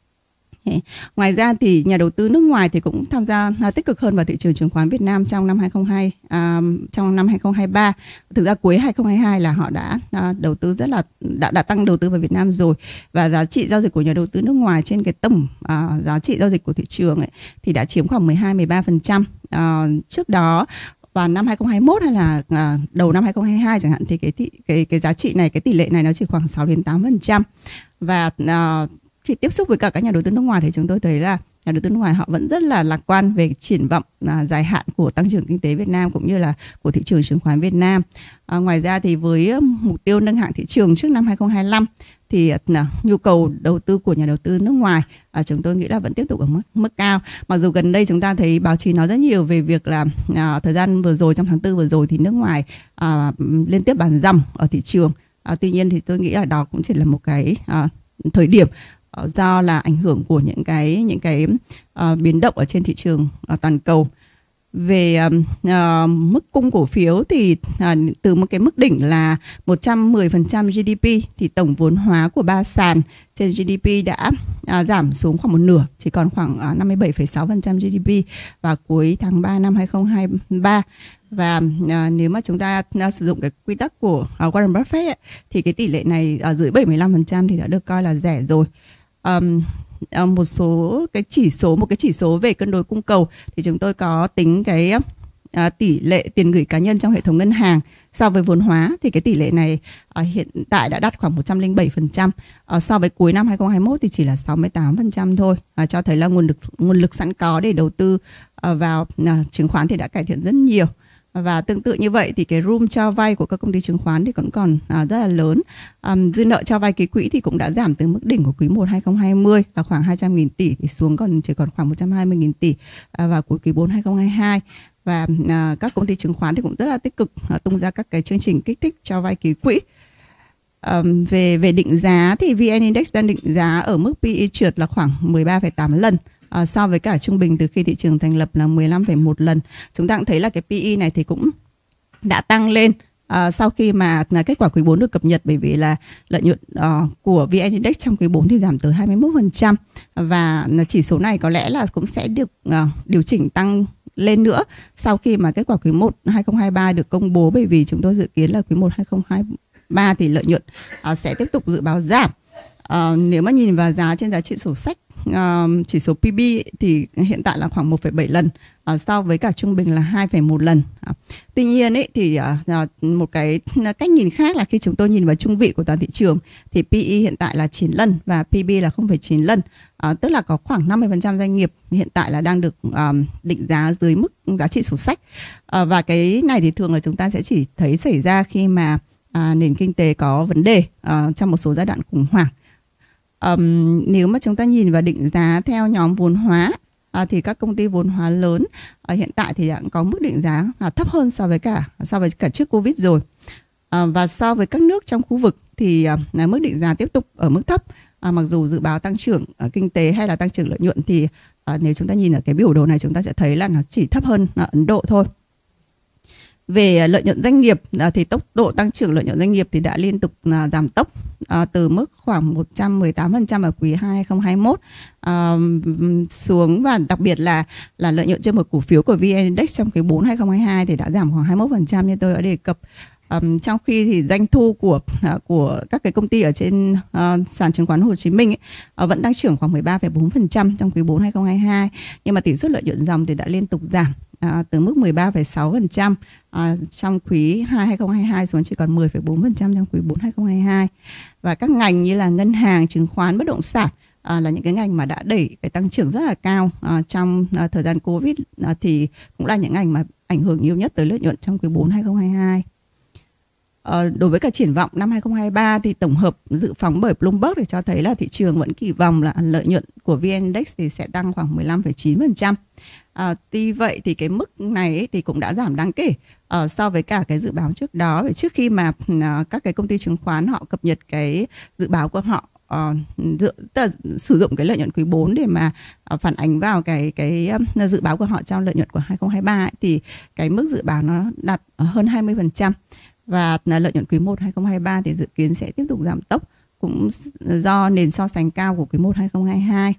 Speaker 6: Ngoài ra thì nhà đầu tư nước ngoài thì cũng tham gia tích cực hơn vào thị trường chứng khoán Việt Nam trong năm hai không hai à, trong năm hai không hai ba. Thực ra cuối hai không hai hai là họ đã à, đầu tư rất là đã đã tăng đầu tư vào Việt Nam rồi, và giá trị giao dịch của nhà đầu tư nước ngoài trên cái tổng à, giá trị giao dịch của thị trường ấy thì đã chiếm khoảng mười hai mười ba phần trăm. À, trước đó vào năm hai không hai mốt hay là à, đầu năm hai không hai hai chẳng hạn thì cái thị, cái cái giá trị này, cái tỷ lệ này nó chỉ khoảng sáu đến tám phần trăm. Và à, khi tiếp xúc với cả các nhà đầu tư nước ngoài thì chúng tôi thấy là nhà đầu tư nước ngoài họ vẫn rất là lạc quan về triển vọng à, dài hạn của tăng trưởng kinh tế Việt Nam cũng như là của thị trường chứng khoán Việt Nam. À, ngoài ra thì với mục tiêu nâng hạng thị trường trước năm hai không hai lăm thì à, nhu cầu đầu tư của nhà đầu tư nước ngoài à, chúng tôi nghĩ là vẫn tiếp tục ở mức, mức cao. Mặc dù gần đây chúng ta thấy báo chí nói rất nhiều về việc là à, thời gian vừa rồi, trong tháng tư vừa rồi thì nước ngoài à, liên tiếp bán ròng ở thị trường. À, tuy nhiên thì tôi nghĩ là đó cũng chỉ là một cái à, thời điểm do là ảnh hưởng của những cái những cái uh, biến động ở trên thị trường uh, toàn cầu. Về uh, mức cung cổ phiếu thì uh, từ một cái mức đỉnh là một trăm mười phần trăm giê đê pê thì tổng vốn hóa của ba sàn trên giê đê pê đã uh, giảm xuống khoảng một nửa, chỉ còn khoảng uh, năm mươi bảy phẩy sáu phần trăm giê đê pê vào cuối tháng ba năm hai không hai ba. Và uh, nếu mà chúng ta uh, sử dụng cái quy tắc của uh, Warren Buffett ấy, thì cái tỷ lệ này ở uh, dưới bảy mươi lăm phần trăm thì đã được coi là rẻ rồi. Um, một số cái chỉ số một cái chỉ số về cân đối cung cầu thì chúng tôi có tính cái uh, tỷ lệ tiền gửi cá nhân trong hệ thống ngân hàng so với vốn hóa, thì cái tỷ lệ này uh, hiện tại đã đạt khoảng một trăm lẻ bảy phần trăm, uh, so với cuối năm hai không hai mốt thì chỉ là sáu mươi tám phần trăm thôi, uh, cho thấy là nguồn lực nguồn lực sẵn có để đầu tư uh, vào uh, chứng khoán thì đã cải thiện rất nhiều. Và tương tự như vậy thì cái room cho vay của các công ty chứng khoán thì cũng còn à, rất là lớn. À, dư nợ cho vay ký quỹ thì cũng đã giảm từ mức đỉnh của quý một hai không hai không là khoảng hai trăm nghìn tỷ thì xuống còn chỉ còn khoảng một trăm hai mươi nghìn tỷ à, vào cuối quý bốn hai không hai hai. Và à, các công ty chứng khoán thì cũng rất là tích cực à, tung ra các cái chương trình kích thích cho vay ký quỹ. Um, về về định giá thì vê en Index đang định giá ở mức pê e trượt là khoảng mười ba phẩy tám lần uh, so với cả trung bình từ khi thị trường thành lập là mười lăm phẩy một lần. Chúng ta cũng thấy là cái pê e này thì cũng đã tăng lên uh, sau khi mà là kết quả quý bốn được cập nhật, bởi vì là lợi nhuận uh, của vê en Index trong quý bốn thì giảm tới hai mươi mốt phần trăm, và chỉ số này có lẽ là cũng sẽ được uh, điều chỉnh tăng lên nữa sau khi mà kết quả quý một hai không hai ba được công bố, bởi vì chúng tôi dự kiến là quý một hai không hai ba thì lợi nhuận uh, sẽ tiếp tục dự báo giảm. Uh, nếu mà nhìn vào giá trên giá trị sổ sách, uh, chỉ số pê bê thì hiện tại là khoảng một phẩy bảy lần uh, so với cả trung bình là hai phẩy một lần. Uh, tuy nhiên ấy, thì uh, một cái cách nhìn khác là khi chúng tôi nhìn vào trung vị của toàn thị trường thì pê e hiện tại là chín lần và pê bê là không phẩy chín lần. Uh, tức là có khoảng năm mươi phần trăm doanh nghiệp hiện tại là đang được um, định giá dưới mức giá trị sổ sách. Uh, và cái này thì thường là chúng ta sẽ chỉ thấy xảy ra khi mà À, nền kinh tế có vấn đề à, trong một số giai đoạn khủng hoảng. Um, nếu mà chúng ta nhìn vào định giá theo nhóm vốn hóa à, thì các công ty vốn hóa lớn à, hiện tại thì đã có mức định giá à, thấp hơn so với cả so với cả trước Covid rồi. À, và so với các nước trong khu vực thì à, mức định giá tiếp tục ở mức thấp. À, mặc dù dự báo tăng trưởng à, kinh tế hay là tăng trưởng lợi nhuận thì à, nếu chúng ta nhìn ở cái biểu đồ này chúng ta sẽ thấy là nó chỉ thấp hơn à, Ấn Độ thôi. Về lợi nhuận doanh nghiệp thì tốc độ tăng trưởng lợi nhuận doanh nghiệp thì đã liên tục giảm tốc từ mức khoảng một trăm mười tám phần trăm ở quý hai không hai mốt xuống, và đặc biệt là là lợi nhuận trên một cổ phiếu của vê en Index trong quý bốn hai không hai hai thì đã giảm khoảng hai mươi mốt phần trăm như tôi đã đề cập. Um, trong khi thì doanh thu của uh, của các cái công ty ở trên uh, sàn chứng khoán Hồ Chí Minh ấy, uh, vẫn tăng trưởng khoảng mười ba phẩy bốn phần trăm trong quý bốn hai không hai hai, nhưng mà tỷ suất lợi nhuận dòng thì đã liên tục giảm uh, từ mức mười ba phẩy sáu phần trăm uh, trong quý hai hai không hai hai xuống chỉ còn mười phẩy bốn phần trăm trong quý bốn hai không hai hai. Và các ngành như là ngân hàng, chứng khoán, bất động sản À, là những cái ngành mà đã đẩy cái tăng trưởng rất là cao à, trong à, thời gian Covid à, thì cũng là những ngành mà ảnh hưởng nhiều nhất tới lợi nhuận trong quý bốn hai không hai hai. À, đối với cả triển vọng năm hai không hai ba thì tổng hợp dự phóng bởi Bloomberg thì cho thấy là thị trường vẫn kỳ vọng là lợi nhuận của vê en Index thì sẽ tăng khoảng mười lăm phẩy chín phần trăm. À, tuy vậy thì cái mức này ấy, thì cũng đã giảm đáng kể uh, so với cả cái dự báo trước đó. Vì trước khi mà uh, các cái công ty chứng khoán họ cập nhật cái dự báo của họ, Uh, dự, tức là sử dụng cái lợi nhuận quý bốn để mà uh, phản ánh vào cái cái um, dự báo của họ trong lợi nhuận của hai không hai ba ấy, thì cái mức dự báo nó đạt hơn hai mươi phần trăm, và uh, lợi nhuận quý một hai không hai ba thì dự kiến sẽ tiếp tục giảm tốc cũng do nền so sánh cao của quý một hai không hai hai.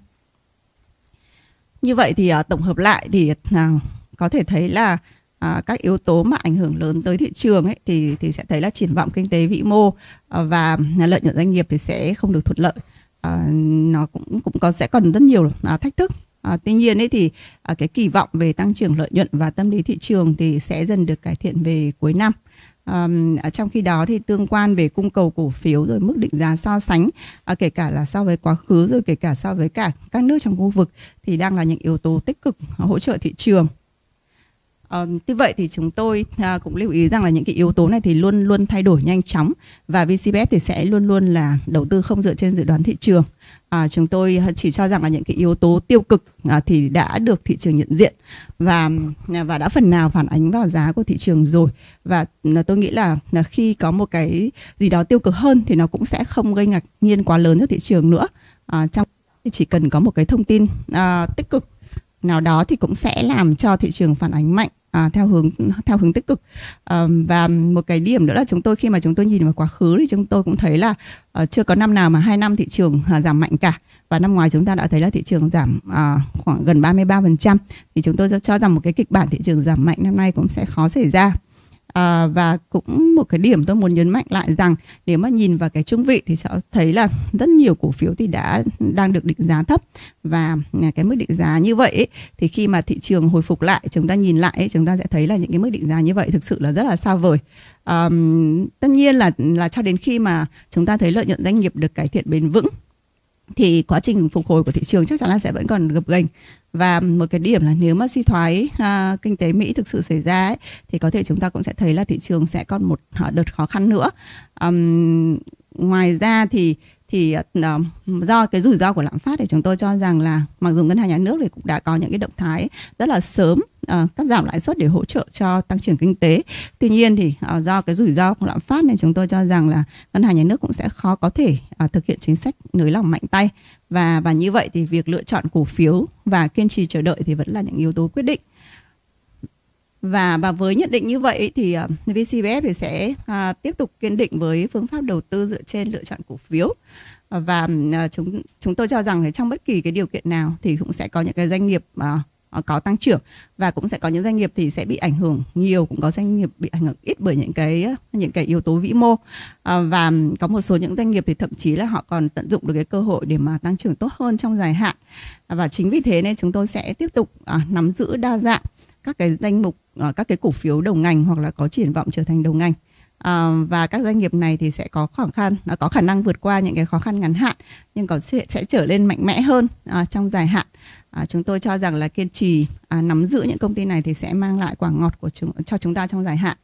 Speaker 6: Như vậy thì uh, tổng hợp lại thì uh, có thể thấy là À, các yếu tố mà ảnh hưởng lớn tới thị trường ấy, thì thì sẽ thấy là triển vọng kinh tế vĩ mô à, và lợi nhuận doanh nghiệp thì sẽ không được thuận lợi. À, nó cũng cũng có sẽ còn rất nhiều à, thách thức. À, tuy nhiên ấy thì à, cái kỳ vọng về tăng trưởng lợi nhuận và tâm lý thị trường thì sẽ dần được cải thiện về cuối năm. À, trong khi đó thì tương quan về cung cầu cổ phiếu rồi mức định giá so sánh à, kể cả là so với quá khứ rồi kể cả so với cả các nước trong khu vực thì đang là những yếu tố tích cực hỗ trợ thị trường. Uh, tuy vậy thì chúng tôi uh, cũng lưu ý rằng là những cái yếu tố này thì luôn luôn thay đổi nhanh chóng, và vê xê bê ép thì sẽ luôn luôn là đầu tư không dựa trên dự đoán thị trường. Uh, chúng tôi chỉ cho rằng là những cái yếu tố tiêu cực uh, thì đã được thị trường nhận diện và và đã phần nào phản ánh vào giá của thị trường rồi, và uh, tôi nghĩ là, là khi có một cái gì đó tiêu cực hơn thì nó cũng sẽ không gây ngạc nhiên quá lớn cho thị trường nữa. Uh, trong thì chỉ cần có một cái thông tin uh, tích cực nào đó thì cũng sẽ làm cho thị trường phản ánh mạnh à, theo hướng theo hướng tích cực. À, và một cái điểm nữa là chúng tôi khi mà chúng tôi nhìn vào quá khứ thì chúng tôi cũng thấy là uh, chưa có năm nào mà hai năm thị trường uh, giảm mạnh cả, và năm ngoái chúng ta đã thấy là thị trường giảm uh, khoảng gần ba mươi ba phần trăm, thì chúng tôi cho rằng một cái kịch bản thị trường giảm mạnh năm nay cũng sẽ khó xảy ra. À, và cũng một cái điểm tôi muốn nhấn mạnh lại rằng nếu mà nhìn vào cái trung vị thì sẽ thấy là rất nhiều cổ phiếu thì đã đang được định giá thấp, và cái mức định giá như vậy ấy, thì khi mà thị trường hồi phục lại chúng ta nhìn lại ấy, chúng ta sẽ thấy là những cái mức định giá như vậy thực sự là rất là xa vời. À, tất nhiên là là cho đến khi mà chúng ta thấy lợi nhuận doanh nghiệp được cải thiện bền vững thì quá trình phục hồi của thị trường chắc chắn là sẽ vẫn còn gập ghềnh. Và một cái điểm là nếu mà suy thoái à, kinh tế Mỹ thực sự xảy ra ấy, thì có thể chúng ta cũng sẽ thấy là thị trường sẽ còn một đợt khó khăn nữa. Um, ngoài ra thì thì uh, do cái rủi ro của lạm phát thì chúng tôi cho rằng là mặc dù ngân hàng nhà nước thì cũng đã có những cái động thái rất là sớm uh, cắt giảm lãi suất để hỗ trợ cho tăng trưởng kinh tế. Tuy nhiên thì uh, do cái rủi ro của lạm phát này, chúng tôi cho rằng là ngân hàng nhà nước cũng sẽ khó có thể uh, thực hiện chính sách nới lỏng mạnh tay, và và như vậy thì việc lựa chọn cổ phiếu và kiên trì chờ đợi thì vẫn là những yếu tố quyết định. Và và với nhận định như vậy thì uh, vê xê bê ép thì sẽ uh, tiếp tục kiên định với phương pháp đầu tư dựa trên lựa chọn cổ phiếu. Uh, và uh, chúng chúng tôi cho rằng trong bất kỳ cái điều kiện nào thì cũng sẽ có những cái doanh nghiệp uh, có tăng trưởng, và cũng sẽ có những doanh nghiệp thì sẽ bị ảnh hưởng nhiều, cũng có doanh nghiệp bị ảnh hưởng ít bởi những cái những cái yếu tố vĩ mô. Uh, và có một số những doanh nghiệp thì thậm chí là họ còn tận dụng được cái cơ hội để mà tăng trưởng tốt hơn trong dài hạn. Uh, và chính vì thế nên chúng tôi sẽ tiếp tục uh, nắm giữ đa dạng các cái danh mục, các cái cổ phiếu đầu ngành hoặc là có triển vọng trở thành đầu ngành, à, và các doanh nghiệp này thì sẽ có khó khăn, có khả năng vượt qua những cái khó khăn ngắn hạn, nhưng còn sẽ, sẽ trở lên mạnh mẽ hơn à, trong dài hạn. À, chúng tôi cho rằng là kiên trì à, nắm giữ những công ty này thì sẽ mang lại quả ngọt của chúng, cho chúng ta trong dài hạn.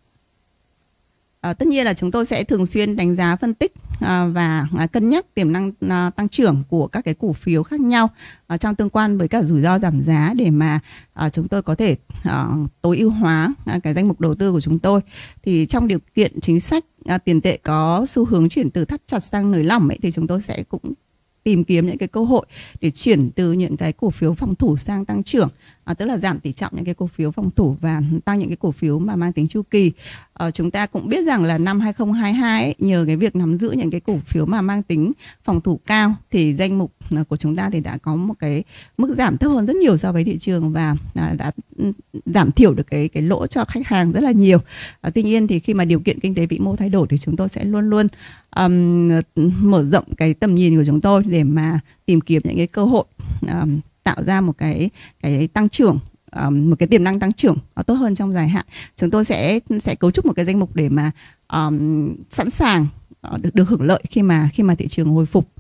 Speaker 6: À, tất nhiên là chúng tôi sẽ thường xuyên đánh giá, phân tích à, và à, cân nhắc tiềm năng à, tăng trưởng của các cái cổ phiếu khác nhau à, trong tương quan với cả rủi ro giảm giá, để mà à, chúng tôi có thể à, tối ưu hóa à, cái danh mục đầu tư của chúng tôi. Thì trong điều kiện chính sách à, tiền tệ có xu hướng chuyển từ thắt chặt sang nới lỏng ấy, thì chúng tôi sẽ cũng tìm kiếm những cái cơ hội để chuyển từ những cái cổ phiếu phòng thủ sang tăng trưởng, à, tức là giảm tỷ trọng những cái cổ phiếu phòng thủ và tăng những cái cổ phiếu mà mang tính chu kỳ. À, chúng ta cũng biết rằng là năm hai không hai hai ấy, nhờ cái việc nắm giữ những cái cổ phiếu mà mang tính phòng thủ cao thì danh mục của chúng ta thì đã có một cái mức giảm thấp hơn rất nhiều so với thị trường, và à, đã giảm thiểu được cái cái lỗ cho khách hàng rất là nhiều. À, tuy nhiên thì khi mà điều kiện kinh tế vĩ mô thay đổi thì chúng tôi sẽ luôn luôn um, mở rộng cái tầm nhìn của chúng tôi để mà tìm kiếm những cái cơ hội um, tạo ra một cái cái tăng trưởng, um, một cái tiềm năng tăng trưởng tốt hơn trong dài hạn. Chúng tôi sẽ sẽ cấu trúc một cái danh mục để mà um, sẵn sàng uh, được được hưởng lợi khi mà khi mà thị trường hồi phục.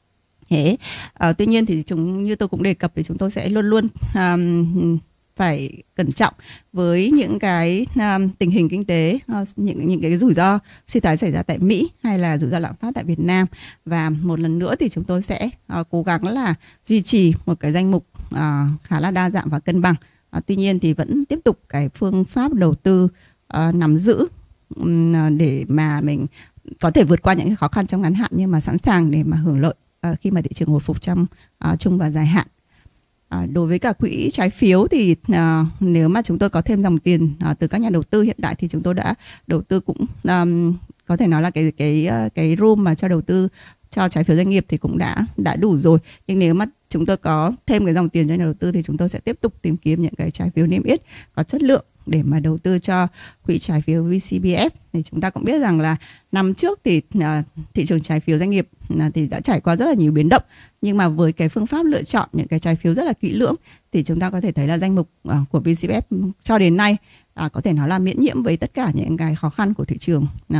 Speaker 6: Thế uh, tuy nhiên thì chúng như tôi cũng đề cập thì chúng tôi sẽ luôn luôn um, phải cẩn trọng với những cái um, tình hình kinh tế, uh, những những cái rủi ro suy thoái xảy ra tại Mỹ hay là rủi ro lạm phát tại Việt Nam. Và một lần nữa thì chúng tôi sẽ uh, cố gắng là duy trì một cái danh mục uh, khá là đa dạng và cân bằng. Uh, tuy nhiên thì vẫn tiếp tục cái phương pháp đầu tư uh, nắm giữ um, để mà mình có thể vượt qua những cái khó khăn trong ngắn hạn, nhưng mà sẵn sàng để mà hưởng lợi uh, khi mà thị trường hồi phục trong uh, trung và dài hạn. À, đối với cả quỹ trái phiếu thì à, nếu mà chúng tôi có thêm dòng tiền à, từ các nhà đầu tư, hiện tại thì chúng tôi đã đầu tư cũng um, có thể nói là cái cái cái room mà cho đầu tư cho trái phiếu doanh nghiệp thì cũng đã đã đủ rồi. Nhưng nếu mà chúng tôi có thêm cái dòng tiền cho nhà đầu tư thì chúng tôi sẽ tiếp tục tìm kiếm những cái trái phiếu niêm yết có chất lượng để mà đầu tư cho quỹ trái phiếu vê xê bê ép. Thì chúng ta cũng biết rằng là năm trước thì uh, thị trường trái phiếu doanh nghiệp uh, thì đã trải qua rất là nhiều biến động, nhưng mà với cái phương pháp lựa chọn những cái trái phiếu rất là kỹ lưỡng thì chúng ta có thể thấy là danh mục uh, của vê xê bê ép cho đến nay uh, có thể nói là miễn nhiễm với tất cả những cái khó khăn của thị trường uh,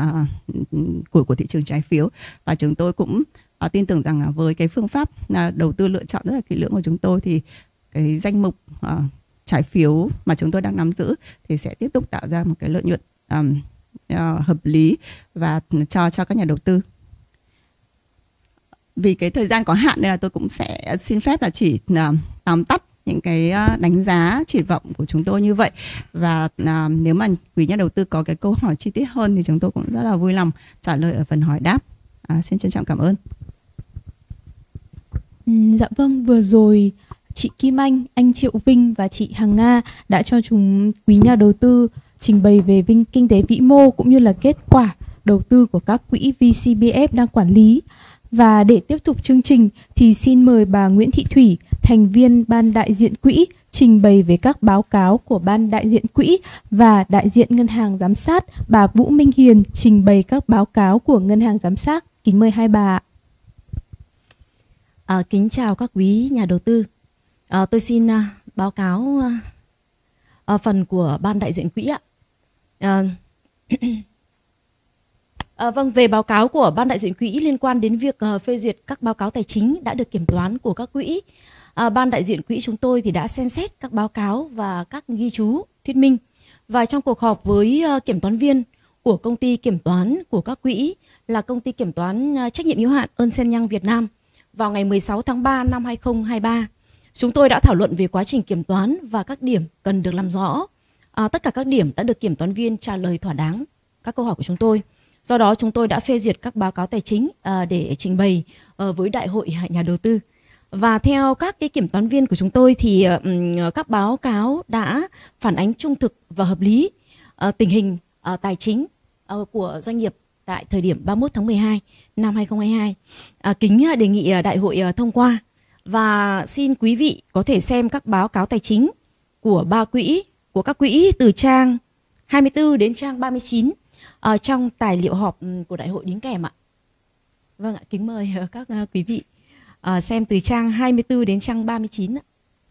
Speaker 6: của của thị trường trái phiếu. Và chúng tôi cũng uh, tin tưởng rằng uh, với cái phương pháp uh, đầu tư lựa chọn rất là kỹ lưỡng của chúng tôi thì cái danh mục uh, trái phiếu mà chúng tôi đang nắm giữ thì sẽ tiếp tục tạo ra một cái lợi nhuận um, uh, hợp lý và cho cho các nhà đầu tư. Vì cái thời gian có hạn nên là tôi cũng sẽ xin phép là chỉ uh, tóm tắt những cái uh, đánh giá triển vọng của chúng tôi như vậy. Và uh, nếu mà quý nhà đầu tư có cái câu hỏi chi tiết hơn thì chúng tôi cũng rất là vui lòng trả lời ở phần hỏi đáp. Uh, xin trân trọng cảm ơn.
Speaker 3: Ừ, dạ vâng, vừa rồi chị Kim Anh, anh Triệu Vinh và chị Hằng Nga đã cho chúng quý nhà đầu tư trình bày về vinh kinh tế vĩ mô cũng như là kết quả đầu tư của các quỹ vê xê bê ép đang quản lý. Và để tiếp tục chương trình thì xin mời bà Nguyễn Thị Thủy, thành viên ban đại diện quỹ, trình bày về các báo cáo của ban đại diện quỹ, và đại diện ngân hàng giám sát bà Vũ Minh Hiền trình bày các báo cáo của ngân hàng giám sát. Kính mời hai bà.
Speaker 8: À, kính chào các quý nhà đầu tư. À, tôi xin uh, báo cáo uh, uh, phần của ban đại diện quỹ ạ. À, à, vâng, về báo cáo của ban đại diện quỹ liên quan đến việc uh, phê duyệt các báo cáo tài chính đã được kiểm toán của các quỹ, uh, ban đại diện quỹ chúng tôi thì đã xem xét các báo cáo và các ghi chú thuyết minh. Và trong cuộc họp với uh, kiểm toán viên của công ty kiểm toán của các quỹ là công ty kiểm toán trách nhiệm hữu hạn Ernst and Young Việt Nam vào ngày mười sáu tháng ba năm hai nghìn không trăm hai mươi ba. Chúng tôi đã thảo luận về quá trình kiểm toán và các điểm cần được làm rõ. À, tất cả các điểm đã được kiểm toán viên trả lời thỏa đáng các câu hỏi của chúng tôi. Do đó chúng tôi đã phê duyệt các báo cáo tài chính à, để trình bày à, với Đại hội nhà đầu tư. Và theo các cái kiểm toán viên của chúng tôi thì um, các báo cáo đã phản ánh trung thực và hợp lý uh, tình hình uh, tài chính uh, của doanh nghiệp tại thời điểm ba mươi mốt tháng mười hai năm hai nghìn không trăm hai mươi hai. Uh, kính đề nghị uh, Đại hội uh, thông qua và xin quý vị có thể xem các báo cáo tài chính của ba quỹ, của các quỹ từ trang hai mươi tư đến trang ba mươi chín uh, trong tài liệu họp của Đại hội đính kèm ạ. Vâng ạ, kính mời uh, các uh, quý vị À, xem từ trang hai mươi tư đến trang ba mươi chín ạ.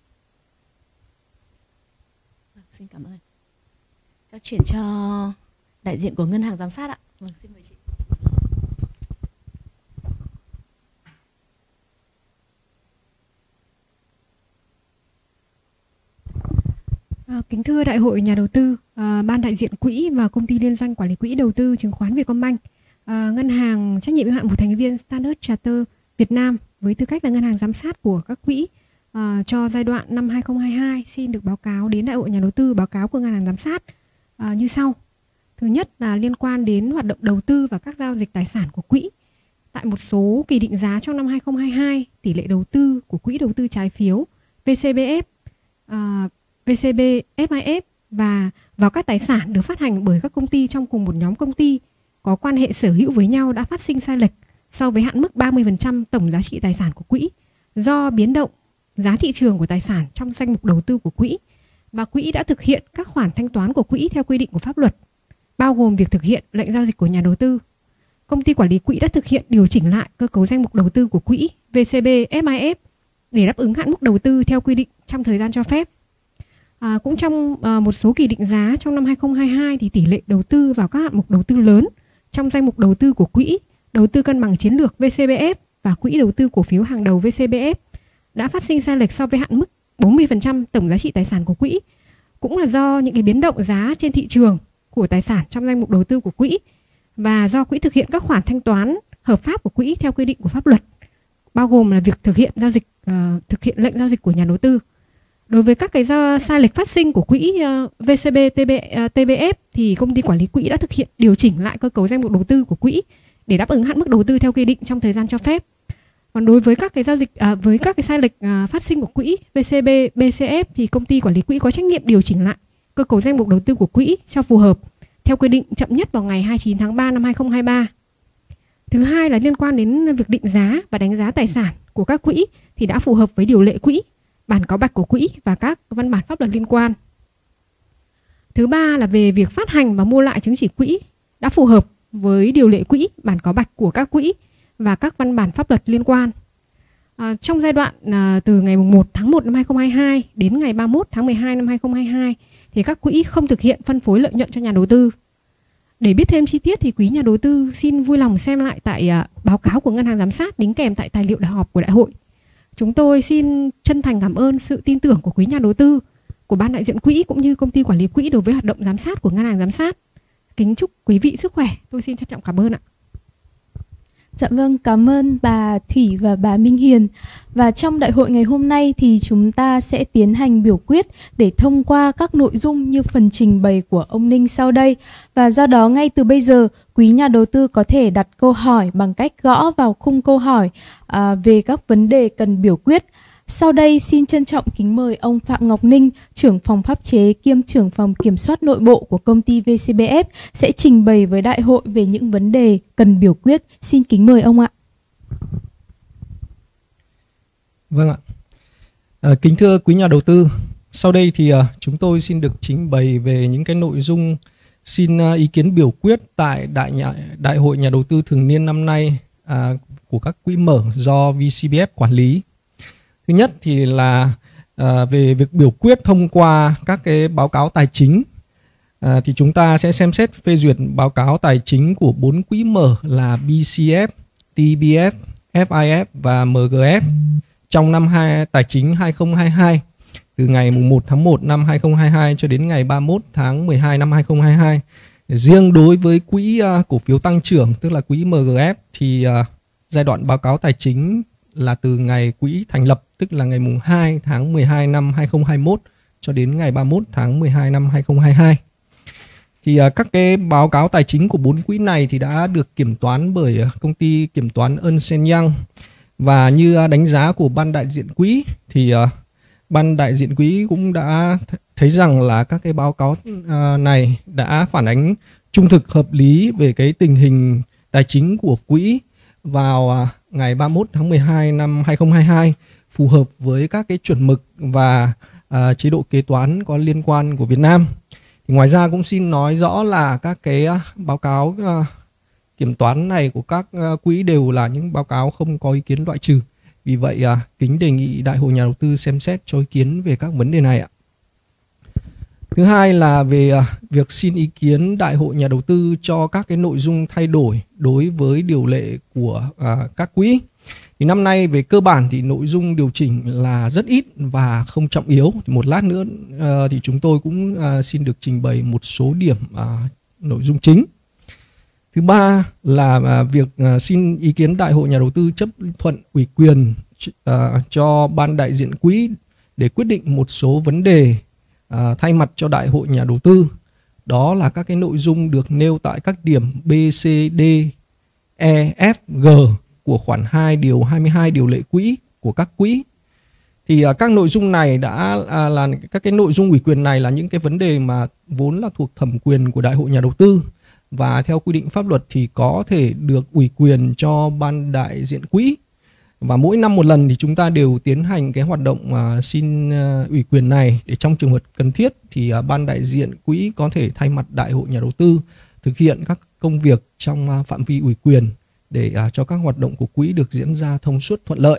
Speaker 8: Vâng, xin cảm ơn. Các chuyển cho đại diện của ngân hàng giám sát ạ. Vâng, xin mời chị.
Speaker 9: À, kính thưa Đại hội nhà đầu tư, à, ban đại diện quỹ và công ty liên doanh quản lý quỹ đầu tư chứng khoán Vietcombank, à, ngân hàng trách nhiệm hữu hạn một thành viên Standard Chartered Việt Nam với tư cách là ngân hàng giám sát của các quỹ uh, cho giai đoạn năm hai nghìn không trăm hai mươi hai xin được báo cáo đến Đại hội nhà đầu tư báo cáo của ngân hàng giám sát uh, như sau. Thứ nhất là liên quan đến hoạt động đầu tư và các giao dịch tài sản của quỹ. Tại một số kỳ định giá trong năm hai nghìn không trăm hai mươi hai, tỷ lệ đầu tư của quỹ đầu tư trái phiếu vê xê bê ép, uh, vê xê bê ép i ép và vào các tài sản được phát hành bởi các công ty trong cùng một nhóm công ty có quan hệ sở hữu với nhau đã phát sinh sai lệch so với hạn mức ba mươi phần trăm tổng giá trị tài sản của quỹ do biến động giá thị trường của tài sản trong danh mục đầu tư của quỹ, và quỹ đã thực hiện các khoản thanh toán của quỹ theo quy định của pháp luật, bao gồm việc thực hiện lệnh giao dịch của nhà đầu tư. Công ty quản lý quỹ đã thực hiện điều chỉnh lại cơ cấu danh mục đầu tư của quỹ vê xê bê ép i ép để đáp ứng hạn mức đầu tư theo quy định trong thời gian cho phép. À, cũng trong à, một số kỳ định giá trong năm hai nghìn không trăm hai mươi hai thì tỷ lệ đầu tư vào các hạng mục đầu tư lớn trong danh mục đầu tư của quỹ đầu tư cân bằng chiến lược vê xê bê ép và quỹ đầu tư cổ phiếu hàng đầu vê xê bê ép đã phát sinh sai lệch so với hạn mức bốn mươi phần trăm tổng giá trị tài sản của quỹ, cũng là do những cái biến động giá trên thị trường của tài sản trong danh mục đầu tư của quỹ và do quỹ thực hiện các khoản thanh toán hợp pháp của quỹ theo quy định của pháp luật, bao gồm là việc thực hiện giao dịch uh, thực hiện lệnh giao dịch của nhà đầu tư. Đối với các cái do sai lệch phát sinh của quỹ uh, vê xê bê tê bê ép thì công ty quản lý quỹ đã thực hiện điều chỉnh lại cơ cấu danh mục đầu tư của quỹ để đáp ứng hạn mức đầu tư theo quy định trong thời gian cho phép. Còn đối với các cái giao dịch à, với các cái sai lệch à, phát sinh của quỹ vê xê bê, bê xê ép thì công ty quản lý quỹ có trách nhiệm điều chỉnh lại cơ cấu danh mục đầu tư của quỹ cho phù hợp theo quy định chậm nhất vào ngày hai mươi chín tháng ba năm hai nghìn không trăm hai mươi ba. Thứ hai là liên quan đến việc định giá và đánh giá tài sản của các quỹ thì đã phù hợp với điều lệ quỹ, bản cáo bạch của quỹ và các văn bản pháp luật liên quan. Thứ ba là về việc phát hành và mua lại chứng chỉ quỹ đã phù hợp với điều lệ quỹ, bản cáo bạch của các quỹ và các văn bản pháp luật liên quan. À, trong giai đoạn à, từ ngày một tháng một năm hai nghìn không trăm hai mươi hai đến ngày ba mươi mốt tháng mười hai năm hai nghìn không trăm hai mươi hai thì các quỹ không thực hiện phân phối lợi nhuận cho nhà đầu tư. Để biết thêm chi tiết thì quý nhà đầu tư xin vui lòng xem lại tại à, báo cáo của ngân hàng giám sát đính kèm tại tài liệu đại họp của đại hội. Chúng tôi xin chân thành cảm ơn sự tin tưởng của quý nhà đầu tư, của ban đại diện quỹ cũng như công ty quản lý quỹ đối với hoạt động giám sát của ngân hàng giám sát. Kính chúc quý vị sức khỏe. Tôi xin trân trọng cảm ơn ạ.
Speaker 3: Dạ vâng, cảm ơn bà Thủy và bà Minh Hiền. Và trong đại hội ngày hôm nay thì chúng ta sẽ tiến hành biểu quyết để thông qua các nội dung như phần trình bày của ông Ninh sau đây. Và do đó ngay từ bây giờ, quý nhà đầu tư có thể đặt câu hỏi bằng cách gõ vào khung câu hỏi à, về các vấn đề cần biểu quyết. Sau đây xin trân trọng kính mời ông Phạm Ngọc Ninh, trưởng phòng pháp chế kiêm trưởng phòng kiểm soát nội bộ của công ty vê xê bê ép sẽ trình bày với đại hội về những vấn đề cần biểu quyết. Xin kính mời ông ạ.
Speaker 10: Vâng ạ. À, kính thưa quý nhà đầu tư, sau đây thì uh, chúng tôi xin được trình bày về những cái nội dung xin uh, ý kiến biểu quyết tại đại nhà, đại hội nhà đầu tư thường niên năm nay uh, của các quỹ mở do vê xê bê ép quản lý. Thứ nhất thì là à, về việc biểu quyết thông qua các cái báo cáo tài chính, à, thì chúng ta sẽ xem xét phê duyệt báo cáo tài chính của bốn quỹ mở là bê xê ép, tê bê ép, ép i ép và em giê ép trong năm hai, tài chính hai nghìn không trăm hai mươi hai từ ngày một tháng một năm hai nghìn không trăm hai mươi hai cho đến ngày ba mươi mốt tháng mười hai năm hai nghìn không trăm hai mươi hai. Riêng đối với quỹ uh, cổ phiếu tăng trưởng, tức là quỹ em giê ép, thì uh, giai đoạn báo cáo tài chính là từ ngày quỹ thành lập, tức là ngày mùng hai tháng mười hai năm hai nghìn không trăm hai mươi mốt cho đến ngày ba mươi mốt tháng mười hai năm hai nghìn không trăm hai mươi hai. Thì uh, các cái báo cáo tài chính của bốn quỹ này thì đã được kiểm toán bởi uh, công ty kiểm toán Ernst and Young. Và như uh, đánh giá của ban đại diện quỹ thì uh, ban đại diện quỹ cũng đã th- thấy rằng là các cái báo cáo uh, này đã phản ánh trung thực, hợp lý về cái tình hình tài chính của quỹ vào uh, ngày ba mươi mốt tháng mười hai năm hai nghìn không trăm hai mươi hai, phù hợp với các cái chuẩn mực và uh, chế độ kế toán có liên quan của Việt Nam. Thì ngoài ra cũng xin nói rõ là các cái uh, báo cáo uh, kiểm toán này của các uh, quỹ đều là những báo cáo không có ý kiến loại trừ. Vì vậy uh, kính đề nghị Đại hội nhà đầu tư xem xét cho ý kiến về các vấn đề này ạ. Thứ hai là về uh, việc xin ý kiến Đại hội nhà đầu tư cho các cái nội dung thay đổi đối với điều lệ của uh, các quỹ. Thì năm nay về cơ bản thì nội dung điều chỉnh là rất ít và không trọng yếu. Thì một lát nữa uh, thì chúng tôi cũng uh, xin được trình bày một số điểm uh, nội dung chính. Thứ ba là uh, việc uh, xin ý kiến Đại hội nhà đầu tư chấp thuận ủy quyền uh, cho ban đại diện quỹ để quyết định một số vấn đề uh, thay mặt cho Đại hội nhà đầu tư. Đó là các cái nội dung được nêu tại các điểm B, C, D, E, F, G của khoản hai điều hai mươi hai điều lệ quỹ của các quỹ. Thì uh, các nội dung này đã uh, là các cái nội dung ủy quyền này là những cái vấn đề mà vốn là thuộc thẩm quyền của Đại hội nhà đầu tư. Và theo quy định pháp luật thì có thể được ủy quyền cho ban đại diện quỹ. Và mỗi năm một lần thì chúng ta đều tiến hành cái hoạt động uh, xin uh, ủy quyền này, để trong trường hợp cần thiết thì uh, ban đại diện quỹ có thể thay mặt Đại hội nhà đầu tư thực hiện các công việc trong uh, phạm vi ủy quyền để uh, cho các hoạt động của quỹ được diễn ra thông suốt thuận lợi.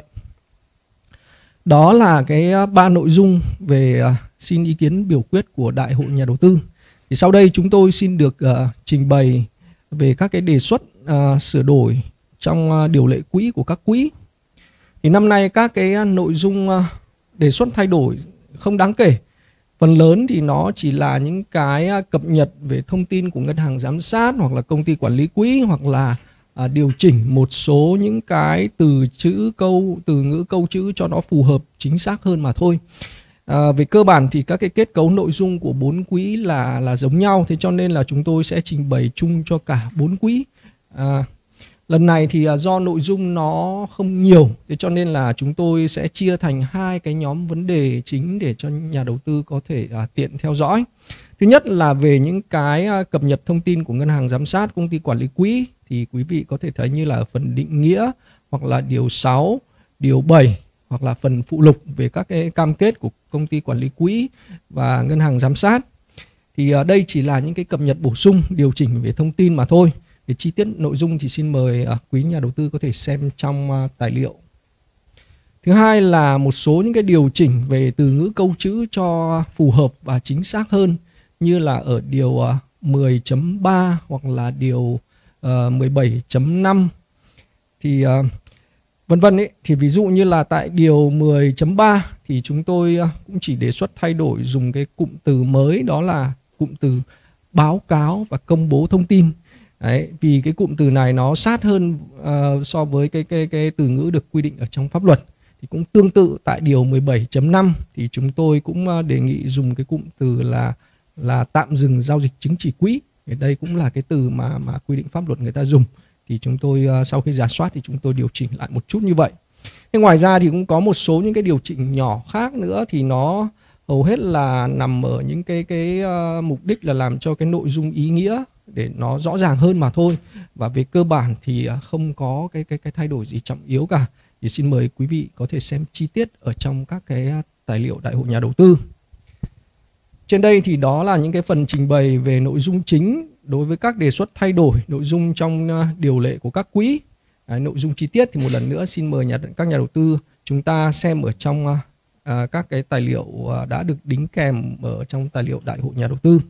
Speaker 10: Đó là cái uh, ba nội dung về uh, xin ý kiến biểu quyết của Đại hội nhà đầu tư. Thì sau đây chúng tôi xin được uh, trình bày về các cái đề xuất uh, sửa đổi trong uh, điều lệ quỹ của các quỹ. Thì năm nay các cái uh, nội dung uh, đề xuất thay đổi không đáng kể. Phần lớn thì nó chỉ là những cái uh, cập nhật về thông tin của ngân hàng giám sát hoặc là công ty quản lý quỹ, hoặc là uh, điều chỉnh một số những cái từ chữ câu, từ ngữ câu chữ cho nó phù hợp chính xác hơn mà thôi. À, về cơ bản thì các cái kết cấu nội dung của bốn quỹ là là giống nhau, thế cho nên là chúng tôi sẽ trình bày chung cho cả bốn quỹ. À, lần này thì à, do nội dung nó không nhiều, thế cho nên là chúng tôi sẽ chia thành hai cái nhóm vấn đề chính để cho nhà đầu tư có thể à, tiện theo dõi. Thứ nhất là về những cái à, cập nhật thông tin của ngân hàng giám sát, công ty quản lý quỹ, thì quý vị có thể thấy như là phần định nghĩa hoặc là điều sáu, điều bảy, hoặc là phần phụ lục về các cái cam kết của công ty quản lý quỹ và ngân hàng giám sát. Thì ở đây chỉ là những cái cập nhật bổ sung, điều chỉnh về thông tin mà thôi. Về chi tiết nội dung thì xin mời quý nhà đầu tư có thể xem trong tài liệu. Thứ hai là một số những cái điều chỉnh về từ ngữ câu chữ cho phù hợp và chính xác hơn, như là ở điều mười chấm ba hoặc là điều mười bảy chấm năm thì vân vân ấy. Thì ví dụ như là tại điều mười chấm ba thì chúng tôi cũng chỉ đề xuất thay đổi dùng cái cụm từ mới, đó là cụm từ báo cáo và công bố thông tin. Đấy, vì cái cụm từ này nó sát hơn uh, so với cái, cái, cái từ ngữ được quy định ở trong pháp luật. Thì cũng tương tự tại điều mười bảy chấm năm thì chúng tôi cũng uh, đề nghị dùng cái cụm từ là là tạm dừng giao dịch chứng chỉ quỹ. Ở đây cũng là cái từ mà mà quy định pháp luật người ta dùng. Thì chúng tôi uh, sau khi rà soát thì chúng tôi điều chỉnh lại một chút như vậy. Thế ngoài ra thì cũng có một số những cái điều chỉnh nhỏ khác nữa, thì nó hầu hết là nằm ở những cái cái uh, mục đích là làm cho cái nội dung ý nghĩa để nó rõ ràng hơn mà thôi. Và về cơ bản thì uh, không có cái cái cái thay đổi gì trọng yếu cả. Thì xin mời quý vị có thể xem chi tiết ở trong các cái tài liệu Đại hội nhà đầu tư. Trên đây thì đó là những cái phần trình bày về nội dung chính đối với các đề xuất thay đổi nội dung trong uh, điều lệ của các quỹ. Đấy, nội dung chi tiết thì một lần nữa xin mời nhà, các nhà đầu tư chúng ta xem ở trong uh, uh, các cái tài liệu uh, đã được đính kèm ở trong tài liệu Đại hội nhà đầu tư.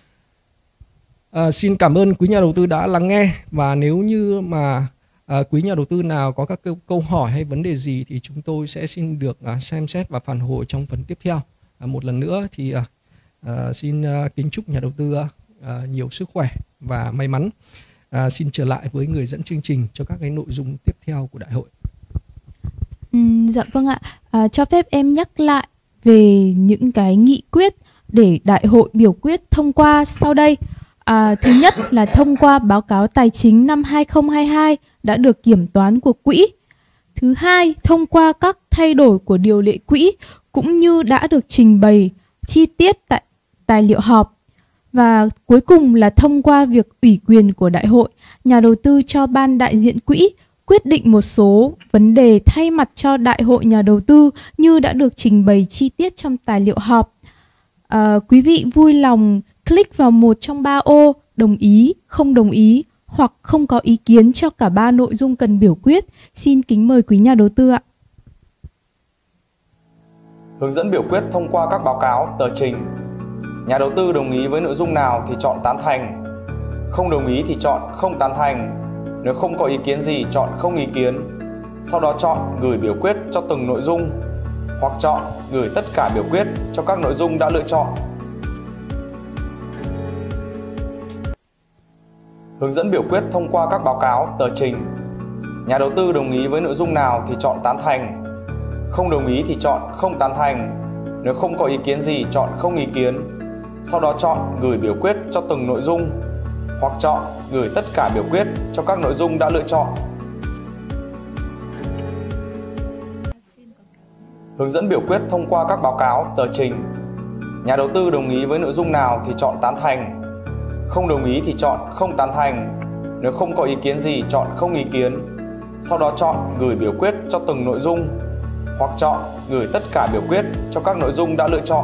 Speaker 10: Uh, xin cảm ơn quý nhà đầu tư đã lắng nghe, và nếu như mà uh, quý nhà đầu tư nào có các câu, câu hỏi hay vấn đề gì thì chúng tôi sẽ xin được uh, xem xét và phản hồi trong phần tiếp theo. Uh, một lần nữa thì uh, uh, xin uh, kính chúc nhà đầu tư uh, à, nhiều sức khỏe và may mắn. À, xin trở lại với người dẫn chương trình cho các cái nội dung tiếp theo của đại hội.
Speaker 3: Ừ, dạ vâng ạ. À, cho phép em nhắc lại về những cái nghị quyết để đại hội biểu quyết thông qua sau đây. À, thứ nhất là thông qua báo cáo tài chính năm hai không hai hai đã được kiểm toán của quỹ. Thứ hai, thông qua các thay đổi của điều lệ quỹ cũng như đã được trình bày chi tiết tại tài liệu họp. Và cuối cùng là thông qua việc ủy quyền của đại hội, nhà đầu tư cho ban đại diện quỹ quyết định một số vấn đề thay mặt cho đại hội nhà đầu tư như đã được trình bày chi tiết trong tài liệu họp. À, quý vị vui lòng click vào một trong ba ô đồng ý, không đồng ý hoặc không có ý kiến cho cả ba nội dung cần biểu quyết. Xin kính mời quý nhà đầu tư ạ.
Speaker 2: Hướng dẫn biểu quyết thông qua các báo cáo, tờ trình. Nhà đầu tư đồng ý với nội dung nào thì chọn tán thành, không đồng ý thì chọn không tán thành. Nếu không có ý kiến gì chọn không ý kiến. Sau đó chọn gửi biểu quyết cho từng nội dung hoặc chọn gửi tất cả biểu quyết cho các nội dung đã lựa chọn. Hướng dẫn biểu quyết thông qua các báo cáo, tờ trình. Nhà đầu tư đồng ý với nội dung nào thì chọn tán thành, không đồng ý thì chọn không tán thành. Nếu không có ý kiến gì chọn không ý kiến. Sau đó chọn gửi biểu quyết cho từng nội dung hoặc chọn gửi tất cả biểu quyết cho các nội dung đã lựa chọn. Hướng dẫn biểu quyết thông qua các báo cáo, tờ trình. Nhà đầu tư đồng ý với nội dung nào thì chọn tán thành, không đồng ý thì chọn không tán thành. Nếu không có ý kiến gì chọn không ý kiến. Sau đó chọn gửi biểu quyết cho từng nội dung hoặc chọn gửi tất cả biểu quyết cho các nội dung đã lựa chọn.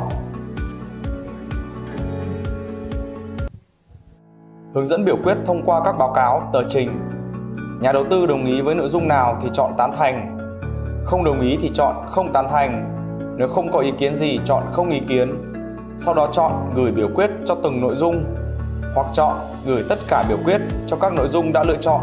Speaker 2: Hướng dẫn biểu quyết thông qua các báo cáo, tờ trình. Nhà đầu tư đồng ý với nội dung nào thì chọn tán thành, không đồng ý thì chọn không tán thành. Nếu không có ý kiến gì chọn không ý kiến. Sau đó chọn gửi biểu quyết cho từng nội dung hoặc chọn gửi tất cả biểu quyết cho các nội dung đã lựa chọn.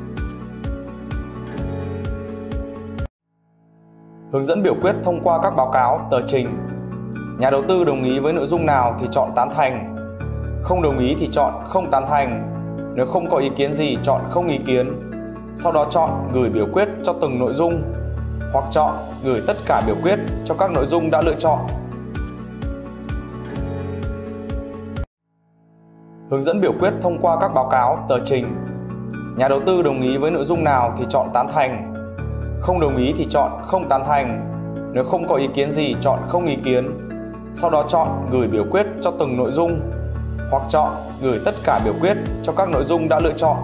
Speaker 2: Hướng dẫn biểu quyết thông qua các báo cáo, tờ trình. Nhà đầu tư đồng ý với nội dung nào thì chọn tán thành, không đồng ý thì chọn không tán thành. Nếu không có ý kiến gì chọn không ý kiến. Sau đó chọn gửi biểu quyết cho từng nội dung hoặc chọn gửi tất cả biểu quyết cho các nội dung đã lựa chọn. Hướng dẫn biểu quyết thông qua các báo cáo, tờ trình. Nhà đầu tư đồng ý với nội dung nào thì chọn tán thành, không đồng ý thì chọn không tán thành. Nếu không có ý kiến gì chọn không ý kiến. Sau đó chọn gửi biểu quyết cho từng nội dung hoặc chọn gửi tất cả biểu quyết cho các nội dung đã lựa chọn.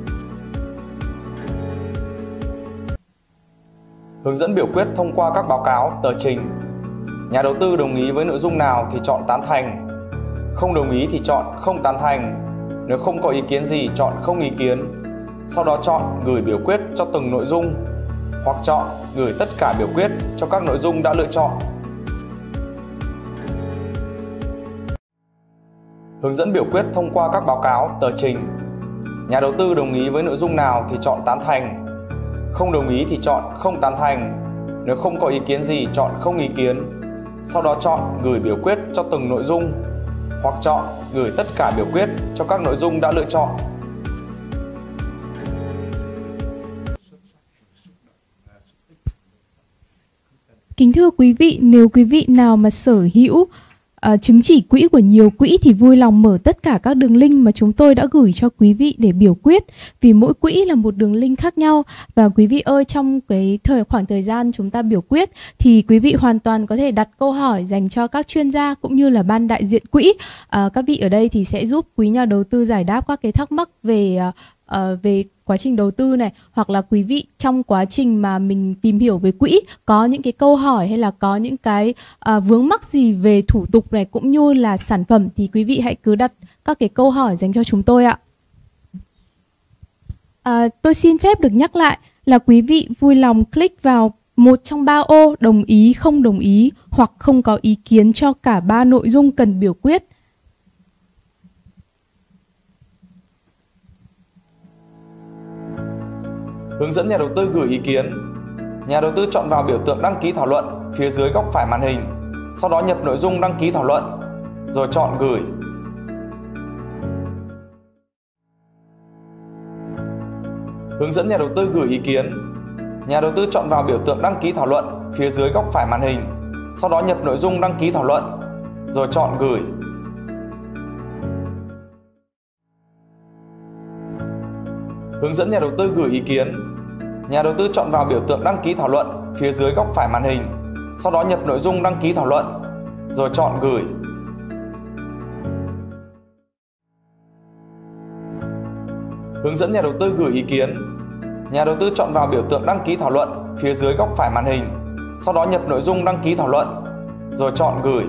Speaker 2: Hướng dẫn biểu quyết thông qua các báo cáo, tờ trình. Nhà đầu tư đồng ý với nội dung nào thì chọn tán thành, không đồng ý thì chọn không tán thành. Nếu không có ý kiến gì chọn không ý kiến. Sau đó chọn gửi biểu quyết cho từng nội dung hoặc chọn gửi tất cả biểu quyết cho các nội dung đã lựa chọn. Hướng dẫn biểu quyết thông qua các báo cáo, tờ trình. Nhà đầu tư đồng ý với nội dung nào thì chọn tán thành, không đồng ý thì chọn không tán thành. Nếu không có ý kiến gì chọn không ý kiến. Sau đó chọn gửi biểu quyết cho từng nội dung hoặc chọn gửi tất cả biểu quyết cho các nội dung đã lựa chọn.
Speaker 3: Kính thưa quý vị, nếu quý vị nào mà sở hữu uh, chứng chỉ quỹ của nhiều quỹ thì vui lòng mở tất cả các đường link mà chúng tôi đã gửi cho quý vị để biểu quyết, vì mỗi quỹ là một đường link khác nhau. Và quý vị ơi, trong cái thời khoảng thời gian chúng ta biểu quyết thì quý vị hoàn toàn có thể đặt câu hỏi dành cho các chuyên gia cũng như là ban đại diện quỹ. Uh, các vị ở đây thì sẽ giúp quý nhà đầu tư giải đáp các cái thắc mắc về uh, uh, về quá trình đầu tư này, hoặc là quý vị trong quá trình mà mình tìm hiểu về quỹ có những cái câu hỏi hay là có những cái uh, vướng mắc gì về thủ tục này cũng như là sản phẩm thì quý vị hãy cứ đặt các cái câu hỏi dành cho chúng tôi ạ. Uh, tôi xin phép được nhắc lại là quý vị vui lòng click vào một trong ba ô đồng ý, không đồng ý hoặc không có ý kiến cho cả ba nội dung cần biểu quyết.
Speaker 2: Hướng dẫn nhà đầu tư gửi ý kiến. Nhà đầu tư chọn vào biểu tượng đăng ký thảo luận phía dưới góc phải màn hình, sau đó nhập nội dung đăng ký thảo luận, rồi chọn gửi. Hướng dẫn nhà đầu tư gửi ý kiến. Nhà đầu tư chọn vào biểu tượng đăng ký thảo luận phía dưới góc phải màn hình, sau đó nhập nội dung đăng ký thảo luận, rồi chọn gửi. Hướng dẫn nhà đầu tư gửi ý kiến. Nhà đầu tư chọn vào biểu tượng đăng ký thảo luận phía dưới góc phải màn hình, sau đó nhập nội dung đăng ký thảo luận, rồi chọn gửi. Hướng dẫn nhà đầu tư gửi ý kiến. Nhà đầu tư chọn vào biểu tượng đăng ký thảo luận phía dưới góc phải màn hình, sau đó nhập nội dung đăng ký thảo luận, rồi chọn gửi.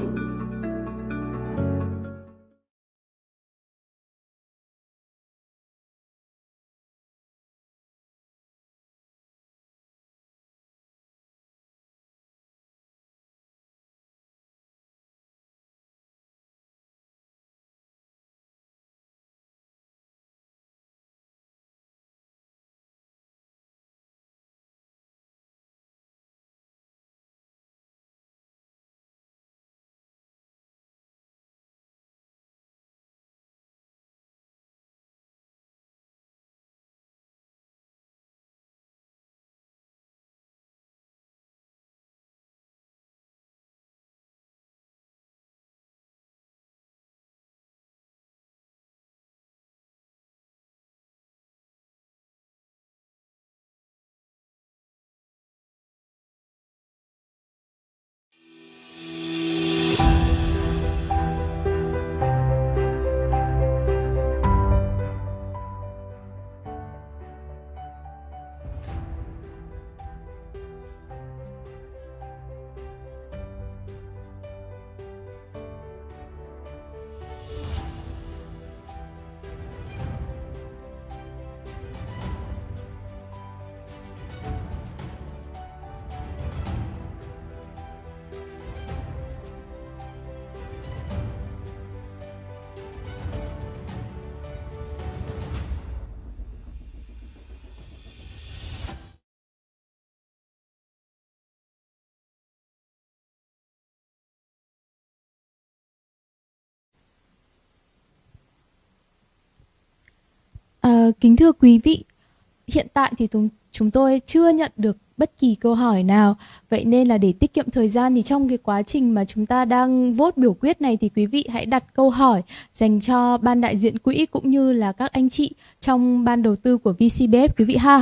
Speaker 3: À, kính thưa quý vị, hiện tại thì chúng, chúng tôi chưa nhận được bất kỳ câu hỏi nào. Vậy nên là để tiết kiệm thời gian thì trong cái quá trình mà chúng ta đang vote biểu quyết này thì quý vị hãy đặt câu hỏi dành cho ban đại diện quỹ cũng như là các anh chị trong ban đầu tư của vê xê bê ép quý vị ha.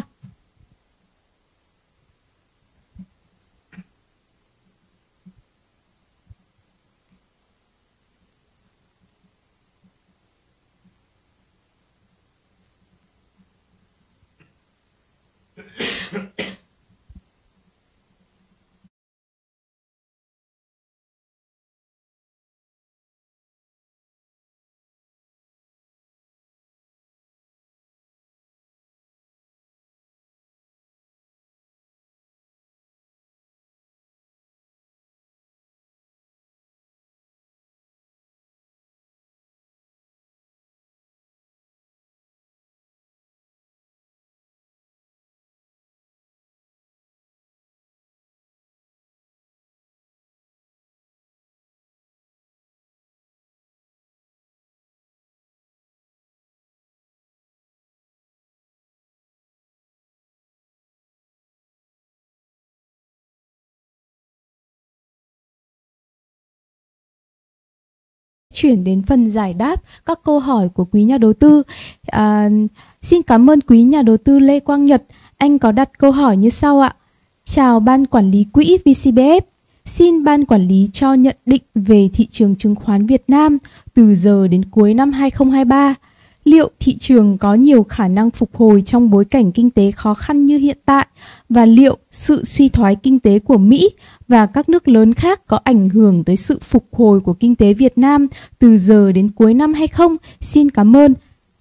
Speaker 3: Chuyển đến phần giải đáp các câu hỏi của quý nhà đầu tư. À, xin cảm ơn quý nhà đầu tư Lê Quang Nhật. Anh có đặt câu hỏi như sau ạ. Chào ban quản lý quỹ vê xê bê ép. Xin ban quản lý cho nhận định về thị trường chứng khoán Việt Nam từ giờ đến cuối năm hai không hai ba. Liệu thị trường có nhiều khả năng phục hồi trong bối cảnh kinh tế khó khăn như hiện tại? Và liệu sự suy thoái kinh tế của Mỹ và các nước lớn khác có ảnh hưởng tới sự phục hồi của kinh tế Việt Nam từ giờ đến cuối năm hay không? Xin cảm ơn.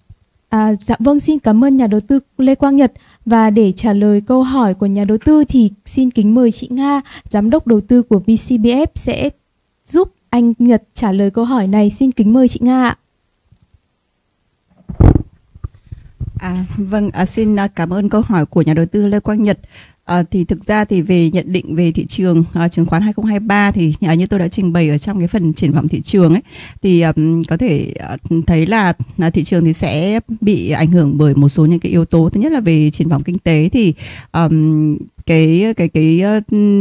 Speaker 3: À, dạ vâng, xin cảm ơn nhà đầu tư Lê Quang Nhật. Và để trả lời câu hỏi của nhà đầu tư thì xin kính mời chị Nga, giám đốc đầu tư của vê xê bê ép sẽ giúp anh Nhật trả lời câu hỏi này. Xin kính mời chị Nga ạ.
Speaker 6: À, vâng, à, xin cảm ơn câu hỏi của nhà đầu tư Lê Quang Nhật. À, thì thực ra thì về nhận định về thị trường à, chứng khoán hai không hai ba thì à, như tôi đã trình bày ở trong cái phần triển vọng thị trường ấy, thì um, có thể uh, thấy là, là thị trường thì sẽ bị ảnh hưởng bởi một số những cái yếu tố. Thứ nhất là về triển vọng kinh tế thì um, cái cái cái uh,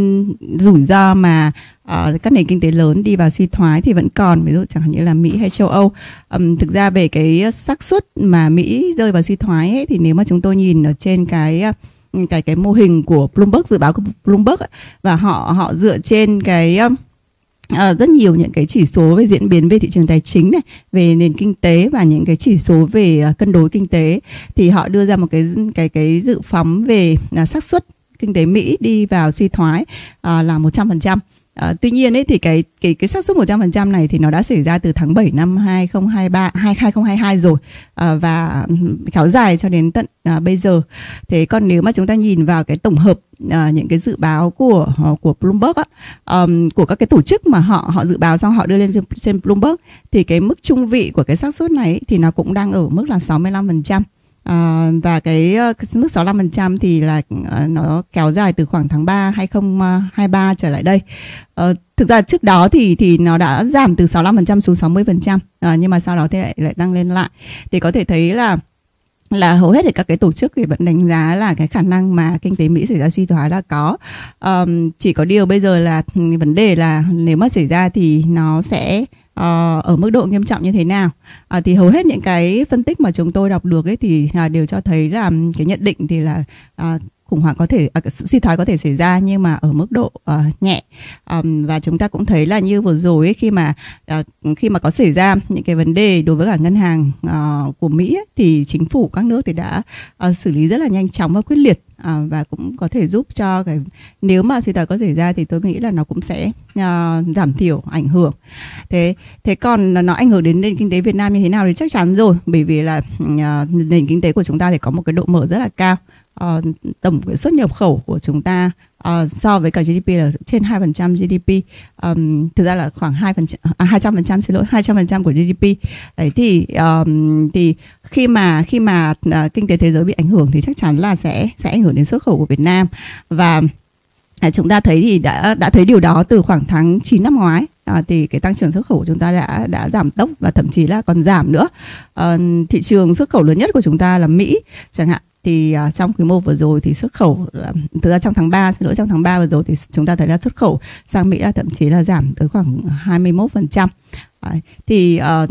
Speaker 6: rủi ro mà uh, các nền kinh tế lớn đi vào suy thoái thì vẫn còn, ví dụ chẳng hạn như là Mỹ hay châu Âu. Um, thực ra về cái xác suất mà Mỹ rơi vào suy thoái ấy, thì nếu mà chúng tôi nhìn ở trên cái cái cái mô hình của Bloomberg, dự báo của Bloomberg ấy, và họ họ dựa trên cái uh, rất nhiều những cái chỉ số về diễn biến về thị trường tài chính này, về nền kinh tế và những cái chỉ số về uh, cân đối kinh tế, thì họ đưa ra một cái cái cái dự phóng về uh, xác suất kinh tế Mỹ đi vào suy thoái uh, là một trăm phần trăm. À, tuy nhiên ấy thì cái cái cái xác suất một trăm phần trăm này thì nó đã xảy ra từ tháng bảy năm hai không hai ba hai không hai hai rồi, à, và kéo dài cho đến tận à, bây giờ. Thế còn nếu mà chúng ta nhìn vào cái tổng hợp à, những cái dự báo của của Bloomberg á, um, của các cái tổ chức mà họ họ dự báo xong họ đưa lên trên, trên Bloomberg, thì cái mức trung vị của cái xác suất này ấy, thì nó cũng đang ở mức là sáu mươi lăm phần trăm. À, và cái, cái mức sáu mươi lăm phần trăm thì là uh, nó kéo dài từ khoảng tháng ba hai không hai ba trở lại đây. Uh, thực ra trước đó thì thì nó đã giảm từ sáu mươi lăm phần trăm xuống sáu mươi phần trăm, uh, nhưng mà sau đó thì lại lại tăng lên lại. Thì có thể thấy là là hầu hết thì các cái tổ chức thì vẫn đánh giá là cái khả năng mà kinh tế Mỹ xảy ra suy thoái là có. Um, chỉ có điều bây giờ là vấn đề là nếu mà xảy ra thì nó sẽ Uh, ở mức độ nghiêm trọng như thế nào. Uh, thì hầu hết những cái phân tích mà chúng tôi đọc được ấy thì uh, đều cho thấy là cái nhận định thì là uh, khủng hoảng có thể, uh, suy thoái có thể xảy ra nhưng mà ở mức độ uh, nhẹ. Um, và chúng ta cũng thấy là như vừa rồi ấy, khi mà uh, khi mà có xảy ra những cái vấn đề đối với cả ngân hàng uh, của Mỹ ấy, thì chính phủ các nước thì đã uh, xử lý rất là nhanh chóng và quyết liệt. À, và cũng có thể giúp cho cái, nếu mà suy thoái có xảy ra thì tôi nghĩ là nó cũng sẽ uh, giảm thiểu ảnh hưởng. Thế thế còn nó ảnh hưởng đến nền kinh tế Việt Nam như thế nào thì chắc chắn rồi, bởi vì là uh, nền kinh tế của chúng ta thì có một cái độ mở rất là cao. Uh, tổng cái xuất nhập khẩu của chúng ta uh, so với cả giê đê pê là trên hai phần trăm giê đê pê, um, thực ra là khoảng hai phần trăm, à, hai trăm phần trăm, xin lỗi, hai trăm phần trăm của giê đê pê. Đấy thì um, thì khi mà khi mà uh, kinh tế thế giới bị ảnh hưởng thì chắc chắn là sẽ sẽ ảnh hưởng đến xuất khẩu của Việt Nam. Và uh, chúng ta thấy thì đã đã thấy điều đó từ khoảng tháng chín năm ngoái. À, thì cái tăng trưởng xuất khẩu của chúng ta đã đã giảm tốc và thậm chí là còn giảm nữa. À, thị trường xuất khẩu lớn nhất của chúng ta là Mỹ chẳng hạn, thì uh, trong quý một vừa rồi thì xuất khẩu uh, thực ra trong tháng ba, xin lỗi trong tháng ba vừa rồi thì chúng ta thấy là xuất khẩu sang Mỹ đã thậm chí là giảm tới khoảng hai mươi mốt phần trăm. Uh, thì uh,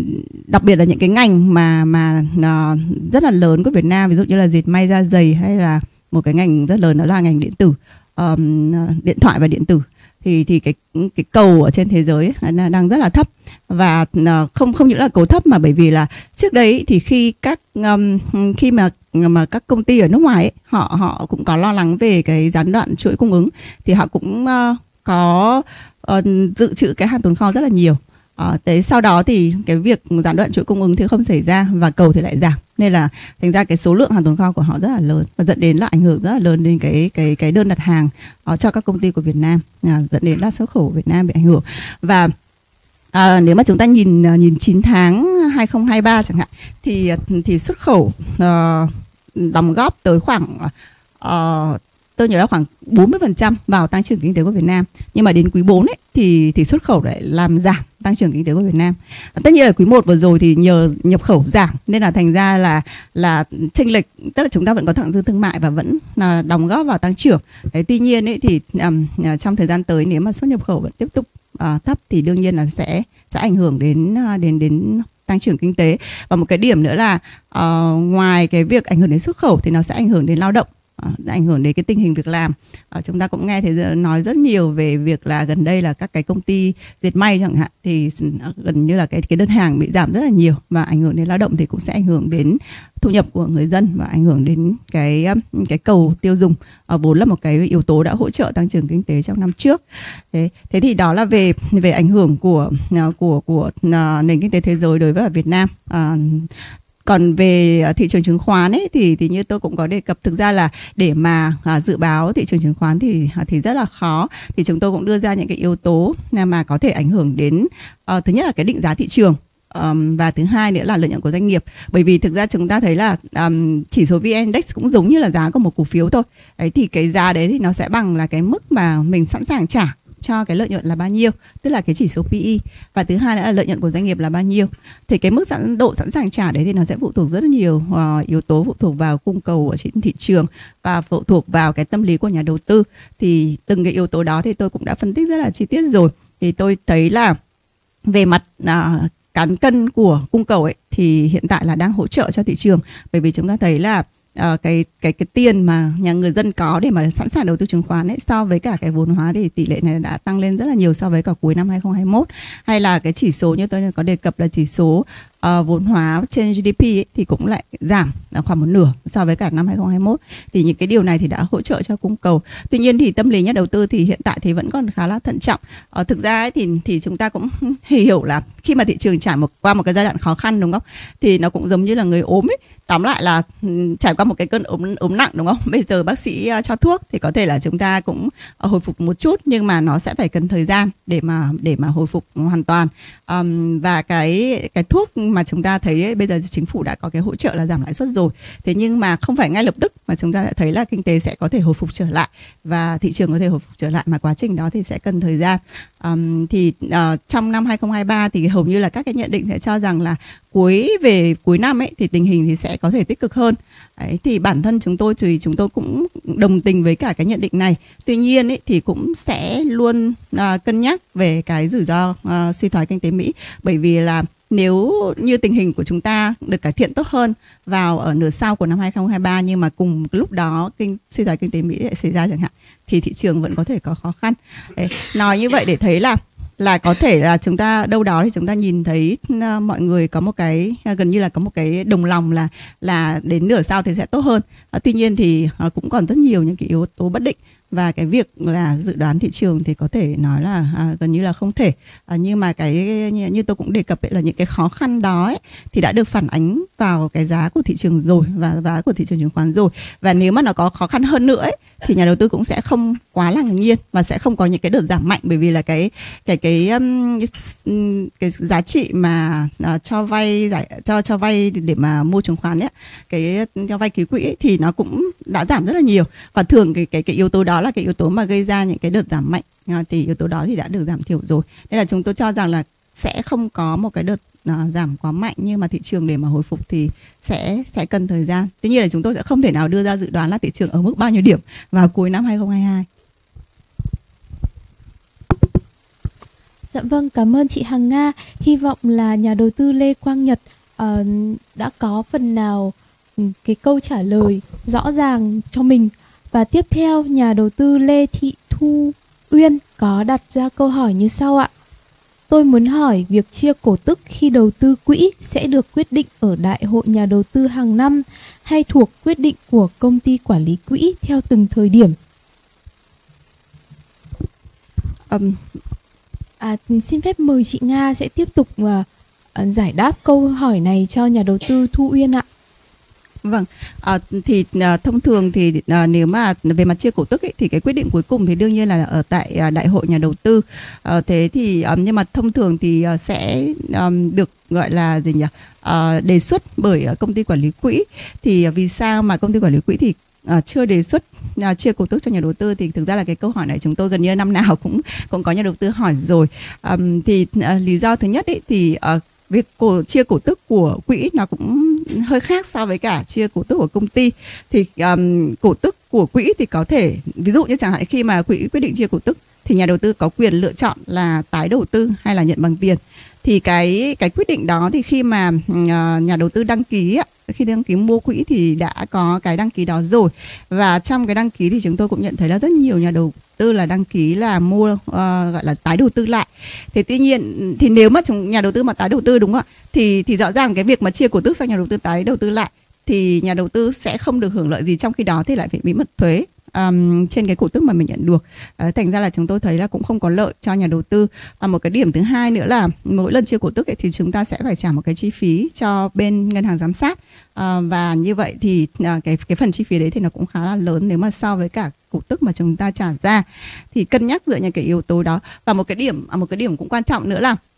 Speaker 6: đặc biệt là những cái ngành mà mà uh, rất là lớn của Việt Nam, ví dụ như là dệt may da giày, hay là một cái ngành rất lớn đó là ngành điện tử, um, điện thoại và điện tử, thì thì cái cái cầu ở trên thế giới ấy, đang rất là thấp. Và không không những là cầu thấp mà bởi vì là trước đấy thì khi các um, khi mà mà các công ty ở nước ngoài ấy, họ họ cũng có lo lắng về cái gián đoạn chuỗi cung ứng, thì họ cũng uh, có uh, dự trữ cái hàng tồn kho rất là nhiều. À, thế sau đó thì cái việc gián đoạn chuỗi cung ứng thì không xảy ra và cầu thì lại giảm, nên là thành ra cái số lượng hàng tồn kho của họ rất là lớn và dẫn đến là ảnh hưởng rất là lớn đến cái cái cái đơn đặt hàng uh, cho các công ty của Việt Nam, à, dẫn đến là xuất khẩu của Việt Nam bị ảnh hưởng. Và à, nếu mà chúng ta nhìn nhìn chín tháng hai không hai ba chẳng hạn thì thì xuất khẩu uh, đóng góp tới khoảng uh, tôi nhớ là khoảng bốn mươi phần trăm vào tăng trưởng kinh tế của Việt Nam. Nhưng mà đến quý bốn ấy thì thì xuất khẩu lại làm giảm tăng trưởng kinh tế của Việt Nam. Tất nhiên là quý một vừa rồi thì nhờ nhập khẩu giảm nên là thành ra là là chênh lệch, tức là chúng ta vẫn có thặng dư thương mại và vẫn là đóng góp vào tăng trưởng. Đấy, tuy nhiên ấy thì um, trong thời gian tới nếu mà xuất nhập khẩu vẫn tiếp tục uh, thấp thì đương nhiên là sẽ sẽ ảnh hưởng đến uh, đến đến tăng trưởng kinh tế. Và một cái điểm nữa là uh, ngoài cái việc ảnh hưởng đến xuất khẩu thì nó sẽ ảnh hưởng đến lao động, ảnh hưởng đến cái tình hình việc làm. À, chúng ta cũng nghe thấy nói rất nhiều về việc là gần đây là các cái công ty dệt may chẳng hạn thì gần như là cái cái đơn hàng bị giảm rất là nhiều, và ảnh hưởng đến lao động thì cũng sẽ ảnh hưởng đến thu nhập của người dân và ảnh hưởng đến cái cái cầu tiêu dùng, à, vốn là một cái yếu tố đã hỗ trợ tăng trưởng kinh tế trong năm trước. Thế thế thì đó là về về ảnh hưởng của của của nền kinh tế thế giới đối với Việt Nam. À, Còn về thị trường chứng khoán ấy thì thì như tôi cũng có đề cập, thực ra là để mà à, dự báo thị trường chứng khoán thì thì rất là khó. Thì chúng tôi cũng đưa ra những cái yếu tố mà có thể ảnh hưởng đến, uh, thứ nhất là cái định giá thị trường. um, và thứ hai nữa là lợi nhuận của doanh nghiệp. Bởi vì thực ra chúng ta thấy là um, chỉ số vê en Index cũng giống như là giá của một cổ phiếu thôi. Đấy, thì cái giá đấy thì nó sẽ bằng là cái mức mà mình sẵn sàng trả cho cái lợi nhuận là bao nhiêu, tức là cái chỉ số pê e, và thứ hai nữa là lợi nhuận của doanh nghiệp là bao nhiêu. Thì cái mức sẵn độ sẵn sàng trả đấy thì nó sẽ phụ thuộc rất là nhiều uh, yếu tố, phụ thuộc vào cung cầu ở trên thị trường và phụ thuộc vào cái tâm lý của nhà đầu tư. Thì từng cái yếu tố đó thì tôi cũng đã phân tích rất là chi tiết rồi. Thì tôi thấy là về mặt uh, cán cân của cung cầu ấy thì hiện tại là đang hỗ trợ cho thị trường, bởi vì chúng ta thấy là Uh, cái cái cái tiền mà nhà người dân có để mà sẵn sàng đầu tư chứng khoán ấy, so với cả cái vốn hóa thì tỷ lệ này đã tăng lên rất là nhiều so với cả cuối năm hai không hai mốt. Hay là cái chỉ số như tôi có đề cập là chỉ số uh, vốn hóa trên giê đê pê ấy, thì cũng lại giảm khoảng một nửa so với cả năm hai không hai mốt. Thì những cái điều này thì đã hỗ trợ cho cung cầu. Tuy nhiên thì tâm lý nhà đầu tư thì hiện tại thì vẫn còn khá là thận trọng. Uh, thực ra ấy, thì thì chúng ta cũng hiểu là khi mà thị trường trải một qua một cái giai đoạn khó khăn, đúng không? Thì nó cũng giống như là người ốm ấy. Tóm lại là trải qua một cái cơn ốm ốm nặng, đúng không? Bây giờ bác sĩ cho thuốc thì có thể là chúng ta cũng hồi phục một chút, nhưng mà nó sẽ phải cần thời gian để mà để mà hồi phục hoàn toàn. Um, và cái cái thuốc mà chúng ta thấy ấy, bây giờ chính phủ đã có cái hỗ trợ là giảm lãi suất rồi. Thế nhưng mà không phải ngay lập tức mà chúng ta đã thấy là kinh tế sẽ có thể hồi phục trở lại và thị trường có thể hồi phục trở lại, mà quá trình đó thì sẽ cần thời gian. Um, thì uh, trong năm hai không hai ba thì hầu như là các cái nhận định sẽ cho rằng là cuối về cuối năm ấy thì tình hình thì sẽ có thể tích cực hơn. Đấy, thì bản thân chúng tôi thì chúng tôi cũng đồng tình với cả cái nhận định này. Tuy nhiên ấy, thì cũng sẽ luôn uh, cân nhắc về cái rủi ro uh, suy thoái kinh tế Mỹ, bởi vì là nếu như tình hình của chúng ta được cải thiện tốt hơn vào ở nửa sau của năm hai không hai ba, nhưng mà cùng lúc đó kinh suy thoái kinh tế Mỹ lại xảy ra chẳng hạn, thì thị trường vẫn có thể có khó khăn. Đấy, nói như vậy để thấy là là có thể là chúng ta đâu đó thì chúng ta nhìn thấy uh, mọi người có một cái uh, gần như là có một cái đồng lòng là là đến nửa sau thì sẽ tốt hơn. Uh, tuy nhiên thì uh, cũng còn rất nhiều những cái yếu tố bất định, và cái việc là dự đoán thị trường thì có thể nói là à, gần như là không thể. À, nhưng mà cái như, như tôi cũng đề cập ấy, là những cái khó khăn đó ấy, thì đã được phản ánh vào cái giá của thị trường rồi, và giá của thị trường chứng khoán rồi. Và nếu mà nó có khó khăn hơn nữa ấy, thì nhà đầu tư cũng sẽ không quá là ngạc nhiên và sẽ không có những cái đợt giảm mạnh, bởi vì là cái cái cái um, cái, cái giá trị mà uh, cho vay giải cho cho vay để mà mua chứng khoán ấy, cái cho vay ký quỹ ấy, thì nó cũng đã giảm rất là nhiều, và thường cái cái cái yếu tố đó là cái yếu tố mà gây ra những cái đợt giảm mạnh, thì yếu tố đó thì đã được giảm thiểu rồi. Nên là chúng tôi cho rằng là sẽ không có một cái đợt uh, giảm quá mạnh, nhưng mà thị trường để mà hồi phục thì sẽ sẽ cần thời gian. Tuy nhiên là chúng tôi sẽ không thể nào đưa ra dự đoán là thị trường ở mức bao nhiêu điểm vào cuối năm hai không hai hai.
Speaker 3: Dạ vâng, cảm ơn chị Hằng Nga. Hy vọng là nhà đầu tư Lê Quang Nhật uh, đã có phần nào cái câu trả lời rõ ràng cho mình. Và tiếp theo, nhà đầu tư Lê Thị Thu Uyên có đặt ra câu hỏi như sau ạ. Tôi muốn hỏi việc chia cổ tức khi đầu tư quỹ sẽ được quyết định ở Đại hội nhà đầu tư hàng năm hay thuộc quyết định của công ty quản lý quỹ theo từng thời điểm?
Speaker 6: Um,
Speaker 3: à, xin phép mời chị Nga sẽ tiếp tục uh, giải đáp câu hỏi này cho nhà đầu tư Thu Uyên ạ.
Speaker 6: Vâng, à, thì à, thông thường thì à, nếu mà về mặt chia cổ tức ấy, thì cái quyết định cuối cùng thì đương nhiên là ở tại à, đại hội nhà đầu tư. À, thế thì à, nhưng mà thông thường thì à, sẽ à, được gọi là gì nhỉ? À, đề xuất bởi à, công ty quản lý quỹ. Thì à, vì sao mà công ty quản lý quỹ thì À, chưa đề xuất à, chia cổ tức cho nhà đầu tư, thì thực ra là cái câu hỏi này chúng tôi gần như năm nào cũng cũng có nhà đầu tư hỏi rồi. À, thì à, lý do thứ nhất ấy, thì à, việc cổ, chia cổ tức của quỹ nó cũng hơi khác so với cả chia cổ tức của công ty. Thì um, cổ tức của quỹ thì có thể, ví dụ như chẳng hạn khi mà quỹ quyết định chia cổ tức thì nhà đầu tư có quyền lựa chọn là tái đầu tư hay là nhận bằng tiền. Thì cái cái quyết định đó thì khi mà uh, nhà đầu tư đăng ký, khi đăng ký mua quỹ thì đã có cái đăng ký đó rồi. Và trong cái đăng ký thì chúng tôi cũng nhận thấy là rất nhiều nhà đầu tư là đăng ký là mua uh, gọi là tái đầu tư lại. Thế tuy nhiên thì nếu mà chúng nhà đầu tư mà tái đầu tư, đúng không ạ, thì thì rõ ràng cái việc mà chia cổ tức sang nhà đầu tư tái đầu tư lại thì nhà đầu tư sẽ không được hưởng lợi gì, trong khi đó thì lại phải bị mất thuế Um, trên cái cổ tức mà mình nhận được. uh, Thành ra là chúng tôi thấy là cũng không có lợi cho nhà đầu tư. Và một cái điểm thứ hai nữa là mỗi lần chia cổ tức ấy, thì chúng ta sẽ phải trả một cái chi phí cho bên ngân hàng giám sát. uh, Và như vậy thì uh, cái, cái phần chi phí đấy thì nó cũng khá là lớn nếu mà so với cả cổ tức mà chúng ta trả ra. Thì cân nhắc dựa những cái yếu tố đó. Và một cái điểm, một cái điểm cũng quan trọng nữa là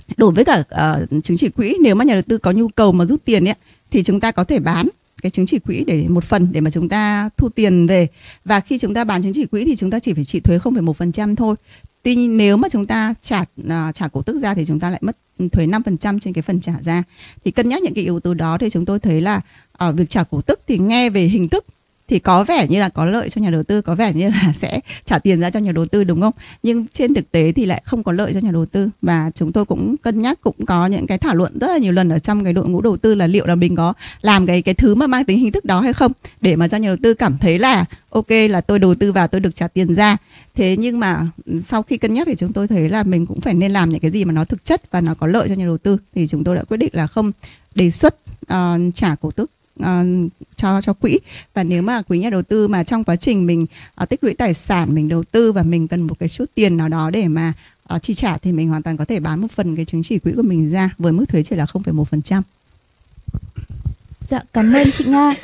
Speaker 6: đối với cả uh, chứng chỉ quỹ, nếu mà nhà đầu tư có nhu cầu mà rút tiền ấy, thì chúng ta có thể bán cái chứng chỉ quỹ để một phần để mà chúng ta thu tiền về. Và khi chúng ta bán chứng chỉ quỹ thì chúng ta chỉ phải chịu thuế không phẩy một phần trăm thôi. Tuy nhiên nếu mà chúng ta trả uh, trả cổ tức ra thì chúng ta lại mất thuế năm phần trăm trên cái phần trả ra. Thì cân nhắc những cái yếu tố đó thì chúng tôi thấy là ở uh, việc trả cổ tức thì nghe về hình thức thì có vẻ như là có lợi cho nhà đầu tư, có vẻ như là sẽ trả tiền ra cho nhà đầu tư, đúng không? Nhưng trên thực tế thì lại không có lợi cho nhà đầu tư. Và chúng tôi cũng cân nhắc, cũng có những cái thảo luận rất là nhiều lần ở trong cái đội ngũ đầu tư là liệu là mình có làm cái cái thứ mà mang tính hình thức đó hay không, để mà cho nhà đầu tư cảm thấy là ok, là tôi đầu tư vào tôi được trả tiền ra. Thế nhưng mà sau khi cân nhắc thì chúng tôi thấy là mình cũng phải nên làm những cái gì mà nó thực chất và nó có lợi cho nhà đầu tư. Thì chúng tôi đã quyết định là không đề xuất uh, trả cổ tức Uh, cho cho quỹ. Và nếu mà quý nhà đầu tư mà trong quá trình mình uh, tích lũy tài sản, mình đầu tư và mình cần một cái số tiền nào đó để mà uh, chi trả, thì mình hoàn toàn có thể bán một phần cái chứng chỉ quỹ của mình ra với mức thuế chỉ là không phẩy một phần trăm.
Speaker 3: Dạ, cảm ơn chị Nga.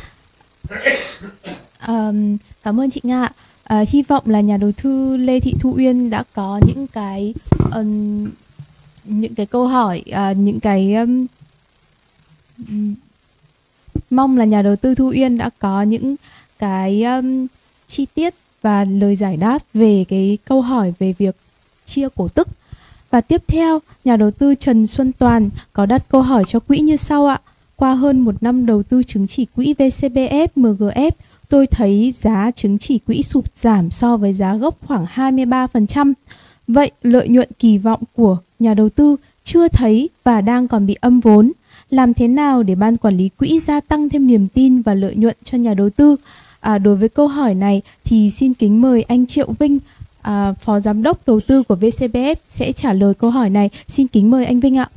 Speaker 3: Um, cảm ơn chị Nga. Uh, hy vọng là nhà đầu tư Lê Thị Thu Uyên đã có những cái um, những cái câu hỏi, uh, những cái um, mong là nhà đầu tư Thu Uyên đã có những cái um, chi tiết và lời giải đáp về cái câu hỏi về việc chia cổ tức. Và tiếp theo, nhà đầu tư Trần Xuân Toàn có đặt câu hỏi cho quỹ như sau ạ. Qua hơn một năm đầu tư chứng chỉ quỹ vê xê bê ép, em giê ép, tôi thấy giá chứng chỉ quỹ sụt giảm so với giá gốc khoảng hai mươi ba phần trăm. Vậy lợi nhuận kỳ vọng của nhà đầu tư chưa thấy và đang còn bị âm vốn. Làm thế nào để ban quản lý quỹ gia tăng thêm niềm tin và lợi nhuận cho nhà đầu tư? À, đối với câu hỏi này thì xin kính mời anh Triệu Vinh, à, Phó Giám đốc đầu tư của vê xê bê ép sẽ trả lời câu hỏi này. Xin kính mời anh Vinh ạ.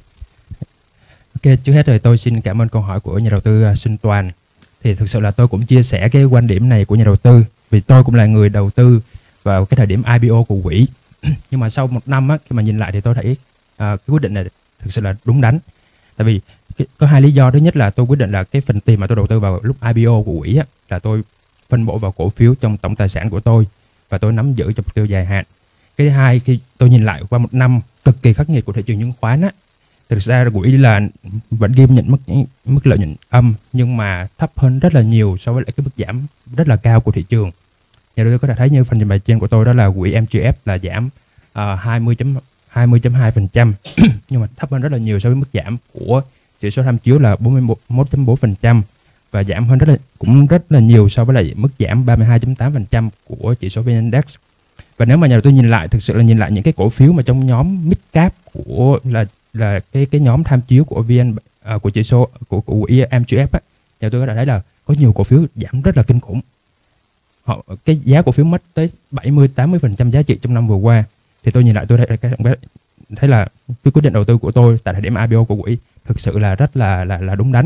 Speaker 7: Ok, trước hết rồi tôi xin cảm ơn câu hỏi của nhà đầu tư uh, Xuân Toàn. Thì thực sự là tôi cũng chia sẻ cái quan điểm này của nhà đầu tư, vì tôi cũng là người đầu tư vào cái thời điểm i pê o của quỹ. Nhưng mà sau một năm á, khi mà nhìn lại thì tôi thấy uh, cái quyết định này thực sự là đúng đắn. Tại vì cái, có hai lý do. Thứ nhất là tôi quyết định là cái phần tiền mà tôi đầu tư vào lúc i pê o của quỹ á, là tôi phân bổ vào cổ phiếu trong tổng tài sản của tôi và tôi nắm giữ cho mục tiêu dài hạn. Cái thứ hai, khi tôi nhìn lại qua một năm cực kỳ khắc nghiệt của thị trường chứng khoán á, thực ra là quỹ là vẫn ghi nhận mức mức lợi nhuận âm nhưng mà thấp hơn rất là nhiều so với lại cái mức giảm rất là cao của thị trường. Nhà đầu tư có thể thấy như phần trình bày trên của tôi đó là quỹ em giê ép là giảm uh, hai mươi phẩy hai phần trăm nhưng mà thấp hơn rất là nhiều so với mức giảm của chỉ số tham chiếu là bốn mươi mốt phẩy bốn phần trăm và giảm hơn rất là cũng rất là nhiều so với lại mức giảm ba mươi hai phẩy tám phần trăm của chỉ số vê en Index. Và nếu mà nhà đầu tư nhìn lại, thực sự là nhìn lại những cái cổ phiếu mà trong nhóm mid cap của là là cái cái nhóm tham chiếu của vê en uh, của chỉ số của của em giê ép á, nhà tôi có thể thấy là có nhiều cổ phiếu giảm rất là kinh khủng. Họ cái giá cổ phiếu mất tới bảy mươi tám mươi phần trăm giá trị trong năm vừa qua. Thì tôi nhìn lại tôi thấy, cái, thấy là cái quyết định đầu tư của tôi tại thời điểm i pê o của quỹ thực sự là rất là là là đúng đắn.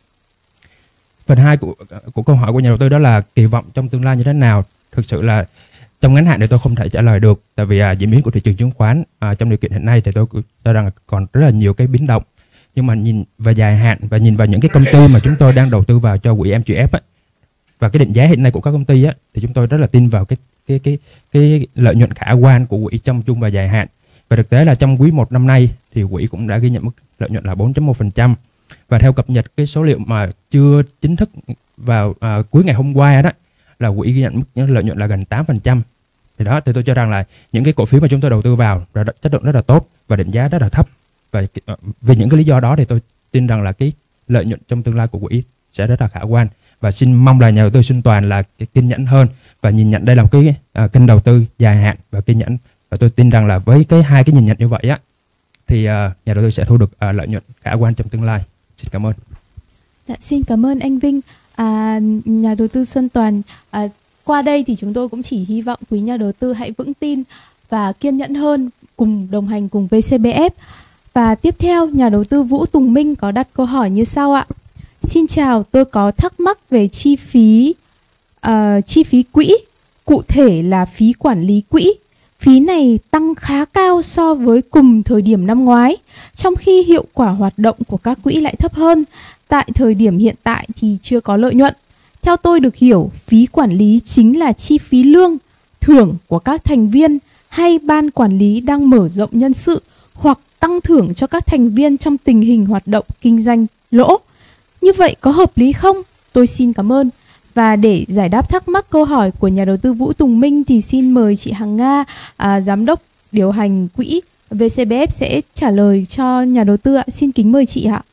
Speaker 7: Phần hai của của câu hỏi của nhà đầu tư đó là kỳ vọng trong tương lai như thế nào. Thực sự là trong ngắn hạn thì tôi không thể trả lời được, tại vì à, diễn biến của thị trường chứng khoán à, trong điều kiện hiện nay thì tôi cho rằng còn rất là nhiều cái biến động. Nhưng mà nhìn vào dài hạn và nhìn vào những cái công ty mà chúng tôi đang đầu tư vào cho quỹ em giê ép á, và cái định giá hiện nay của các công ty á, thì chúng tôi rất là tin vào cái cái cái cái lợi nhuận khả quan của quỹ trong trung và dài hạn. Và thực tế là trong quý một năm nay thì quỹ cũng đã ghi nhận mức lợi nhuận là bốn phẩy một phần trăm. Và theo cập nhật cái số liệu mà chưa chính thức vào à, cuối ngày hôm qua đó, là quỹ ghi nhận mức lợi nhuận là gần tám phần trăm. Thì đó, thì tôi cho rằng là những cái cổ phiếu mà chúng tôi đầu tư vào là chất lượng rất là tốt và định giá rất là thấp. Và vì những cái lý do đó thì tôi tin rằng là cái lợi nhuận trong tương lai của quỹ sẽ rất là khả quan. Và xin mong là nhà đầu tư Xuân Toàn là cái kiên nhẫn hơn và nhìn nhận đây là một cái à, kênh đầu tư dài hạn và kiên nhẫn. Và tôi tin rằng là với cái hai cái nhìn nhận như vậy á, thì à, nhà đầu tư sẽ thu được à, lợi nhuận khả quan trong tương lai. Xin cảm ơn.
Speaker 3: Dạ, xin cảm ơn anh Vinh. À, nhà đầu tư Xuân Toàn, à, qua đây thì chúng tôi cũng chỉ hy vọng quý nhà đầu tư hãy vững tin và kiên nhẫn hơn, cùng đồng hành cùng vê xê bê ép. Và tiếp theo, nhà đầu tư Vũ Tùng Minh có đặt câu hỏi như sau ạ. Xin chào, tôi có thắc mắc về chi phí uh, chi phí quỹ, cụ thể là phí quản lý quỹ. Phí này tăng khá cao so với cùng thời điểm năm ngoái, trong khi hiệu quả hoạt động của các quỹ lại thấp hơn. Tại thời điểm hiện tại thì chưa có lợi nhuận. Theo tôi được hiểu, phí quản lý chính là chi phí lương, thưởng của các thành viên hay ban quản lý đang mở rộng nhân sự hoặc tăng thưởng cho các thành viên trong tình hình hoạt động kinh doanh lỗ. Như vậy có hợp lý không? Tôi xin cảm ơn. Và để giải đáp thắc mắc câu hỏi của nhà đầu tư Vũ Tùng Minh thì xin mời chị Hằng Nga, à, giám đốc điều hành quỹ vê xê bê ép sẽ trả lời cho nhà đầu tư ạ. Xin kính mời chị ạ.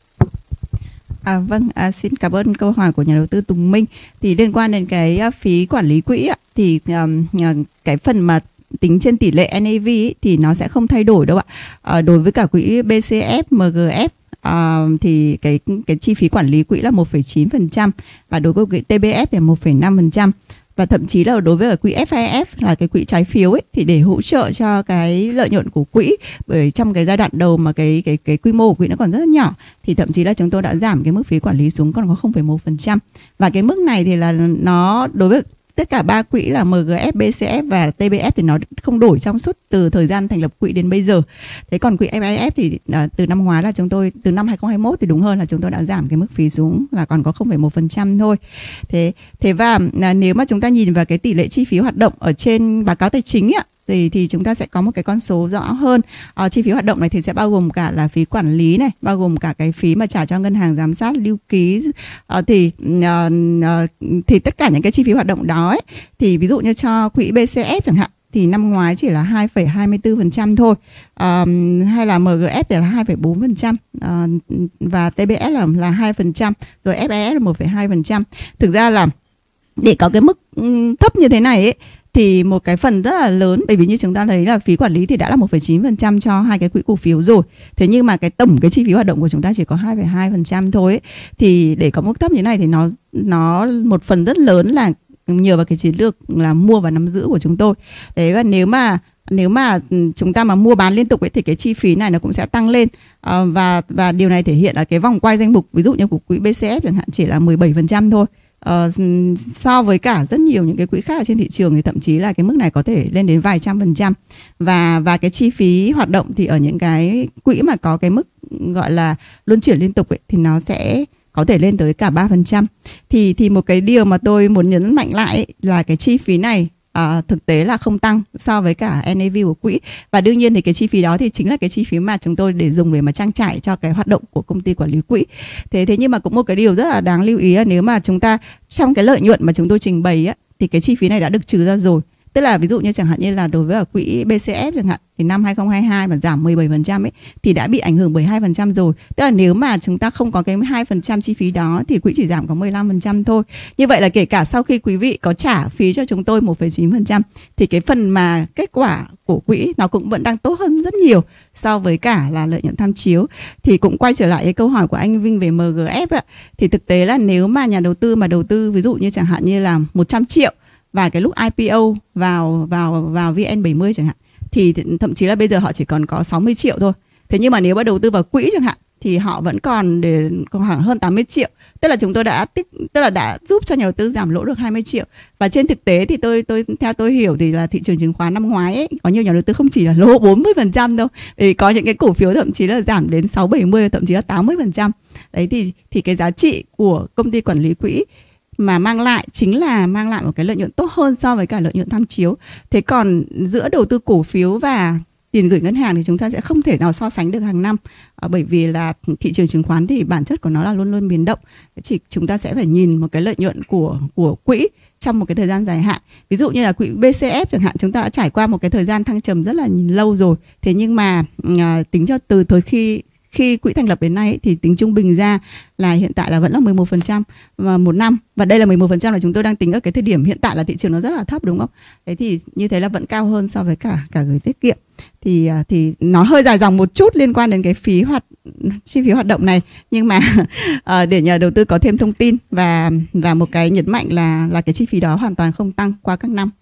Speaker 6: À, vâng, à, xin cảm ơn câu hỏi của nhà đầu tư Tùng Minh. Thì liên quan đến cái phí quản lý quỹ ạ, thì um, cái phần mà tính trên tỷ lệ en a vê ý, thì nó sẽ không thay đổi đâu ạ. À, đối với cả quỹ bê xê ép, em giê ép à, thì cái cái chi phí quản lý quỹ là một phẩy chín phần trăm và đối với quỹ tê bê ép thì một phẩy năm phần trăm. Và thậm chí là đối với ở quỹ ép i ép là cái quỹ trái phiếu ấy, thì để hỗ trợ cho cái lợi nhuận của quỹ, bởi trong cái giai đoạn đầu mà cái cái cái quy mô của quỹ nó còn rất là nhỏ, thì thậm chí là chúng tôi đã giảm cái mức phí quản lý xuống còn có không phẩy một phần trăm. Và cái mức này thì là nó đối với tất cả ba quỹ là em giê ép, bê xê ép và tê bê ép thì nó không đổi trong suốt từ thời gian thành lập quỹ đến bây giờ. Thế còn quỹ ép i ép thì à, từ năm ngoái là chúng tôi, từ năm hai không hai mốt thì đúng hơn là chúng tôi đã giảm cái mức phí xuống là còn có không phẩy một phần trăm thôi. Thế thế và à, nếu mà chúng ta nhìn vào cái tỷ lệ chi phí hoạt động ở trên báo cáo tài chính ạ, thì thì chúng ta sẽ có một cái con số rõ hơn. À, chi phí hoạt động này thì sẽ bao gồm cả là phí quản lý này, bao gồm cả cái phí mà trả cho ngân hàng giám sát lưu ký. À, thì à, à, thì tất cả những cái chi phí hoạt động đó ấy, thì ví dụ như cho quỹ bê xê ép chẳng hạn thì năm ngoái chỉ là hai phẩy hai mươi tư phần trăm thôi, à, hay là em giê ép thì là hai phẩy bốn phần trăm, à, và tê bê ét là là hai phần trăm, rồi ép i ép là một phẩy hai phần trăm. Thực ra là để có cái mức thấp như thế này ấy, thì một cái phần rất là lớn, bởi vì như chúng ta thấy là phí quản lý thì đã là một phẩy chín phần trăm cho hai cái quỹ cổ phiếu rồi. Thế nhưng mà cái tổng cái chi phí hoạt động của chúng ta chỉ có hai phẩy hai phần trăm thôi ấy. Thì để có mức thấp như này thì nó nó một phần rất lớn là nhờ vào cái chiến lược là mua và nắm giữ của chúng tôi. Đấy, và nếu mà nếu mà chúng ta mà mua bán liên tục ấy, thì cái chi phí này nó cũng sẽ tăng lên, à, và và điều này thể hiện là cái vòng quay danh mục ví dụ như của quỹ bê xê ép chẳng hạn chỉ là mười bảy phần trăm thôi. Uh, so với cả rất nhiều những cái quỹ khác ở trên thị trường thì thậm chí là cái mức này có thể lên đến vài trăm phần trăm. Và và cái chi phí hoạt động thì ở những cái quỹ mà có cái mức gọi là luân chuyển liên tục ấy, thì nó sẽ có thể lên tới cả ba phần trăm. Thì thì một cái điều mà tôi muốn nhấn mạnh lại ấy, là cái chi phí này À, thực tế là không tăng so với cả en a vê của quỹ. Và đương nhiên thì cái chi phí đó thì chính là cái chi phí mà chúng tôi để dùng để mà trang trải cho cái hoạt động của công ty quản lý quỹ. Thế thế nhưng mà cũng một cái điều rất là đáng lưu ý là nếu mà chúng ta trong cái lợi nhuận mà chúng tôi trình bày á, thì cái chi phí này đã được trừ ra rồi. Tức là ví dụ như chẳng hạn như là đối với ở quỹ bê xê ép chẳng hạn thì năm hai không hai hai mà giảm mười bảy phần trăm ấy thì đã bị ảnh hưởng bởi hai phần trăm rồi. Tức là nếu mà chúng ta không có cái hai phần trăm chi phí đó thì quỹ chỉ giảm có mười lăm phần trăm thôi. Như vậy là kể cả sau khi quý vị có trả phí cho chúng tôi một phẩy chín phần trăm thì cái phần mà kết quả của quỹ nó cũng vẫn đang tốt hơn rất nhiều so với cả là lợi nhuận tham chiếu. Thì cũng quay trở lại cái câu hỏi của anh Vinh về em giê ép ạ. Thì thực tế là nếu mà nhà đầu tư mà đầu tư ví dụ như chẳng hạn như là một trăm triệu và cái lúc i pê o vào vào vào vê en bảy mươi chẳng hạn thì thậm chí là bây giờ họ chỉ còn có sáu mươi triệu thôi. Thế nhưng mà nếu mà đầu tư vào quỹ chẳng hạn thì họ vẫn còn để còn khoảng hơn tám mươi triệu. Tức là chúng tôi đã tích tức là đã giúp cho nhà đầu tư giảm lỗ được hai mươi triệu. Và trên thực tế thì tôi tôi theo tôi hiểu thì là thị trường chứng khoán năm ngoái ấy, có nhiều nhà đầu tư không chỉ là lỗ bốn mươi phần trăm đâu. Vì có những cái cổ phiếu thậm chí là giảm đến sáu bảy mươi, thậm chí là tám mươi phần trăm. Đấy thì thì cái giá trị của công ty quản lý quỹ mà mang lại chính là mang lại một cái lợi nhuận tốt hơn so với cả lợi nhuận tham chiếu. Thế còn giữa đầu tư cổ phiếu và tiền gửi ngân hàng thì chúng ta sẽ không thể nào so sánh được hàng năm, à, bởi vì là thị trường chứng khoán thì bản chất của nó là luôn luôn biến động. Chỉ chúng ta sẽ phải nhìn một cái lợi nhuận của của quỹ trong một cái thời gian dài hạn. Ví dụ như là quỹ bê xê ép chẳng hạn, chúng ta đã trải qua một cái thời gian thăng trầm rất là lâu rồi. Thế nhưng mà à, tính cho từ thời khi khi quỹ thành lập đến nay ấy, thì tính trung bình ra là hiện tại là vẫn là mười một phần trăm một năm. Và đây là mười một phần trăm là chúng tôi đang tính ở cái thời điểm hiện tại là thị trường nó rất là thấp, đúng không? Thế thì như thế là vẫn cao hơn so với cả cả gửi tiết kiệm. Thì thì nó hơi dài dòng một chút liên quan đến cái phí hoạt chi phí hoạt động này, nhưng mà uh, để nhà đầu tư có thêm thông tin và và một cái nhấn mạnh là là cái chi phí đó hoàn toàn không tăng qua các năm.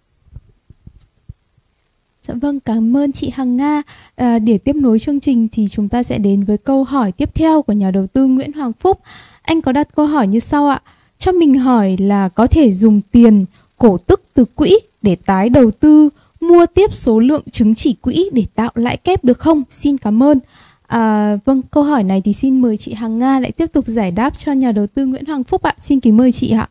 Speaker 3: Dạ vâng, cảm ơn chị Hằng Nga. À, để tiếp nối chương trình thì chúng ta sẽ đến với câu hỏi tiếp theo của nhà đầu tư Nguyễn Hoàng Phúc. Anh có đặt câu hỏi như sau ạ. Cho mình hỏi là có thể dùng tiền cổ tức từ quỹ để tái đầu tư, mua tiếp số lượng chứng chỉ quỹ để tạo lãi kép được không? Xin cảm ơn. À, vâng, câu hỏi này thì xin mời chị Hằng Nga lại tiếp tục giải đáp cho nhà đầu tư Nguyễn Hoàng Phúc ạ. Xin kính mời chị ạ.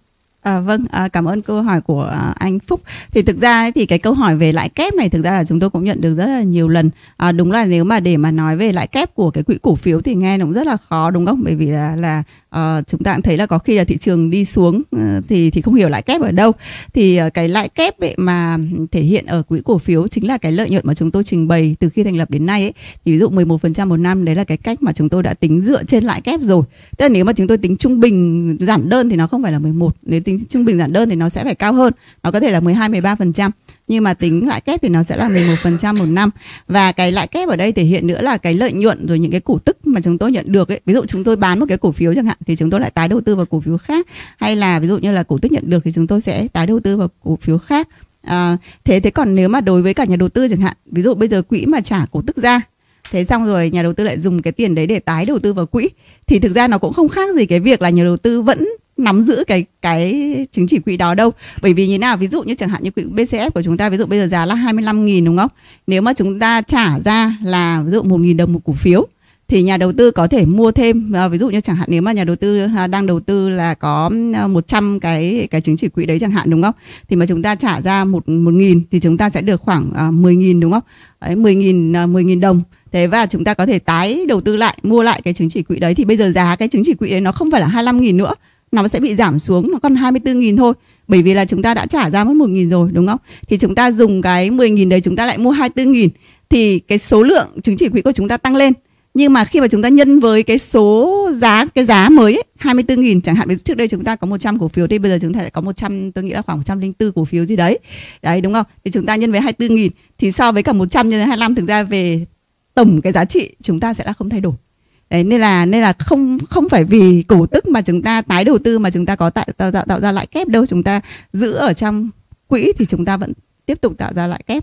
Speaker 6: À, vâng, à, cảm ơn câu hỏi của à, anh Phúc. Thì thực ra ấy, thì cái câu hỏi về lãi kép này thực ra là chúng tôi cũng nhận được rất là nhiều lần. À, đúng là nếu mà để mà nói về lãi kép của cái quỹ cổ phiếu thì nghe nó cũng rất là khó, đúng không? Bởi vì là là uh, chúng ta cũng thấy là có khi là thị trường đi xuống uh, thì thì không hiểu lãi kép ở đâu. Thì uh, cái lãi kép ấy mà thể hiện ở quỹ cổ phiếu chính là cái lợi nhuận mà chúng tôi trình bày từ khi thành lập đến nay ấy. Thì ví dụ mười một phần trăm một năm đấy là cái cách mà chúng tôi đã tính dựa trên lãi kép rồi. Tức là nếu mà chúng tôi tính trung bình giản đơn thì nó không phải là mười một, nếu tính trung bình giản đơn thì nó sẽ phải cao hơn, nó có thể là mười hai mười ba phần trăm, nhưng mà tính lãi kép thì nó sẽ là mười một phần trăm một năm. Và cái lãi kép ở đây thể hiện nữa là cái lợi nhuận rồi những cái cổ tức mà chúng tôi nhận được ấy. Ví dụ chúng tôi bán một cái cổ phiếu chẳng hạn thì chúng tôi lại tái đầu tư vào cổ phiếu khác, hay là ví dụ như là cổ tức nhận được thì chúng tôi sẽ tái đầu tư vào cổ phiếu khác. À, thế thế còn nếu mà đối với cả nhà đầu tư chẳng hạn, ví dụ bây giờ quỹ mà trả cổ tức ra, thế xong rồi nhà đầu tư lại dùng cái tiền đấy để tái đầu tư vào quỹ, thì thực ra nó cũng không khác gì cái việc là nhà đầu tư vẫn nắm giữ cái cái chứng chỉ quỹ đó đâu. Bởi vì như nào, ví dụ như chẳng hạn như quỹ bê xê ép của chúng ta, ví dụ bây giờ giá là hai mươi lăm nghìn đúng không? Nếu mà chúng ta trả ra là ví dụ một nghìn đồng một cổ phiếu thì nhà đầu tư có thể mua thêm, ví dụ như chẳng hạn nếu mà nhà đầu tư đang đầu tư là có một trăm cái cái chứng chỉ quỹ đấy chẳng hạn, đúng không? Thì mà chúng ta trả ra một một nghìn thì chúng ta sẽ được khoảng uh, mười nghìn, đúng không? Đấy, mười nghìn uh, mười nghìn đồng. Thế và chúng ta có thể tái đầu tư lại, mua lại cái chứng chỉ quỹ đấy, thì bây giờ giá cái chứng chỉ quỹ đấy nó không phải là hai mươi lăm nghìn nữa, nó sẽ bị giảm xuống, nó còn hai mươi tư nghìn thôi. Bởi vì là chúng ta đã trả ra mất một nghìn rồi, đúng không? Thì chúng ta dùng cái mười nghìn đấy chúng ta lại mua hai mươi tư nghìn, thì cái số lượng chứng chỉ quỹ của chúng ta tăng lên. Nhưng mà khi mà chúng ta nhân với cái số giá, cái giá mới ấy, hai mươi tư nghìn chẳng hạn, trước đây chúng ta có một trăm cổ phiếu thì bây giờ chúng ta sẽ có một trăm, tôi nghĩ là khoảng một trăm lẻ bốn cổ phiếu gì đấy. Đấy, đúng không? Thì chúng ta nhân với hai mươi tư nghìn thì so với cả một trăm nhân với hai mươi lăm, thực ra về tổng cái giá trị chúng ta sẽ là không thay đổi. Đấy, nên là nên là không không phải vì cổ tức mà chúng ta tái đầu tư mà chúng ta có tạo tạo, tạo, tạo ra lãi kép đâu, chúng ta giữ ở trong quỹ thì chúng ta vẫn tiếp tục tạo ra lãi kép.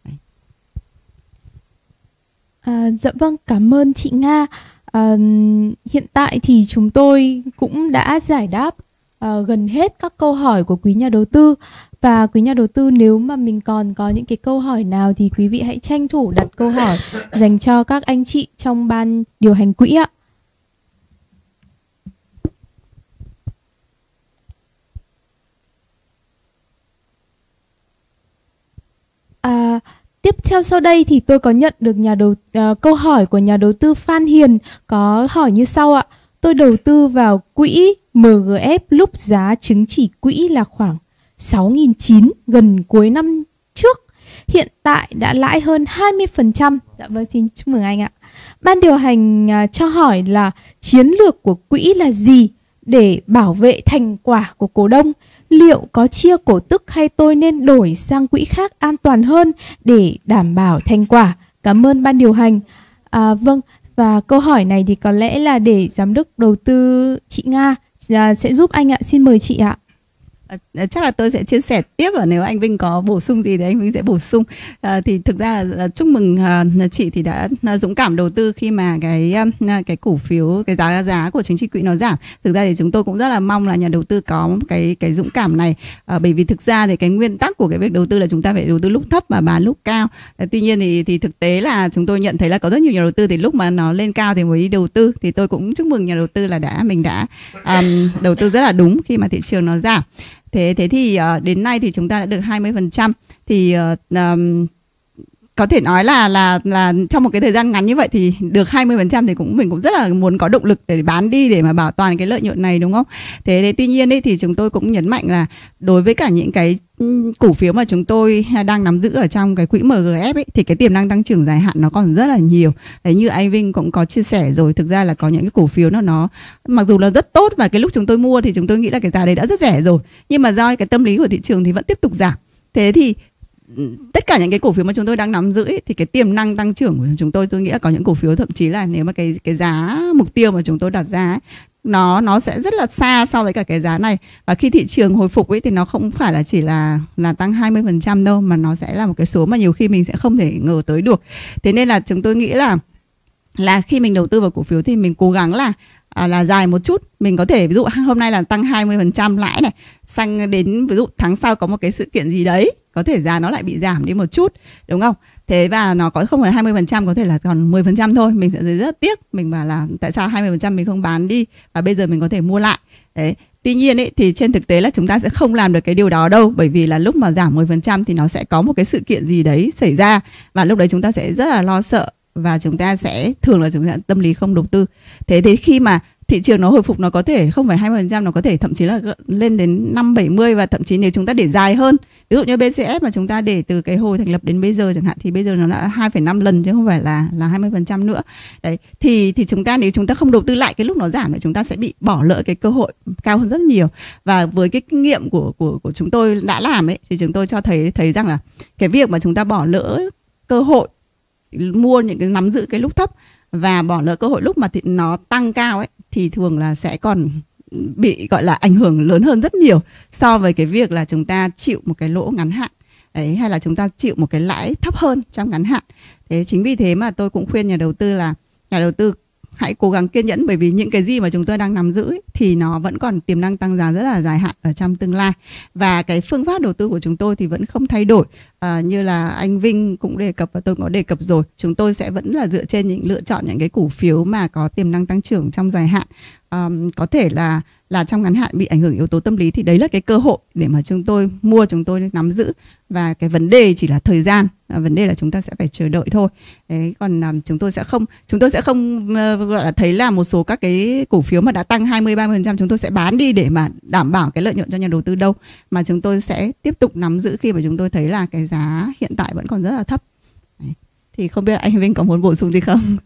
Speaker 3: À, dạ vâng, cảm ơn chị Nga. À, hiện tại thì chúng tôi cũng đã giải đáp à, gần hết các câu hỏi của quý nhà đầu tư. Và quý nhà đầu tư, nếu mà mình còn có những cái câu hỏi nào thì quý vị hãy tranh thủ đặt câu hỏi dành cho các anh chị trong ban điều hành quỹ ạ. À, tiếp theo sau đây thì tôi có nhận được nhà đầu uh, câu hỏi của nhà đầu tư Phan Hiền có hỏi như sau ạ. Tôi đầu tư vào quỹ em giê ép lúc giá chứng chỉ quỹ là khoảng sáu nghìn chín trăm gần cuối năm trước. Hiện tại đã lãi hơn hai mươi phần trăm. Dạ vâng, xin chúc mừng anh ạ. Ban điều hành uh, cho hỏi là chiến lược của quỹ là gì để bảo vệ thành quả của cổ đông? Liệu có chia cổ tức hay tôi nên đổi sang quỹ khác an toàn hơn để đảm bảo thành quả? Cảm ơn ban điều hành. À, vâng, và câu hỏi này thì có lẽ là để giám đốc đầu tư chị Nga à, sẽ giúp anh ạ. Xin mời chị ạ.
Speaker 6: À, chắc là tôi sẽ chia sẻ tiếp, và nếu anh Vinh có bổ sung gì thì anh Vinh sẽ bổ sung. À, thì thực ra là, là chúc mừng à, chị thì đã à, dũng cảm đầu tư khi mà cái à, cái cổ phiếu, cái giá giá của chứng chỉ quỹ nó giảm. Thực ra thì chúng tôi cũng rất là mong là nhà đầu tư có cái cái dũng cảm này, à, bởi vì thực ra thì cái nguyên tắc của cái việc đầu tư là chúng ta phải đầu tư lúc thấp và bán lúc cao. À, tuy nhiên thì thì thực tế là chúng tôi nhận thấy là có rất nhiều nhà đầu tư thì lúc mà nó lên cao thì mới đầu tư. Thì tôi cũng chúc mừng nhà đầu tư là đã mình đã um, đầu tư rất là đúng khi mà thị trường nó giảm. Thế thế thì uh, đến nay thì chúng ta đã được hai mươi phần trăm, thì uh, um, có thể nói là là là trong một cái thời gian ngắn như vậy thì được hai mươi phần trăm thì cũng mình cũng rất là muốn có động lực để bán đi để mà bảo toàn cái lợi nhuận này, đúng không? Thế, thế tuy nhiên ấy, thì chúng tôi cũng nhấn mạnh là đối với cả những cái cổ phiếu mà chúng tôi đang nắm giữ ở trong cái quỹ em giê ép ấy, thì cái tiềm năng tăng trưởng dài hạn nó còn rất là nhiều. Đấy, như anh Vinh cũng có chia sẻ rồi, thực ra là có những cái cổ phiếu nó nó mặc dù là rất tốt và cái lúc chúng tôi mua thì chúng tôi nghĩ là cái giá đấy đã rất rẻ rồi, nhưng mà do cái tâm lý của thị trường thì vẫn tiếp tục giảm. Thế thì tất cả những cái cổ phiếu mà chúng tôi đang nắm giữ ấy, thì cái tiềm năng tăng trưởng của chúng tôi tôi nghĩ là có những cổ phiếu thậm chí là nếu mà cái cái giá mục tiêu mà chúng tôi đặt ra ấy, nó nó sẽ rất là xa so với cả cái giá này. Và khi thị trường hồi phục ấy thì nó không phải là chỉ là là tăng hai mươi phần trăm đâu, mà nó sẽ là một cái số mà nhiều khi mình sẽ không thể ngờ tới được. Thế nên là chúng tôi nghĩ là là khi mình đầu tư vào cổ phiếu thì mình cố gắng là à, là dài một chút. Mình có thể ví dụ hôm nay là tăng hai mươi phần trăm lãi này, sang đến ví dụ tháng sau có một cái sự kiện gì đấy, có thể giá nó lại bị giảm đi một chút, đúng không? Thế và nó có không phải hai mươi phần trăm, có thể là còn mười phần trăm thôi. Mình sẽ rất tiếc, mình bảo là tại sao hai mươi phần trăm mình không bán đi và bây giờ mình có thể mua lại. Đấy. Tuy nhiên ấy, thì trên thực tế là chúng ta sẽ không làm được cái điều đó đâu, bởi vì là lúc mà giảm mười phần trăm thì nó sẽ có một cái sự kiện gì đấy xảy ra, và lúc đấy chúng ta sẽ rất là lo sợ và chúng ta sẽ thường là chúng ta tâm lý không đầu tư. Thế thì khi mà thị trường nó hồi phục, nó có thể không phải hai mươi phần trăm, nó có thể thậm chí là lên đến năm bảy mươi, và thậm chí nếu chúng ta để dài hơn, ví dụ như bê xê ép mà chúng ta để từ cái hồi thành lập đến bây giờ chẳng hạn, thì bây giờ nó đã hai phẩy năm lần chứ không phải là là hai mươi phần trăm nữa. Đấy, thì thì chúng ta nếu chúng ta không đầu tư lại cái lúc nó giảm thì chúng ta sẽ bị bỏ lỡ cái cơ hội cao hơn rất nhiều. Và với cái kinh nghiệm của của của chúng tôi đã làm ấy, thì chúng tôi cho thấy thấy rằng là cái việc mà chúng ta bỏ lỡ cơ hội mua những cái nắm giữ cái lúc thấp và bỏ lỡ cơ hội lúc mà thì nó tăng cao ấy, thì thường là sẽ còn bị gọi là ảnh hưởng lớn hơn rất nhiều so với cái việc là chúng ta chịu một cái lỗ ngắn hạn đấy, hay là chúng ta chịu một cái lãi thấp hơn trong ngắn hạn. Thế chính vì thế mà tôi cũng khuyên nhà đầu tư là nhà đầu tư hãy cố gắng kiên nhẫn, bởi vì những cái gì mà chúng tôi đang nắm giữ ấy, thì nó vẫn còn tiềm năng tăng giá rất là dài hạn ở trong tương lai. Và cái phương pháp đầu tư của chúng tôi thì vẫn không thay đổi, à, như là anh Vinh cũng đề cập và tôi cũng có đề cập rồi. Chúng tôi sẽ vẫn là dựa trên những lựa chọn những cái cổ phiếu mà có tiềm năng tăng trưởng trong dài hạn. À, có thể là là trong ngắn hạn bị ảnh hưởng yếu tố tâm lý, thì đấy là cái cơ hội để mà chúng tôi mua, chúng tôi nắm giữ, và cái vấn đề chỉ là thời gian, à, vấn đề là chúng ta sẽ phải chờ đợi thôi. Đấy, còn um, chúng tôi sẽ không chúng tôi sẽ không uh, gọi là thấy là một số các cái cổ phiếu mà đã tăng hai mươi ba mươi phần trăm chúng tôi sẽ bán đi để mà đảm bảo cái lợi nhuận cho nhà đầu tư đâu, mà chúng tôi sẽ tiếp tục nắm giữ khi mà chúng tôi thấy là cái giá hiện tại vẫn còn rất là thấp. Đấy. Thì không biết anh Vinh có muốn bổ sung gì không?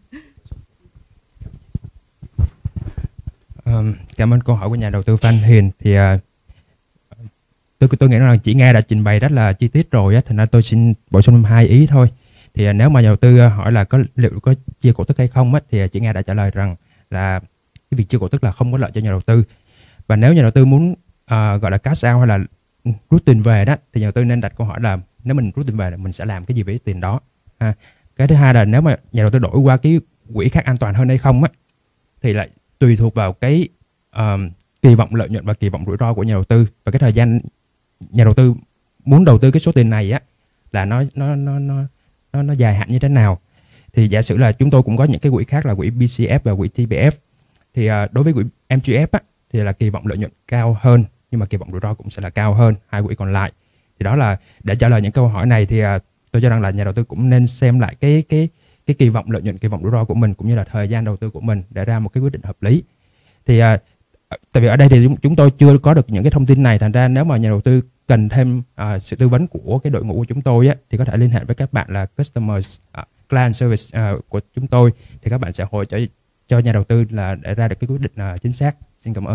Speaker 7: Um, cảm ơn câu hỏi của nhà đầu tư Phan Hiền. Thì uh, tôi tôi nghĩ rằng chị Nga đã trình bày rất là chi tiết rồi á, thành ra tôi xin bổ sung hai ý thôi. Thì uh, nếu mà nhà đầu tư uh, hỏi là có liệu có chia cổ tức hay không á, thì uh, chị Nga đã trả lời rằng là cái việc chia cổ tức là không có lợi cho nhà đầu tư. Và nếu nhà đầu tư muốn uh, gọi là cash out hay là rút tiền về đó, thì nhà đầu tư nên đặt câu hỏi là nếu mình rút tiền về là mình sẽ làm cái gì với tiền đó. Ha. Cái thứ hai là nếu mà nhà đầu tư đổi qua cái quỹ khác an toàn hơn hay không á, thì lại tùy thuộc vào cái um, kỳ vọng lợi nhuận và kỳ vọng rủi ro của nhà đầu tư, và cái thời gian nhà đầu tư muốn đầu tư cái số tiền này á là nó nó nó nó nó, nó dài hạn như thế nào. Thì giả sử là chúng tôi cũng có những cái quỹ khác là quỹ bê xê ép và quỹ tê pê ép. Thì uh, đối với quỹ em giê ép á, thì là kỳ vọng lợi nhuận cao hơn, nhưng mà kỳ vọng rủi ro cũng sẽ là cao hơn hai quỹ còn lại. Thì đó là để trả lời những câu hỏi này thì uh, tôi cho rằng là nhà đầu tư cũng nên xem lại cái cái cái kỳ vọng lợi nhuận, kỳ vọng rủi ro của mình cũng như là thời gian đầu tư của mình để ra một cái quyết định hợp lý. Thì uh, tại vì ở đây thì chúng tôi chưa có được những cái thông tin này, thành ra nếu mà nhà đầu tư cần thêm uh, sự tư vấn của cái đội ngũ của chúng tôi á, thì có thể liên hệ với các bạn là customer uh, client service uh, của chúng tôi, thì các bạn sẽ hỗ trợ cho nhà đầu tư là để ra được cái quyết định uh, chính xác. Xin cảm ơn.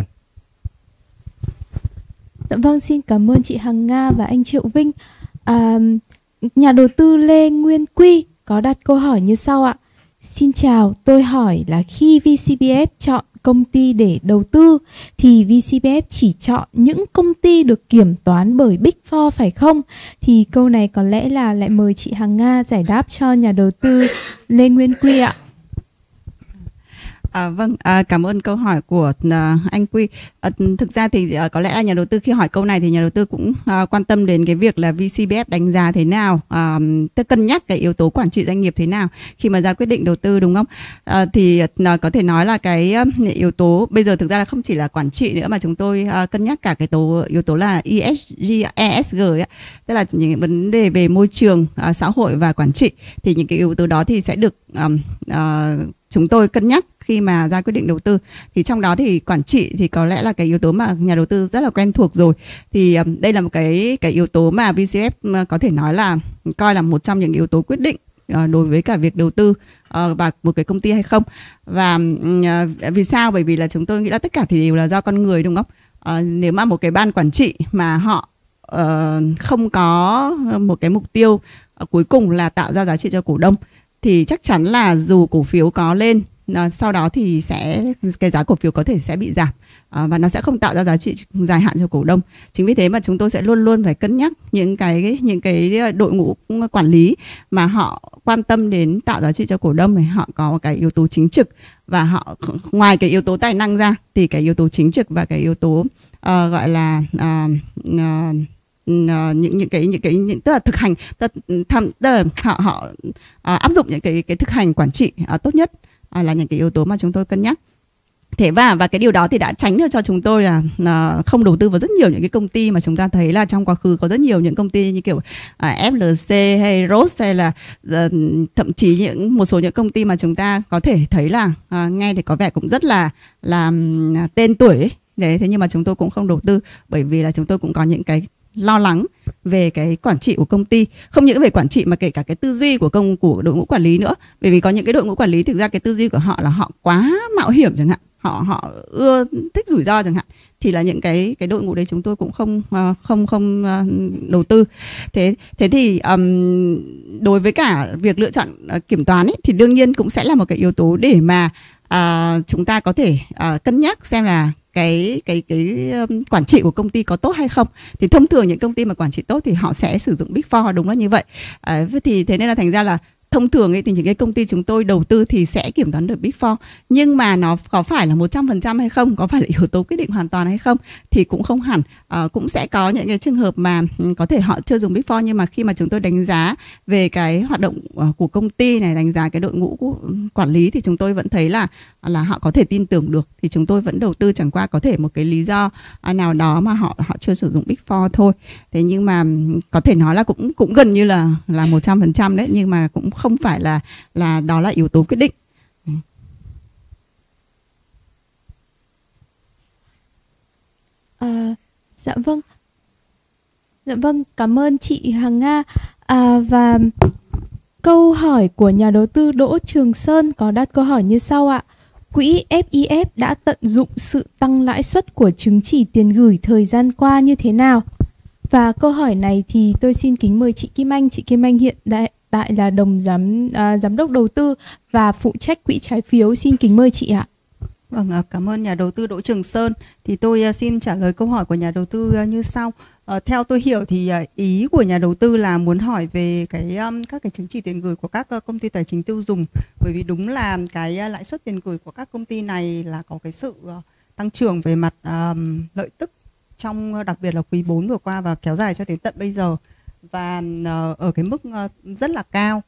Speaker 3: Dạ vâng, xin cảm ơn chị Hằng Nga và anh Triệu Vinh. À, nhà đầu tư Lê Nguyên Quy có đặt câu hỏi như sau ạ. Xin chào, tôi hỏi là khi vê xê bê ép chọn công ty để đầu tư thì vê xê bê ép chỉ chọn những công ty được kiểm toán bởi Big Four phải không? Thì câu này có lẽ là lại mời chị Hằng Nga giải đáp cho nhà đầu tư Lê Nguyên Quy ạ.
Speaker 6: À, vâng, à, cảm ơn câu hỏi của à, anh Quy. À, thực ra thì à, có lẽ là nhà đầu tư khi hỏi câu này thì nhà đầu tư cũng à, quan tâm đến cái việc là vê xê bê ép đánh giá thế nào, à, tức cân nhắc cái yếu tố quản trị doanh nghiệp thế nào khi mà ra quyết định đầu tư, đúng không? À, thì à, có thể nói là cái à, yếu tố bây giờ thực ra là không chỉ là quản trị nữa, mà chúng tôi à, cân nhắc cả cái tố yếu tố là e ét giê, e ét giê ấy, tức là những vấn đề về môi trường, à, xã hội và quản trị. Thì những cái yếu tố đó thì sẽ được à, à, chúng tôi cân nhắc khi mà ra quyết định đầu tư. Thì trong đó thì quản trị thì có lẽ là cái yếu tố mà nhà đầu tư rất là quen thuộc rồi. Thì um, đây là một cái cái yếu tố mà vê xê ép có thể nói là coi là một trong những yếu tố quyết định uh, đối với cả việc đầu tư uh, vào một cái công ty hay không. Và uh, vì sao? Bởi vì là chúng tôi nghĩ là tất cả thì đều là do con người, đúng không? Uh, nếu mà một cái ban quản trị mà họ uh, không có một cái mục tiêu uh, cuối cùng là tạo ra giá trị cho cổ đông, thì chắc chắn là dù cổ phiếu có lên, à, sau đó thì sẽ cái giá cổ phiếu có thể sẽ bị giảm, à, và nó sẽ không tạo ra giá trị dài hạn cho cổ đông. Chính vì thế mà chúng tôi sẽ luôn luôn phải cân nhắc những cái những cái đội ngũ quản lý mà họ quan tâm đến tạo giá trị cho cổ đông này, họ có cái yếu tố chính trực, và họ ngoài cái yếu tố tài năng ra thì cái yếu tố chính trực và cái yếu tố uh, gọi là uh, uh, những những cái những cái những tức là thực hành, tức là, tức là họ họ à, áp dụng những cái cái thực hành quản trị à, tốt nhất à, là những cái yếu tố mà chúng tôi cân nhắc. Thế và và cái điều đó thì đã tránh được cho chúng tôi là, là không đầu tư vào rất nhiều những cái công ty mà chúng ta thấy là trong quá khứ có rất nhiều những công ty như kiểu à, ép lờ xê hay Roche hay là à, thậm chí những một số những công ty mà chúng ta có thể thấy là à, nghe thì có vẻ cũng rất là là à, tên tuổi ấy. Đấy, thế nhưng mà chúng tôi cũng không đầu tư bởi vì là chúng tôi cũng có những cái lo lắng về cái quản trị của công ty, không những về quản trị mà kể cả cái tư duy của công của đội ngũ quản lý nữa. Bởi vì có những cái đội ngũ quản lý thực ra cái tư duy của họ là họ quá mạo hiểm chẳng hạn, họ họ ưa thích rủi ro chẳng hạn, thì là những cái cái đội ngũ đấy chúng tôi cũng không uh, không không uh, đầu tư. Thế thế thì um, đối với cả việc lựa chọn uh, kiểm toán ấy, thì đương nhiên cũng sẽ là một cái yếu tố để mà uh, chúng ta có thể uh, cân nhắc xem là cái cái cái um, quản trị của công ty có tốt hay không. Thì thông thường những công ty mà quản trị tốt thì họ sẽ sử dụng Big Four, đúng là như vậy. À, thì thế nên là thành ra là thông thường ấy, thì những cái công ty chúng tôi đầu tư thì sẽ kiểm toán được Big Four, nhưng mà nó có phải là một trăm phần trăm hay không, có phải là yếu tố quyết định hoàn toàn hay không thì cũng không hẳn. À, cũng sẽ có những cái trường hợp mà có thể họ chưa dùng Big Four, nhưng mà khi mà chúng tôi đánh giá về cái hoạt động của công ty này, đánh giá cái đội ngũ của quản lý thì chúng tôi vẫn thấy là là họ có thể tin tưởng được, thì chúng tôi vẫn đầu tư, chẳng qua có thể một cái lý do nào đó mà họ họ chưa sử dụng Big Four thôi. Thế nhưng mà có thể nói là cũng cũng gần như là là một trăm phần trăm đấy, nhưng mà cũng không phải là là đó là yếu tố quyết định.
Speaker 3: À, dạ vâng, dạ vâng, cảm ơn chị Hằng Nga. À, và câu hỏi của nhà đầu tư Đỗ Trường Sơn có đặt câu hỏi như sau ạ: quỹ ép i ép đã tận dụng sự tăng lãi suất của chứng chỉ tiền gửi thời gian qua như thế nào? Và câu hỏi này thì tôi xin kính mời chị Kim Anh. Chị Kim Anh hiện đại tại là đồng giám à, giám đốc đầu tư và phụ trách quỹ trái phiếu. Xin kính mời chị ạ.
Speaker 6: Vâng, cảm ơn nhà đầu tư Đỗ Trường Sơn. Thì tôi xin trả lời câu hỏi của nhà đầu tư như sau. Uh, theo tôi hiểu thì uh, ý của nhà đầu tư là muốn hỏi về cái um, các cái chứng chỉ tiền gửi của các uh, công ty tài chính tiêu dùng, bởi vì đúng là cái uh, lãi suất tiền gửi của các công ty này là có cái sự uh, tăng trưởng về mặt um, lợi tức trong uh, đặc biệt là quý bốn vừa qua và kéo dài cho đến tận bây giờ, và uh, ở cái mức uh, rất là cao.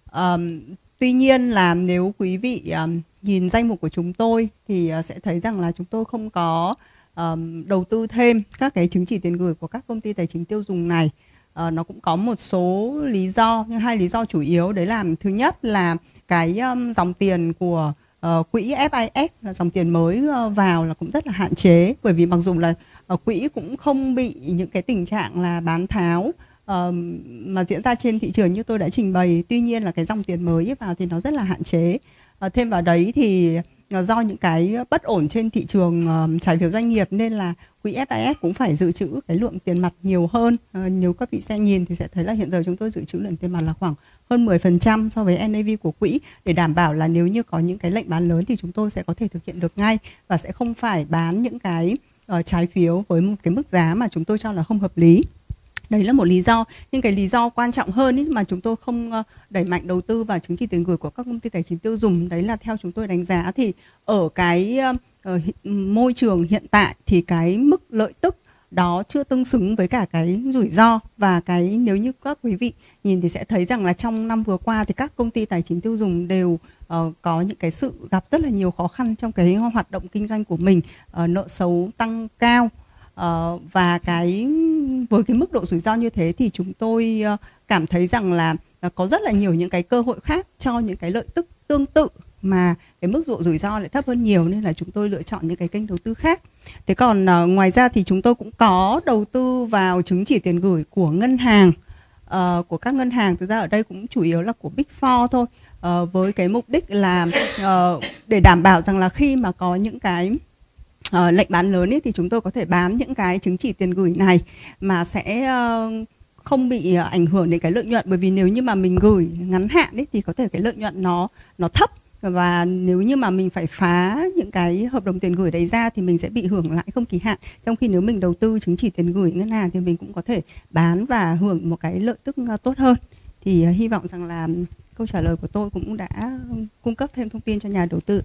Speaker 6: Um, tuy nhiên là nếu quý vị um, nhìn danh mục của chúng tôi thì uh, sẽ thấy rằng là chúng tôi không có Um, đầu tư thêm các cái chứng chỉ tiền gửi của các công ty tài chính tiêu dùng này. Uh, nó cũng có một số lý do, nhưng hai lý do chủ yếu đấy là thứ nhất là cái um, dòng tiền của uh, quỹ ép i ép là dòng tiền mới uh, vào là cũng rất là hạn chế, bởi vì mặc dù là uh, quỹ cũng không bị những cái tình trạng là bán tháo uh, mà diễn ra trên thị trường như tôi đã trình bày, tuy nhiên là cái dòng tiền mới vào thì nó rất là hạn chế. Uh, thêm vào đấy thì do những cái bất ổn trên thị trường uh, trái phiếu doanh nghiệp nên là quỹ ép i ép cũng phải dự trữ cái lượng tiền mặt nhiều hơn. Uh, nếu các vị sẽ nhìn thì sẽ thấy là hiện giờ chúng tôi dự trữ lượng tiền mặt là khoảng hơn mười phần trăm so với en a vê của quỹ, để đảm bảo là nếu như có những cái lệnh bán lớn thì chúng tôi sẽ có thể thực hiện được ngay và sẽ không phải bán những cái uh, trái phiếu với một cái mức giá mà chúng tôi cho là không hợp lý. Đấy là một lý do, nhưng cái lý do quan trọng hơn ý, mà chúng tôi không đẩy mạnh đầu tư vào chứng chỉ tiền gửi của các công ty tài chính tiêu dùng, đấy là theo chúng tôi đánh giá thì ở cái uh, môi trường hiện tại thì cái mức lợi tức đó chưa tương xứng với cả cái rủi ro. Và cái nếu như các quý vị nhìn thì sẽ thấy rằng là trong năm vừa qua thì các công ty tài chính tiêu dùng đều uh, có những cái sự gặp rất là nhiều khó khăn trong cái hoạt động kinh doanh của mình, uh, nợ xấu tăng cao. Uh, và cái với cái mức độ rủi ro như thế thì chúng tôi uh, cảm thấy rằng là uh, có rất là nhiều những cái cơ hội khác cho những cái lợi tức tương tự mà cái mức độ rủi ro lại thấp hơn nhiều, nên là chúng tôi lựa chọn những cái kênh đầu tư khác. Thế còn uh, ngoài ra thì chúng tôi cũng có đầu tư vào chứng chỉ tiền gửi của ngân hàng, uh, của các ngân hàng. Thực ra ở đây cũng chủ yếu là của Big Four thôi, uh, với cái mục đích là uh, để đảm bảo rằng là khi mà có những cái Uh, lệnh bán lớn ấy, thì chúng tôi có thể bán những cái chứng chỉ tiền gửi này mà sẽ uh, không bị uh, ảnh hưởng đến cái lợi nhuận, bởi vì nếu như mà mình gửi ngắn hạn ấy, thì có thể cái lợi nhuận nó nó thấp, và nếu như mà mình phải phá những cái hợp đồng tiền gửi đấy ra thì mình sẽ bị hưởng lãi không kỳ hạn, trong khi nếu mình đầu tư chứng chỉ tiền gửi ngân hàng thì mình cũng có thể bán và hưởng một cái lợi tức uh, tốt hơn. Thì uh, hy vọng rằng là câu trả lời của tôi cũng đã cung cấp thêm thông tin cho nhà đầu tư.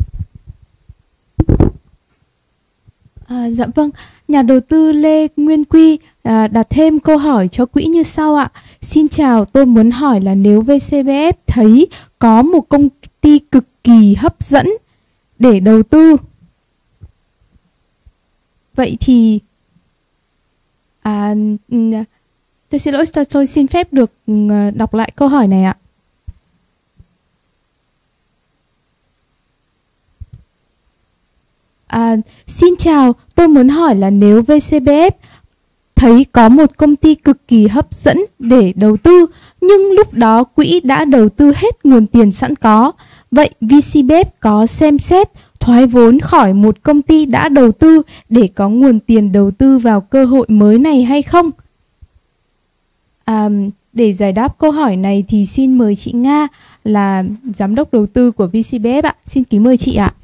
Speaker 3: À, dạ vâng, nhà đầu tư Lê Nguyên Quy à, đặt thêm câu hỏi cho quỹ như sau ạ. Xin chào, tôi muốn hỏi là nếu vê xê bê ép thấy có một công ty cực kỳ hấp dẫn để đầu tư vậy thì à, tôi xin lỗi, tôi, tôi xin phép được đọc lại câu hỏi này ạ. À, xin chào, tôi muốn hỏi là nếu vê xê bê ép thấy có một công ty cực kỳ hấp dẫn để đầu tư, nhưng lúc đó quỹ đã đầu tư hết nguồn tiền sẵn có, vậy vê xê bê ép có xem xét thoái vốn khỏi một công ty đã đầu tư để có nguồn tiền đầu tư vào cơ hội mới này hay không? À, để giải đáp câu hỏi này thì xin mời chị Nga là giám đốc đầu tư của vê xê bê ép ạ. Xin kính mời chị ạ.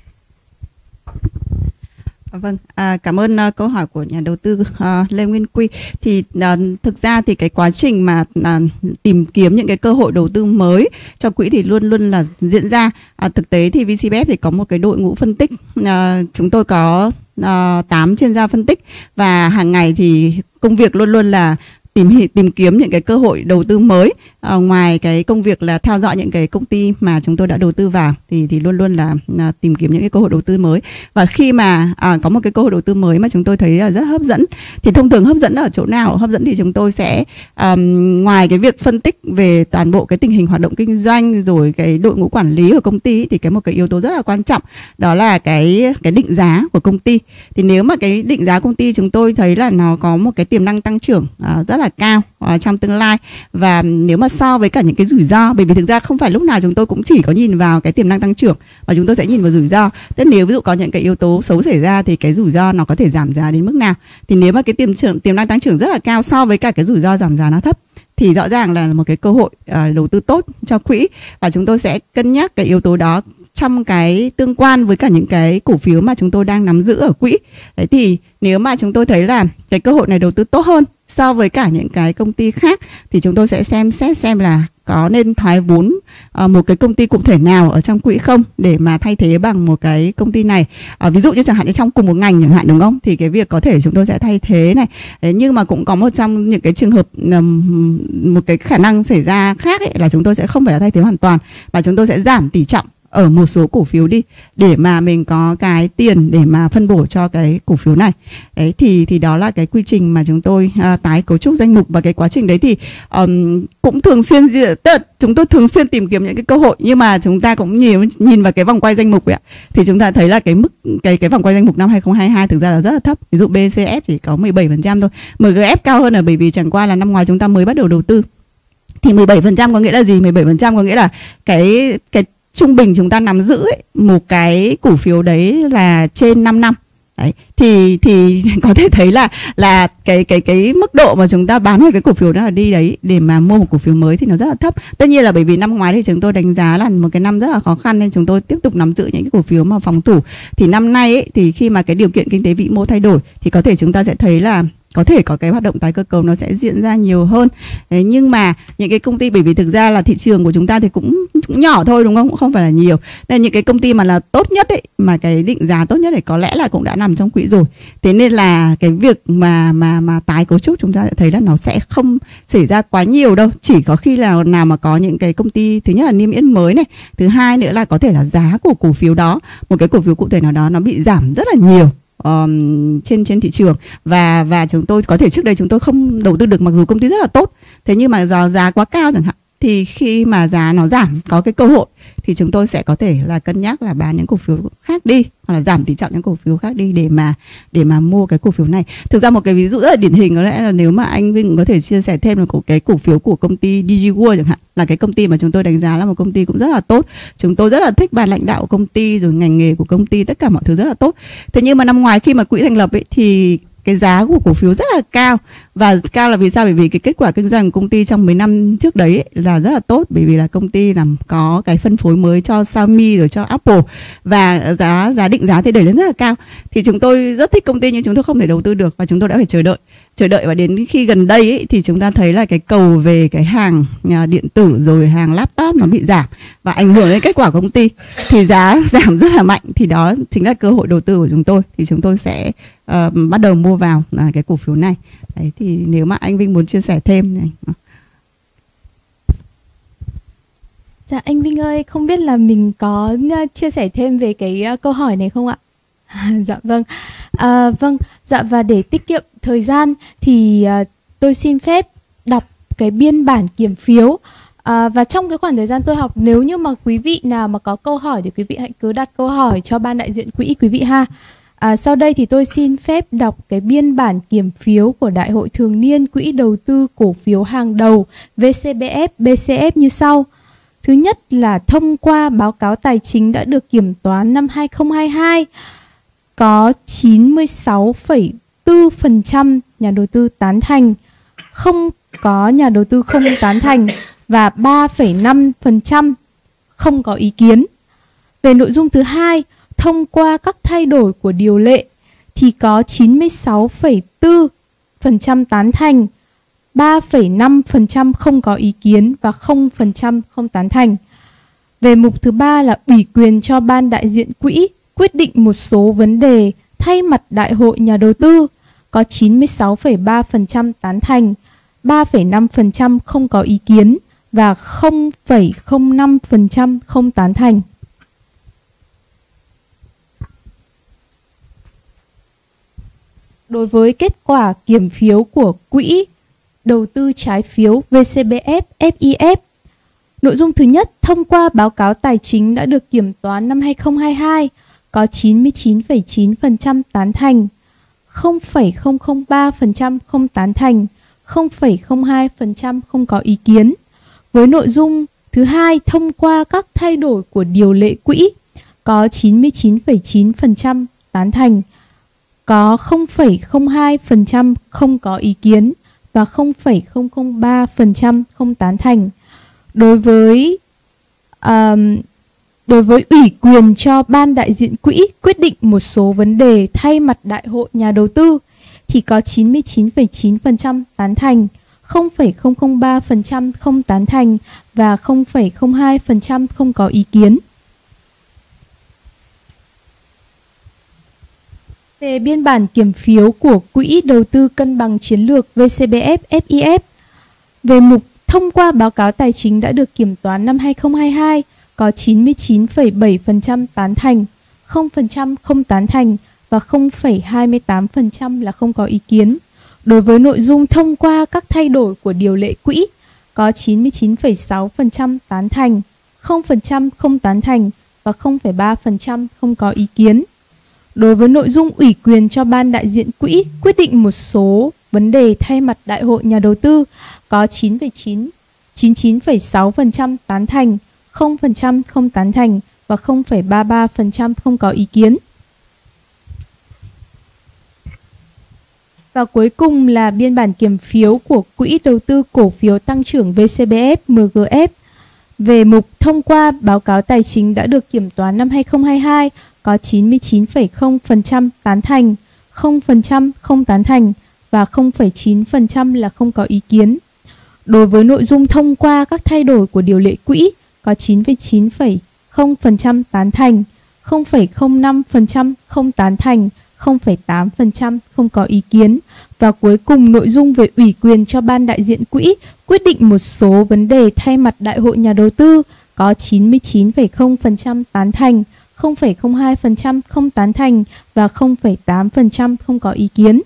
Speaker 6: Vâng, à, cảm ơn uh, câu hỏi của nhà đầu tư uh, Lê Nguyên Quy. Thì uh, thực ra thì cái quá trình mà uh, tìm kiếm những cái cơ hội đầu tư mới cho quỹ thì luôn luôn là diễn ra. Uh, thực tế thì vê xê bê ép thì có một cái đội ngũ phân tích. Uh, chúng tôi có uh, tám chuyên gia phân tích và hàng ngày thì công việc luôn luôn là tìm tìm kiếm những cái cơ hội đầu tư mới. À, ngoài cái công việc là theo dõi những cái công ty mà chúng tôi đã đầu tư vào thì thì luôn luôn là, là tìm kiếm những cái cơ hội đầu tư mới. Và khi mà à, có một cái cơ hội đầu tư mới mà chúng tôi thấy là rất hấp dẫn thì thông thường hấp dẫn ở chỗ nào? Hấp dẫn thì chúng tôi sẽ um, ngoài cái việc phân tích về toàn bộ cái tình hình hoạt động kinh doanh rồi cái đội ngũ quản lý của công ty thì cái một cái yếu tố rất là quan trọng đó là cái cái định giá của công ty. Thì nếu mà cái định giá công ty chúng tôi thấy là nó có một cái tiềm năng tăng trưởng uh, rất là cao uh, trong tương lai, và nếu mà so với cả những cái rủi ro, bởi vì thực ra không phải lúc nào chúng tôi cũng chỉ có nhìn vào cái tiềm năng tăng trưởng mà chúng tôi sẽ nhìn vào rủi ro. Tức nếu ví dụ có những cái yếu tố xấu xảy ra thì cái rủi ro nó có thể giảm giá đến mức nào. Thì nếu mà cái tiềm trưởng tiềm năng tăng trưởng rất là cao so với cả cái rủi ro giảm giá nó thấp thì rõ ràng là một cái cơ hội uh, đầu tư tốt cho quỹ, và chúng tôi sẽ cân nhắc cái yếu tố đó trong cái tương quan với cả những cái cổ phiếu mà chúng tôi đang nắm giữ ở quỹ. Đấy, thì nếu mà chúng tôi thấy là cái cơ hội này đầu tư tốt hơn so với cả những cái công ty khác thì chúng tôi sẽ xem xét xem là có nên thoái vốn uh, một cái công ty cụ thể nào ở trong quỹ không để mà thay thế bằng một cái công ty này. Uh, ví dụ như chẳng hạn như trong cùng một ngành chẳng hạn, đúng không? Thì cái việc có thể chúng tôi sẽ thay thế này. Đấy, nhưng mà cũng có một trong những cái trường hợp um, một cái khả năng xảy ra khác ấy, là chúng tôi sẽ không phải là thay thế hoàn toàn mà chúng tôi sẽ giảm tỷ trọng ở một số cổ phiếu đi để mà mình có cái tiền để mà phân bổ cho cái cổ phiếu này. Đấy thì thì đó là cái quy trình mà chúng tôi uh, tái cấu trúc danh mục, và cái quá trình đấy thì um, cũng thường xuyên tức là chúng tôi thường xuyên tìm kiếm những cái cơ hội, nhưng mà chúng ta cũng nhìn nhìn vào cái vòng quay danh mục ấy ạ, thì chúng ta thấy là cái mức cái cái vòng quay danh mục năm hai không hai hai thực ra là rất là thấp. Ví dụ bê xê ép chỉ có mười bảy phần trăm thôi, em giê ép cao hơn là bởi vì chẳng qua là năm ngoái chúng ta mới bắt đầu đầu tư. Thì mười bảy phần trăm có nghĩa là gì? mười bảy phần trăm có nghĩa là cái cái trung bình chúng ta nắm giữ ấy, một cái cổ phiếu đấy là trên năm năm. Đấy, thì thì có thể thấy là là cái cái cái mức độ mà chúng ta bán vào cái cổ phiếu đó là đi đấy để mà mua một cổ phiếu mới thì nó rất là thấp. Tất nhiên là bởi vì năm ngoái thì chúng tôi đánh giá là một cái năm rất là khó khăn nên chúng tôi tiếp tục nắm giữ những cái cổ phiếu mà phòng thủ. Thì năm nay ấy, thì khi mà cái điều kiện kinh tế vĩ mô thay đổi thì có thể chúng ta sẽ thấy là có thể có cái hoạt động tái cơ cấu nó sẽ diễn ra nhiều hơn. Đấy, nhưng mà những cái công ty, bởi vì thực ra là thị trường của chúng ta thì cũng, cũng nhỏ thôi, đúng không? Cũng không phải là nhiều. Nên những cái công ty mà là tốt nhất ấy, mà cái định giá tốt nhất thì có lẽ là cũng đã nằm trong quỹ rồi. Thế nên là cái việc mà mà mà tái cấu trúc chúng ta sẽ thấy là nó sẽ không xảy ra quá nhiều đâu. Chỉ có khi là nào mà có những cái công ty, thứ nhất là niêm yết mới này, thứ hai nữa là có thể là giá của cổ phiếu đó, một cái cổ phiếu cụ thể nào đó nó bị giảm rất là nhiều Um, trên trên thị trường, và và chúng tôi có thể trước đây chúng tôi không đầu tư được mặc dù công ty rất là tốt, thế nhưng mà do giá quá cao chẳng hạn, thì khi mà giá nó giảm có cái cơ hội thì chúng tôi sẽ có thể là cân nhắc là bán những cổ phiếu khác đi, hoặc là giảm tỷ trọng những cổ phiếu khác đi để mà để mà mua cái cổ phiếu này. Thực ra một cái ví dụ rất là điển hình có lẽ là nếu mà anh Vinh có thể chia sẻ thêm là cái cổ phiếu của công ty DigiWorld chẳng hạn, là cái công ty mà chúng tôi đánh giá là một công ty cũng rất là tốt. Chúng tôi rất là thích ban lãnh đạo của công ty, rồi ngành nghề của công ty, tất cả mọi thứ rất là tốt. Thế nhưng mà năm ngoái khi mà quỹ thành lập ấy thì cái giá của cổ phiếu rất là cao. Và cao là vì sao? Bởi vì cái kết quả kinh doanh của công ty trong mấy năm trước đấy ấy, là rất là tốt, bởi vì là công ty làm có cái phân phối mới cho Xiaomi rồi cho Apple, và giá giá định giá thì đẩy lên rất là cao. Thì chúng tôi rất thích công ty nhưng chúng tôi không thể đầu tư được, và chúng tôi đã phải chờ đợi chờ đợi và đến khi gần đây ấy, thì chúng ta thấy là cái cầu về cái hàng điện tử rồi hàng laptop nó bị giảm và ảnh hưởng đến kết quả của công ty, thì giá giảm rất là mạnh. Thì đó chính là cơ hội đầu tư của chúng tôi, thì chúng tôi sẽ uh, bắt đầu mua vào là cái cổ phiếu này. Đấy, thì nếu mà anh Vinh muốn chia sẻ thêm này.
Speaker 3: Dạ anh Vinh ơi, không biết là mình có chia sẻ thêm về cái câu hỏi này không ạ? Dạ vâng. À, vâng, dạ, và để tiết kiệm thời gian thì à, tôi xin phép đọc cái biên bản kiểm phiếu. À, và trong cái khoảng thời gian tôi học, nếu như mà quý vị nào mà có câu hỏi thì quý vị hãy cứ đặt câu hỏi cho ban đại diện quỹ quý vị ha. À, sau đây thì tôi xin phép đọc cái biên bản kiểm phiếu của Đại hội thường niên Quỹ đầu tư cổ phiếu hàng đầu vê xê bê ép bê xê ép như sau. Thứ nhất là thông qua báo cáo tài chính đã được kiểm toán năm hai không hai hai, có chín mươi sáu phẩy bốn phần trăm nhà đầu tư tán thành, không có nhà đầu tư không tán thành và ba phẩy năm phần trăm không có ý kiến. Về nội dung thứ hai, thông qua các thay đổi của điều lệ thì có chín mươi sáu phẩy bốn phần trăm tán thành, ba phẩy năm phần trăm không có ý kiến và không phần trăm không tán thành. Về mục thứ ba là ủy quyền cho ban đại diện quỹ quyết định một số vấn đề thay mặt đại hội nhà đầu tư, có chín mươi sáu phẩy ba phần trăm tán thành, ba phẩy năm phần trăm không có ý kiến và không phẩy không năm phần trăm không tán thành. Đối với kết quả kiểm phiếu của Quỹ đầu tư trái phiếu vê xê bê ép ép i ép, nội dung thứ nhất, thông qua báo cáo tài chính đã được kiểm toán năm hai không hai hai, có chín mươi chín phẩy chín phần trăm tán thành, không phẩy không không ba phần trăm không tán thành, không phẩy không hai phần trăm không có ý kiến. Với nội dung thứ hai, thông qua các thay đổi của điều lệ quỹ, có chín mươi chín phẩy chín phần trăm tán thành, có không phẩy không hai phần trăm không có ý kiến và không phẩy không không ba phần trăm không tán thành. Đối với um, đối với ủy quyền cho ban đại diện quỹ quyết định một số vấn đề thay mặt đại hội nhà đầu tư thì có chín mươi chín phẩy chín phần trăm tán thành, không phẩy không không ba phần trăm không tán thành và không phẩy không hai phần trăm không có ý kiến. Về biên bản kiểm phiếu của Quỹ đầu tư cân bằng chiến lược vê xê bê ép ép i ép, về mục thông qua báo cáo tài chính đã được kiểm toán năm hai không hai hai, có chín mươi chín phẩy bảy phần trăm tán thành, không phần trăm không tán thành và không phẩy hai mươi tám phần trăm là không có ý kiến. Đối với nội dung thông qua các thay đổi của điều lệ quỹ, có chín mươi chín phẩy sáu phần trăm tán thành, không phần trăm không tán thành và không phẩy ba phần trăm không có ý kiến. Đối với nội dung ủy quyền cho ban đại diện quỹ quyết định một số vấn đề thay mặt đại hội nhà đầu tư, có chín phẩy chín, chín mươi chín phẩy sáu phần trăm tán thành, không phần trăm không tán thành và không phẩy ba mươi ba phần trăm không có ý kiến. Và cuối cùng là biên bản kiểm phiếu của Quỹ đầu tư cổ phiếu tăng trưởng vê xê bê ép em giê ép. Về mục thông qua báo cáo tài chính đã được kiểm toán năm hai không hai hai, có chín mươi chín phẩy không phần trăm tán thành, không phần trăm không tán thành và không phẩy chín phần trăm là không có ý kiến. Đối với nội dung thông qua các thay đổi của điều lệ quỹ, có chín phẩy chín phẩy không phần trăm tán thành, không phẩy không năm phần trăm không tán thành, không phẩy tám phần trăm không có ý kiến. Và cuối cùng nội dung về ủy quyền cho ban đại diện quỹ quyết định một số vấn đề thay mặt đại hội nhà đầu tư, có chín mươi chín phẩy không phần trăm tán thành, không phẩy không hai phần trăm không tán thành và không phẩy tám phần trăm không có ý kiến.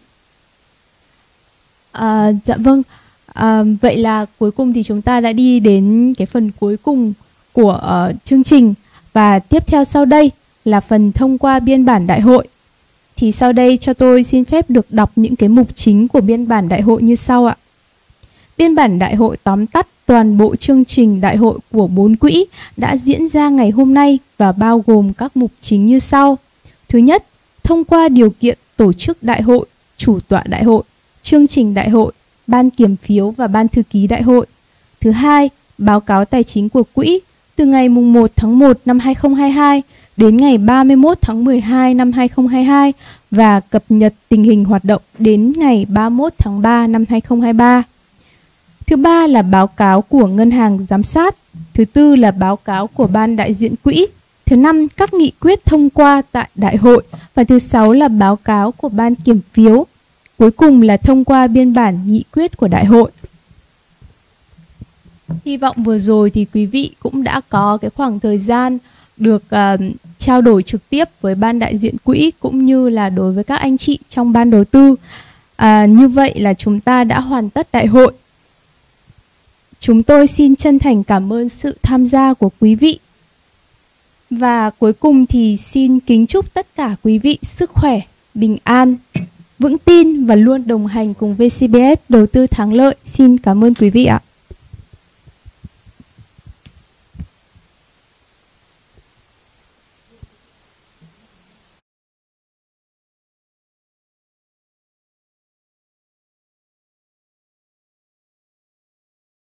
Speaker 3: À, dạ vâng, à, vậy là cuối cùng thì chúng ta đã đi đến cái phần cuối cùng của uh, chương trình. Và tiếp theo sau đây là phần thông qua biên bản đại hội. Thì sau đây cho tôi xin phép được đọc những cái mục chính của biên bản đại hội như sau ạ. Biên bản đại hội tóm tắt toàn bộ chương trình đại hội của bốn quỹ đã diễn ra ngày hôm nay và bao gồm các mục chính như sau. Thứ nhất, thông qua điều kiện tổ chức đại hội, chủ tọa đại hội, chương trình đại hội, ban kiểm phiếu và ban thư ký đại hội. Thứ hai, báo cáo tài chính của quỹ từ ngày mùng một tháng một năm hai không hai hai đến ngày ba mươi mốt tháng mười hai năm hai không hai hai và cập nhật tình hình hoạt động đến ngày ba mươi mốt tháng ba năm hai không hai ba. Thứ ba là báo cáo của ngân hàng giám sát. Thứ tư là báo cáo của ban đại diện quỹ. Thứ năm, các nghị quyết thông qua tại đại hội. Và thứ sáu là báo cáo của ban kiểm phiếu. Cuối cùng là thông qua biên bản nghị quyết của đại hội. Hy vọng vừa rồi thì quý vị cũng đã có cái khoảng thời gian được uh, trao đổi trực tiếp với ban đại diện quỹ cũng như là đối với các anh chị trong ban đầu tư. À, như vậy là chúng ta đã hoàn tất đại hội. Chúng tôi xin chân thành cảm ơn sự tham gia của quý vị. Và cuối cùng thì xin kính chúc tất cả quý vị sức khỏe, bình an, vững tin và luôn đồng hành cùng vê xê bê ép đầu tư thắng lợi. Xin cảm ơn quý vị ạ.